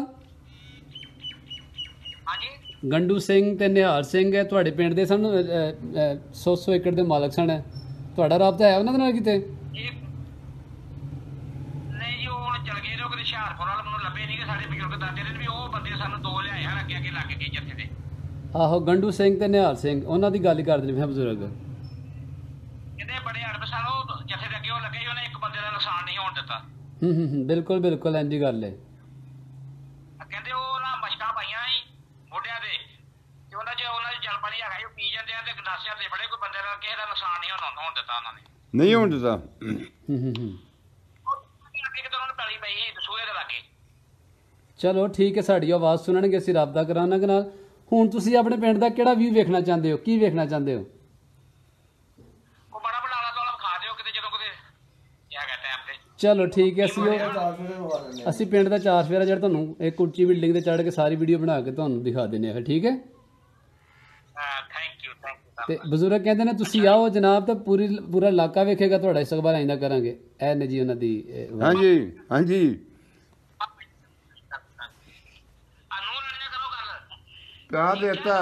ਹਾਂਜੀ ਗੰਡੂ ਸਿੰਘ ਤੇ ਨਿਹਾਲ ਸਿੰਘ ਹੈ ਤੁਹਾਡੇ ਪਿੰਡ ਦੇ ਸਨ, ਸੌ ਸੌ ਏਕੜ ਦੇ ਮਾਲਕ ਸਨ। ਤੁਹਾਡਾ ਰਾਬਤਾ ਹੈ ਉਹਨਾਂ ਦੇ ਨਾਲ ਕਿਤੇ? ਇਹ ਨਹੀਂ ਜੀ, ਉਹ ਹੁਣ ਚਲ ਗਏ ਨੇ, ਉਹ ਕਿਤੇ ਹੁਸ਼ਿਆਰਪੁਰ ਵਾਲ ਮੈਨੂੰ ਲੱਭੇ ਨਹੀਂ ਕਿ ਸਾਡੇ ਬਜ਼ੁਰਗ ਦਾਦੇ ਨੇ ਵੀ ਉਹ ਬੰਦੇ ਸਾਨੂੰ ਦੋ ਲਿਆਏ ਹਨ ਅੱਗੇ ਅੱਗੇ ਲੱਗ ਕੇ ਜੱਥੇ ਦੇ। ਆਹੋ, ਗੰਡੂ ਸਿੰਘ ਤੇ ਨਿਹਾਲ ਸਿੰਘ, ਉਹਨਾਂ ਦੀ ਗੱਲ ਹੀ ਕਰਦੇ ਨੇ ਫਿਰ ਬਜ਼ੁਰਗ। ਕਹਿੰਦੇ ਬੜੇ ਅੜਬ ਸਨ ਉਹ ਜੱਥੇ ਦੇ ਅੱਗੇ ਉਹ ਲੱਗੇ ਸੀ, ਉਹਨੇ ਇੱਕ ਬੰਦੇ ਦਾ ਨੁਕਸਾਨ ਨਹੀਂ ਹੋਣ ਦਿੱਤਾ। ਹੂੰ ਹੂੰ ਹੂੰ, ਬਿਲਕੁਲ ਬਿਲਕੁਲ ਇੰਝ ਹੀ ਗੱਲ ਹੈ। ਕਹਿੰਦੇ ਉਹ ਨਾ ਮਸ਼ਕਾਂ ਪਾਈਆਂ ਸੀ ਮੋਢਿਆਂ ਦੇ, ਤੇ ਉਹਨਾਂ 'ਚ ਉਹਨਾਂ 'ਚ ਜਲ ਪਾਣੀ ਹੈਗਾ ਸੀ, ਉਹ ਪੀ ਜਾਂਦੇ ਆ ਤੇ ਗੰਡਾਸਿਆਂ ਦੇ ਫੜੇ, ਕੋਈ ਬੰਦੇ ਦਾ ਕਿਸੇ ਦਾ ਨੁਕਸਾਨ ਨਹੀਂ ਹੋਣ ਹੋਣ ਦਿੱਤਾ ਉਹਨਾਂ ਨੇ। ਨਹੀਂ ਹੋਣ ਦਿੱਤਾ। ਹੂੰ ਹੂੰ ਹੂੰ, ਅੱਗੇ ਕਿਤੇ ਉਹਨਾਂ ਨੂੰ ਪੈਲੀ ਪਈ ਸੀ ਦਸੂਹੇ ਦੇ ਲਾਗੇ। ਚਲੋ ਠੀਕ ਹੈ, ਸਾਡੀ ਆਵਾਜ਼ ਸੁਣਨਗੇ, ਅਸੀਂ ਰਾਬਤਾ ਕਰਾਂਗੇ ਨਾਲ। ਹੁਣ ਤੁਸੀਂ ਆਪਣੇ ਪਿੰਡ ਦਾ ਕਿਹੜਾ ਵਿਊ ਵੇਖਣਾ ਚਾਹੁੰਦੇ ਹੋ, ਕੀ ਵੇਖਣਾ ਚਾਹੁੰਦੇ ਹੋ? ਉਹ ਬੜਾ ਬੜਾ ਆਲਾ ਦੁਆਲਾ ਵਿਖਾ ਦਿਓ ਕਿਤੇ, ਜਦੋਂ ਕਿਤੇ ਹੈਗਾ ਟਾਈਮ ਤੇ। ਚਲੋ ਠੀਕ ਹੈ, ਅਸੀਂ ਉਹ ਅਸੀਂ ਪਿੰਡ ਦਾ ਚਾਰ ਫੇਰਾ ਜਿਹੜਾ ਤੁਹਾਨੂੰ ਇੱਕ ਉੱਚੀ ਬਿਲਡਿੰਗ ਤੇ ਚੜ੍ਹ ਕੇ ਸਾਰੀ ਵੀਡੀਓ ਬਣਾ ਕੇ ਤੁਹਾਨੂੰ ਦਿਖਾ ਦਿੰਦੇ ਹਾਂ, ਠੀਕ ਹੈ? Thank you thank you. ਤੇ ਬਜ਼ੁਰਗ ਕਹਿੰਦੇ ਨੇ ਤੁਸੀਂ ਆਓ ਜਨਾਬ, ਤਾਂ ਪੂਰੀ ਪੂਰਾ ਇਲਾਕਾ ਵੇਖੇਗਾ ਤੁਹਾਡਾ, ਇਸਤਕਬਾਲ ਆਇੰਦਾ ਕਰਾਂਗੇ। ਇਹ ਨੇ ਜੀ ਉਹਨਾਂ ਦੀ ਇਹ, ਹਾਂਜੀ ਹਾਂਜੀ ਅਨੂਰ ਨੇ ਕਰੋ ਗੱਲ। ਕਾ ਦੇਤਾ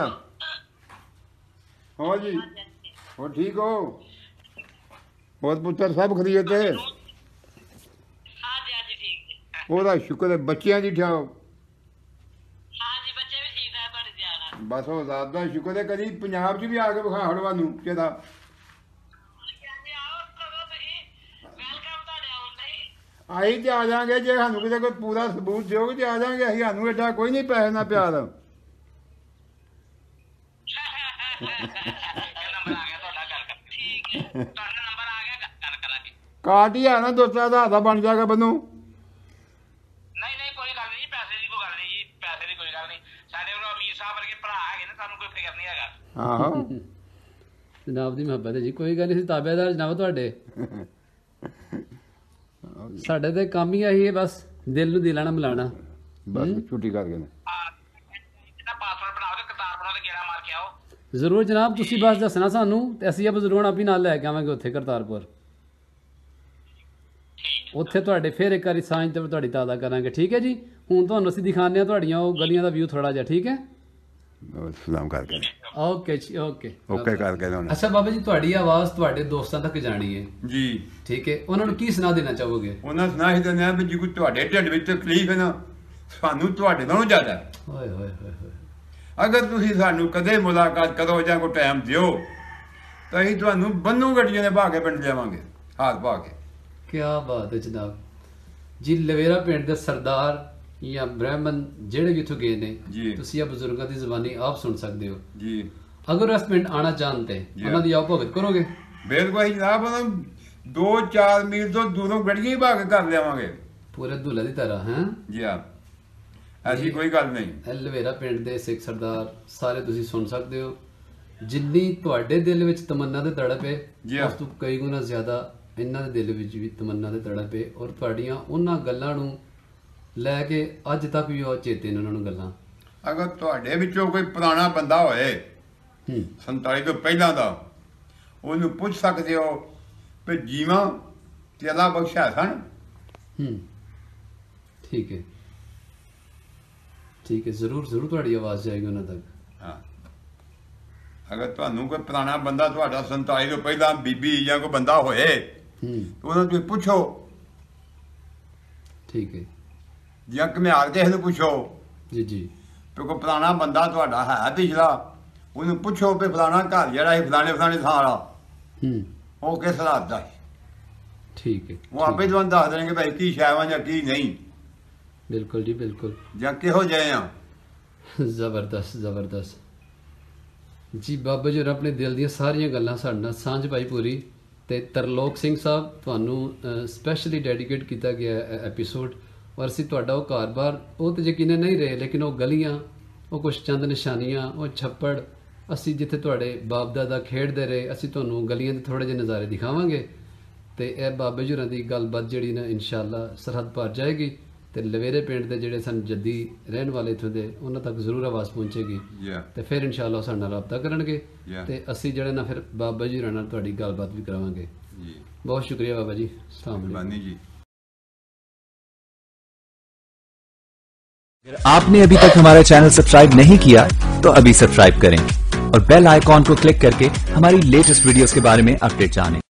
ਹੋ ਜੀ, ਹੋ ਠੀਕ ਹੋ? ਹੋਰ ਪੁੱਤਰ ਸਭ ਖਰੀਦ ਤੇ? ਹਾਂਜੀ ਹਾਂਜੀ ਠੀਕ ਹੈ। ਉਹਦਾ ਸ਼ੁਕਰ ਹੈ। ਬੱਚਿਆਂ ਦੀ ਠਾਓ? ਹਾਂਜੀ ਬੱਚੇ ਵੀ ਠੀਕ ਹੈ ਤੁਹਾਡੀ ਧਿਆਨ। ਬਸ ਉਹ ਜ਼ਾਤ ਦਾ ਸ਼ੁਕਰ ਹੈ। ਕਦੀ ਪੰਜਾਬ 'ਚ ਵੀ ਆ ਕੇ ਵਿਖਾ ਹੜਵਾ ਨੂੰ ਕਿਹਦਾ। ਆਈ ਤੇ ਆ ਜਾਾਂਗੇ, ਜੇ ਸਾਨੂੰ ਕਿਤੇ ਕੋਈ ਪੂਰਾ ਸਬੂਤ ਦਿਓਗੇ ਤੇ ਆ ਜਾਾਂਗੇ ਅਸੀਂ। ਸਾਨੂੰ ਏਡਾ ਕੋਈ ਨਹੀਂ ਪੈਸੇ ਨਾ ਪਿਆਰ। ਨੰਬਰ ਆ ਗਿਆ ਤੁਹਾਡਾ, ਗੱਲ ਕਰ। ਠੀਕ ਹੈ, ਤੁਹਾਡਾ ਨੰਬਰ ਆ ਗਿਆ, ਗੱਲ ਕਰਾਂਗੇ। ਕਾਟ ਹੀ ਆ ਨਾ ਦੋਸਤਾਂ ਦਾ ਹੱਥਾ ਬਣ ਜਾਗਾ ਬੰਨੂ। ਨਹੀਂ ਨਹੀਂ ਕੋਈ ਗੱਲ ਨਹੀਂ, ਪੈਸੇ ਦੀ ਕੋਈ ਗੱਲ ਨਹੀਂ ਜੀ, ਪੈਸੇ ਦੀ ਕੋਈ ਗੱਲ ਨਹੀਂ। ਸਾਡੇ ਕੋਲ ਅਮੀਰ ਸਾਹਿਬ ਵਰਗੇ ਭਰਾ ਹੈਗੇ ਨੇ, ਤੁਹਾਨੂੰ ਕੋਈ ਫਿਕਰ ਨਹੀਂ ਹੈਗਾ। ਆਹੋ ਜਨਾਬ ਦੀ ਮੁਹੱਬਤ ਹੈ ਜੀ, ਕੋਈ ਗੱਲ ਨਹੀਂ, ਅਸੀਂ ਤਾਬੇਦਾਰ ਜਨਾਬ ਤੁਹਾਡੇ। ਸਾਡੇ ਤੇ ਕੰਮ ਹੀ ਆਹੀ ਹੈ, ਬਸ ਦਿਲ ਨੂੰ ਦਿਲਾਣਾ ਮਿਲਾਣਾ। ਬਸ ਛੁੱਟੀ ਕਰਕੇ ਨੇ। ਇਹਦਾ ਪਾਸਵਰਡ ਬਣਾਓ ਤੇ ਕਿਤਾਬ ਬਣਾਓ ਤੇ ਗੇੜਾ ਮਾਰ ਕੇ ਆਓ। ਜ਼ਰੂਰ ਜਨਾਬ, ਤੁਸੀਂ ਬਸ ਦੱਸਣਾ ਸਾਨੂੰ, ਤੇ ਅਸੀਂ ਆਪ ਜ਼ਰੂਰ ਆਪੀ ਨਾਲ ਲੈ ਕੇ ਆਵਾਂਗੇ ਉੱਥੇ ਕਰਤਾਰਪੁਰ। ਉੱਥੇ ਤੁਹਾਡੇ ਫਿਰ ਇੱਕ ਵਾਰੀ ਸਾਂਝ ਤੇ ਤੁਹਾਡੀ ਤਾਜ਼ਾ ਕਰਾਂਗੇ, ਠੀਕ ਹੈ ਜੀ? ਹੁਣ ਤੁਹਾਨੂੰ ਅਸੀਂ ਦਿਖਾਉਂਦੇ ਹਾਂ ਤੁਹਾਡੀਆਂ ਉਹ ਗਲੀਆਂ ਦਾ ਵਿਊ ਥੋੜਾ ਜਿਹਾ, ਠੀਕ ਹੈ? ਸਲਾਮ ਕਰਕੇ ਨੇ। ਓਕੇ ਜੀ, ਓਕੇ ਓਕੇ ਕਰਕੇ ਨੇ। ਅੱਛਾ ਬਾਬਾ ਜੀ, ਤੁਹਾਡੀ ਆਵਾਜ਼ ਤੁਹਾਡੇ ਦੋਸਤਾਂ ਤੱਕ ਜਾਣੀ ਹੈ, ਜੀ ਠੀਕ ਹੈ? ਉਹਨਾਂ ਨੂੰ ਕੀ ਸੁਣਾ ਦੇਣਾ ਚਾਹੋਗੇ? ਉਹਨਾਂ ਸੁਣਾ ਹੀ ਦਿੰਦੇ ਆ ਵੀ ਜੇ ਕੋਈ ਤੁਹਾਡੇ ਢਿੱਡ ਵਿੱਚ ਤਕਲੀਫ ਹੈ ਨਾ, ਸਾਨੂੰ ਤੁਹਾਡੇ ਨਾਲੋਂ ਜ਼ਿਆਦਾ ਹੈ। ਓਏ ਹੋਏ ਹੋਏ ਹੋਏ, ਅਗਰ ਤੁਸੀਂ ਸਾਨੂੰ ਕਦੇ ਮੁਲਾਕਾਤ ਕਰੋ ਜਾਂ ਕੋਈ ਟਾਈਮ ਦਿਓ ਤਾਂ ਅਸੀਂ ਤੁਹਾਨੂੰ ਬੰਨੂ ਗੱਡੀਆਂ ਦੇ ਪਾ ਕੇ ਪਿੰਡ ਜਾਵਾਂਗੇ, ਹਾਥ ਪਾ ਕੇ। ਕੀ ਬਾਤ ਹੈ ਜਨਾਬ ਜੀ। ਲਵੇਰਾ ਪਿੰਡ ਦੇ ਸਰਦਾਰ ਜਾਂ ਬ੍ਰਾਹਮਣ ਜਿਹੜੇ ਵੀ ਇੱਥੋਂ ਗਏ ਨੇ, ਜੀ। ਤੁਸੀਂ ਇਹ ਬਜ਼ੁਰਗਾਂ ਦੀ ਜ਼ੁਬਾਨੀ ਆਪ ਸੁਣ ਸਕਦੇ ਹੋ। ਜੀ ਅਗਰ ਇਸ ਪਿੰਡ ਆਣਾ ਚਾਹਤੇ ਜੀ। ਉਹਨਾਂ ਦੀ ਆਪ ਭਗਤ ਕਰੋਗੇ? ਬਿਲਕੁਲ ਅਸੀਂ ਜਨਾਬ ਉਹਨਾਂ ਨੂੰ ਦੋ ਚਾਰ ਮੀਲ ਤੋਂ ਦੂਰੋਂ ਗੱਡੀਆਂ ਹੀ ਪਾ ਕੇ ਕਰ ਲਿਆਵਾਂਗੇ। ਪੂਰੇ ਦੁੱਲੇ ਦੀ ਤਰ੍ਹਾਂ ਹੈ ਜੀ ਹਾਂ, ਐਸੀ ਕੋਈ ਗੱਲ ਨਹੀਂ। ਇਹ ਲਵੇਰਾ ਪਿੰਡ ਦੇ ਸਿੱਖ ਸਰਦਾਰ ਸਾਰੇ ਤੁਸੀਂ ਸੁਣ ਸਕਦੇ ਹੋ। ਜਿੰਨੀ ਤੁਹਾਡੇ ਦਿਲ ਵਿੱਚ ਤਮੰਨਾ ਤੇ ਤੜਪ ਹੈ, ਜੀ ਹਾਂ। ਉਸ ਤੋਂ ਕਈ ਗੁਣਾ ਜ਼ਿਆਦਾ ਇਹਨਾਂ ਦੇ ਦਿਲ ਵਿੱਚ ਵੀ ਤਮੰਨਾ ਤੇ ਤੜਪ ਹੈ, ਔਰ ਤੁਹਾਡੀਆਂ ਉਹਨਾਂ ਗੱਲਾਂ ਨੂੰ ਲੈ ਕੇ ਅੱਜ ਤੱਕ ਵੀ ਉਹ ਚੇਤੇ ਨੇ ਉਹਨਾਂ ਨੂੰ ਗੱਲਾਂ। ਅਗਰ ਤੁਹਾਡੇ ਵਿੱਚੋਂ ਕੋਈ ਪੁਰਾਣਾ ਬੰਦਾ ਹੋਏ ਹੂੰ ਸੰਤਾਲੀ ਤੋਂ ਪਹਿਲਾਂ ਦਾ, ਉਹਨੂੰ ਪੁੱਛ ਸਕਦੇ ਹੋ ਵੀ ਜੀਵਾਂ ਤੇ ਅੱਲਾ ਬਖਸ਼ਿਆ ਸਨ। ਹੂੰ ਠੀਕ ਹੈ ਠੀਕ ਹੈ, ਜ਼ਰੂਰ ਜ਼ਰੂਰ ਤੁਹਾਡੀ ਆਵਾਜ਼ ਜਾਏਗੀ ਉਹਨਾਂ ਤੱਕ। ਹਾਂ, ਅਗਰ ਤੁਹਾਨੂੰ ਕੋਈ ਪੁਰਾਣਾ ਬੰਦਾ ਤੁਹਾਡਾ ਸੰਤਾਲੀ ਤੋਂ ਪਹਿਲਾਂ ਬੀਬੀ ਜਾਂ ਕੋਈ ਬੰਦਾ ਹੋਏ, ਹੂੰ ਉਹਨਾਂ ਨੂੰ ਤੁਸੀਂ ਪੁੱਛੋ, ਠੀਕ ਹੈ ਜਾਂ ਘੁਮਿਆਰ ਕਿਸੇ ਨੂੰ ਪੁੱਛੋ ਜੀ ਜੀ ਵੀ ਕੋਈ ਪੁਰਾਣਾ ਬੰਦਾ ਤੁਹਾਡਾ ਹੈ ਪਿਛਲਾ, ਉਹਨੂੰ ਪੁੱਛੋ ਵੀ ਫਲਾਣਾ ਘਰ ਜਿਹੜਾ ਸੀ ਫਲਾਣੇ ਫਲਾਣੇ ਥਾਂ ਵਾਲਾ, ਹੂੰ ਉਹ ਕਿਸ ਹਾਲਾਤ ਦਾ ਸੀ। ਠੀਕ ਹੈ ਉਹ ਆਪੇ ਤੁਹਾਨੂੰ ਦੱਸ ਦੇਣਗੇ ਭਾਈ ਕੀ ਸ਼ੈਵਾਂ ਜਾਂ ਕੀ ਨਹੀਂ, ਬਿਲਕੁਲ ਜੀ ਬਿਲਕੁਲ, ਜਾਂ ਕਿਹੋ ਜਿਹੇ ਆ। ਜ਼ਬਰਦਸਤ ਜ਼ਬਰਦਸਤ ਜੀ। ਬਾਬਾ ਜੀ ਆਪਣੇ ਦਿਲ ਦੀਆਂ ਸਾਰੀਆਂ ਗੱਲਾਂ ਸਾਡੇ ਨਾਲ ਸਾਂਝ ਪਾਈ ਪੂਰੀ। ਤੇ ਤਰਲੋਕ ਸਿੰਘ ਸਾਹਿਬ, ਤੁਹਾਨੂੰ ਸਪੈਸ਼ਲੀ ਡੈਡੀਕੇਟ ਕੀਤਾ ਗਿਆ ਐਪੀਸੋਡ, ਔਰ ਅਸੀਂ ਤੁਹਾਡਾ ਉਹ ਘਰ-ਬਾਰ ਉਹ ਤਾਂ ਯਕੀਨਨ ਨਹੀਂ ਰਹੇ, ਲੇਕਿਨ ਉਹ ਗਲੀਆਂ, ਉਹ ਕੁਛ ਚੰਦ ਨਿਸ਼ਾਨੀਆਂ, ਉਹ ਛੱਪੜ, ਅਸੀਂ ਜਿੱਥੇ ਤੁਹਾਡੇ ਬਾਪ ਦਾਦਾ ਖੇਡਦੇ ਰਹੇ, ਅਸੀਂ ਤੁਹਾਨੂੰ ਗਲੀਆਂ ਦੇ ਥੋੜ੍ਹੇ ਜਿਹੇ ਨਜ਼ਾਰੇ ਦਿਖਾਵਾਂਗੇ। ਤੇ ਇਹ ਬਾਬਾ ਜੀ ਹੋਰਾਂ ਦੀ ਗੱਲਬਾਤ ਜਿਹੜੀ ਨਾ ਇਨਸ਼ਾਅੱਲਾ ਸਰਹੱਦ ਪਾਰ ਜਾਏਗੀ ਤੇ ਲਵੇਰੇ ਪਿੰਡ ਦੇ ਜਿਹੜੇ ਸਨ ਜੱਦੀ ਰਹਿਣ ਵਾਲੇ ਇੱਥੋਂ ਦੇ, ਉਹਨਾਂ ਤੱਕ ਜ਼ਰੂਰ ਆਵਾਜ਼ ਪਹੁੰਚੇਗੀ ਤੇ ਫਿਰ ਇਨਸ਼ਾਅੱਲਾ ਉਹ ਸਾਡੇ ਨਾਲ ਰਾਬਤਾ ਕਰਨਗੇ ਤੇ ਅਸੀਂ ਜਿਹੜੇ ਨਾ ਫਿਰ ਬਾਬਾ ਜੀ ਹੋਰਾਂ ਨਾਲ ਤੁਹਾਡੀ ਗੱਲਬਾਤ ਵੀ ਕਰਾਵਾਂਗੇ ਜੀ। ਬਹੁਤ ਸ਼ੁਕਰੀਆ ਬਾਬਾ ਜੀ, अस्सलाम वालेकुम जी। अगर आपने अभी तक हमारा चैनल सब्सक्राइब नहीं किया तो अभी सब्सक्राइब करें और बेल आइकॉन को क्लिक करके हमारी लेटेस्ट वीडियोस के बारे में अपडेट जानें।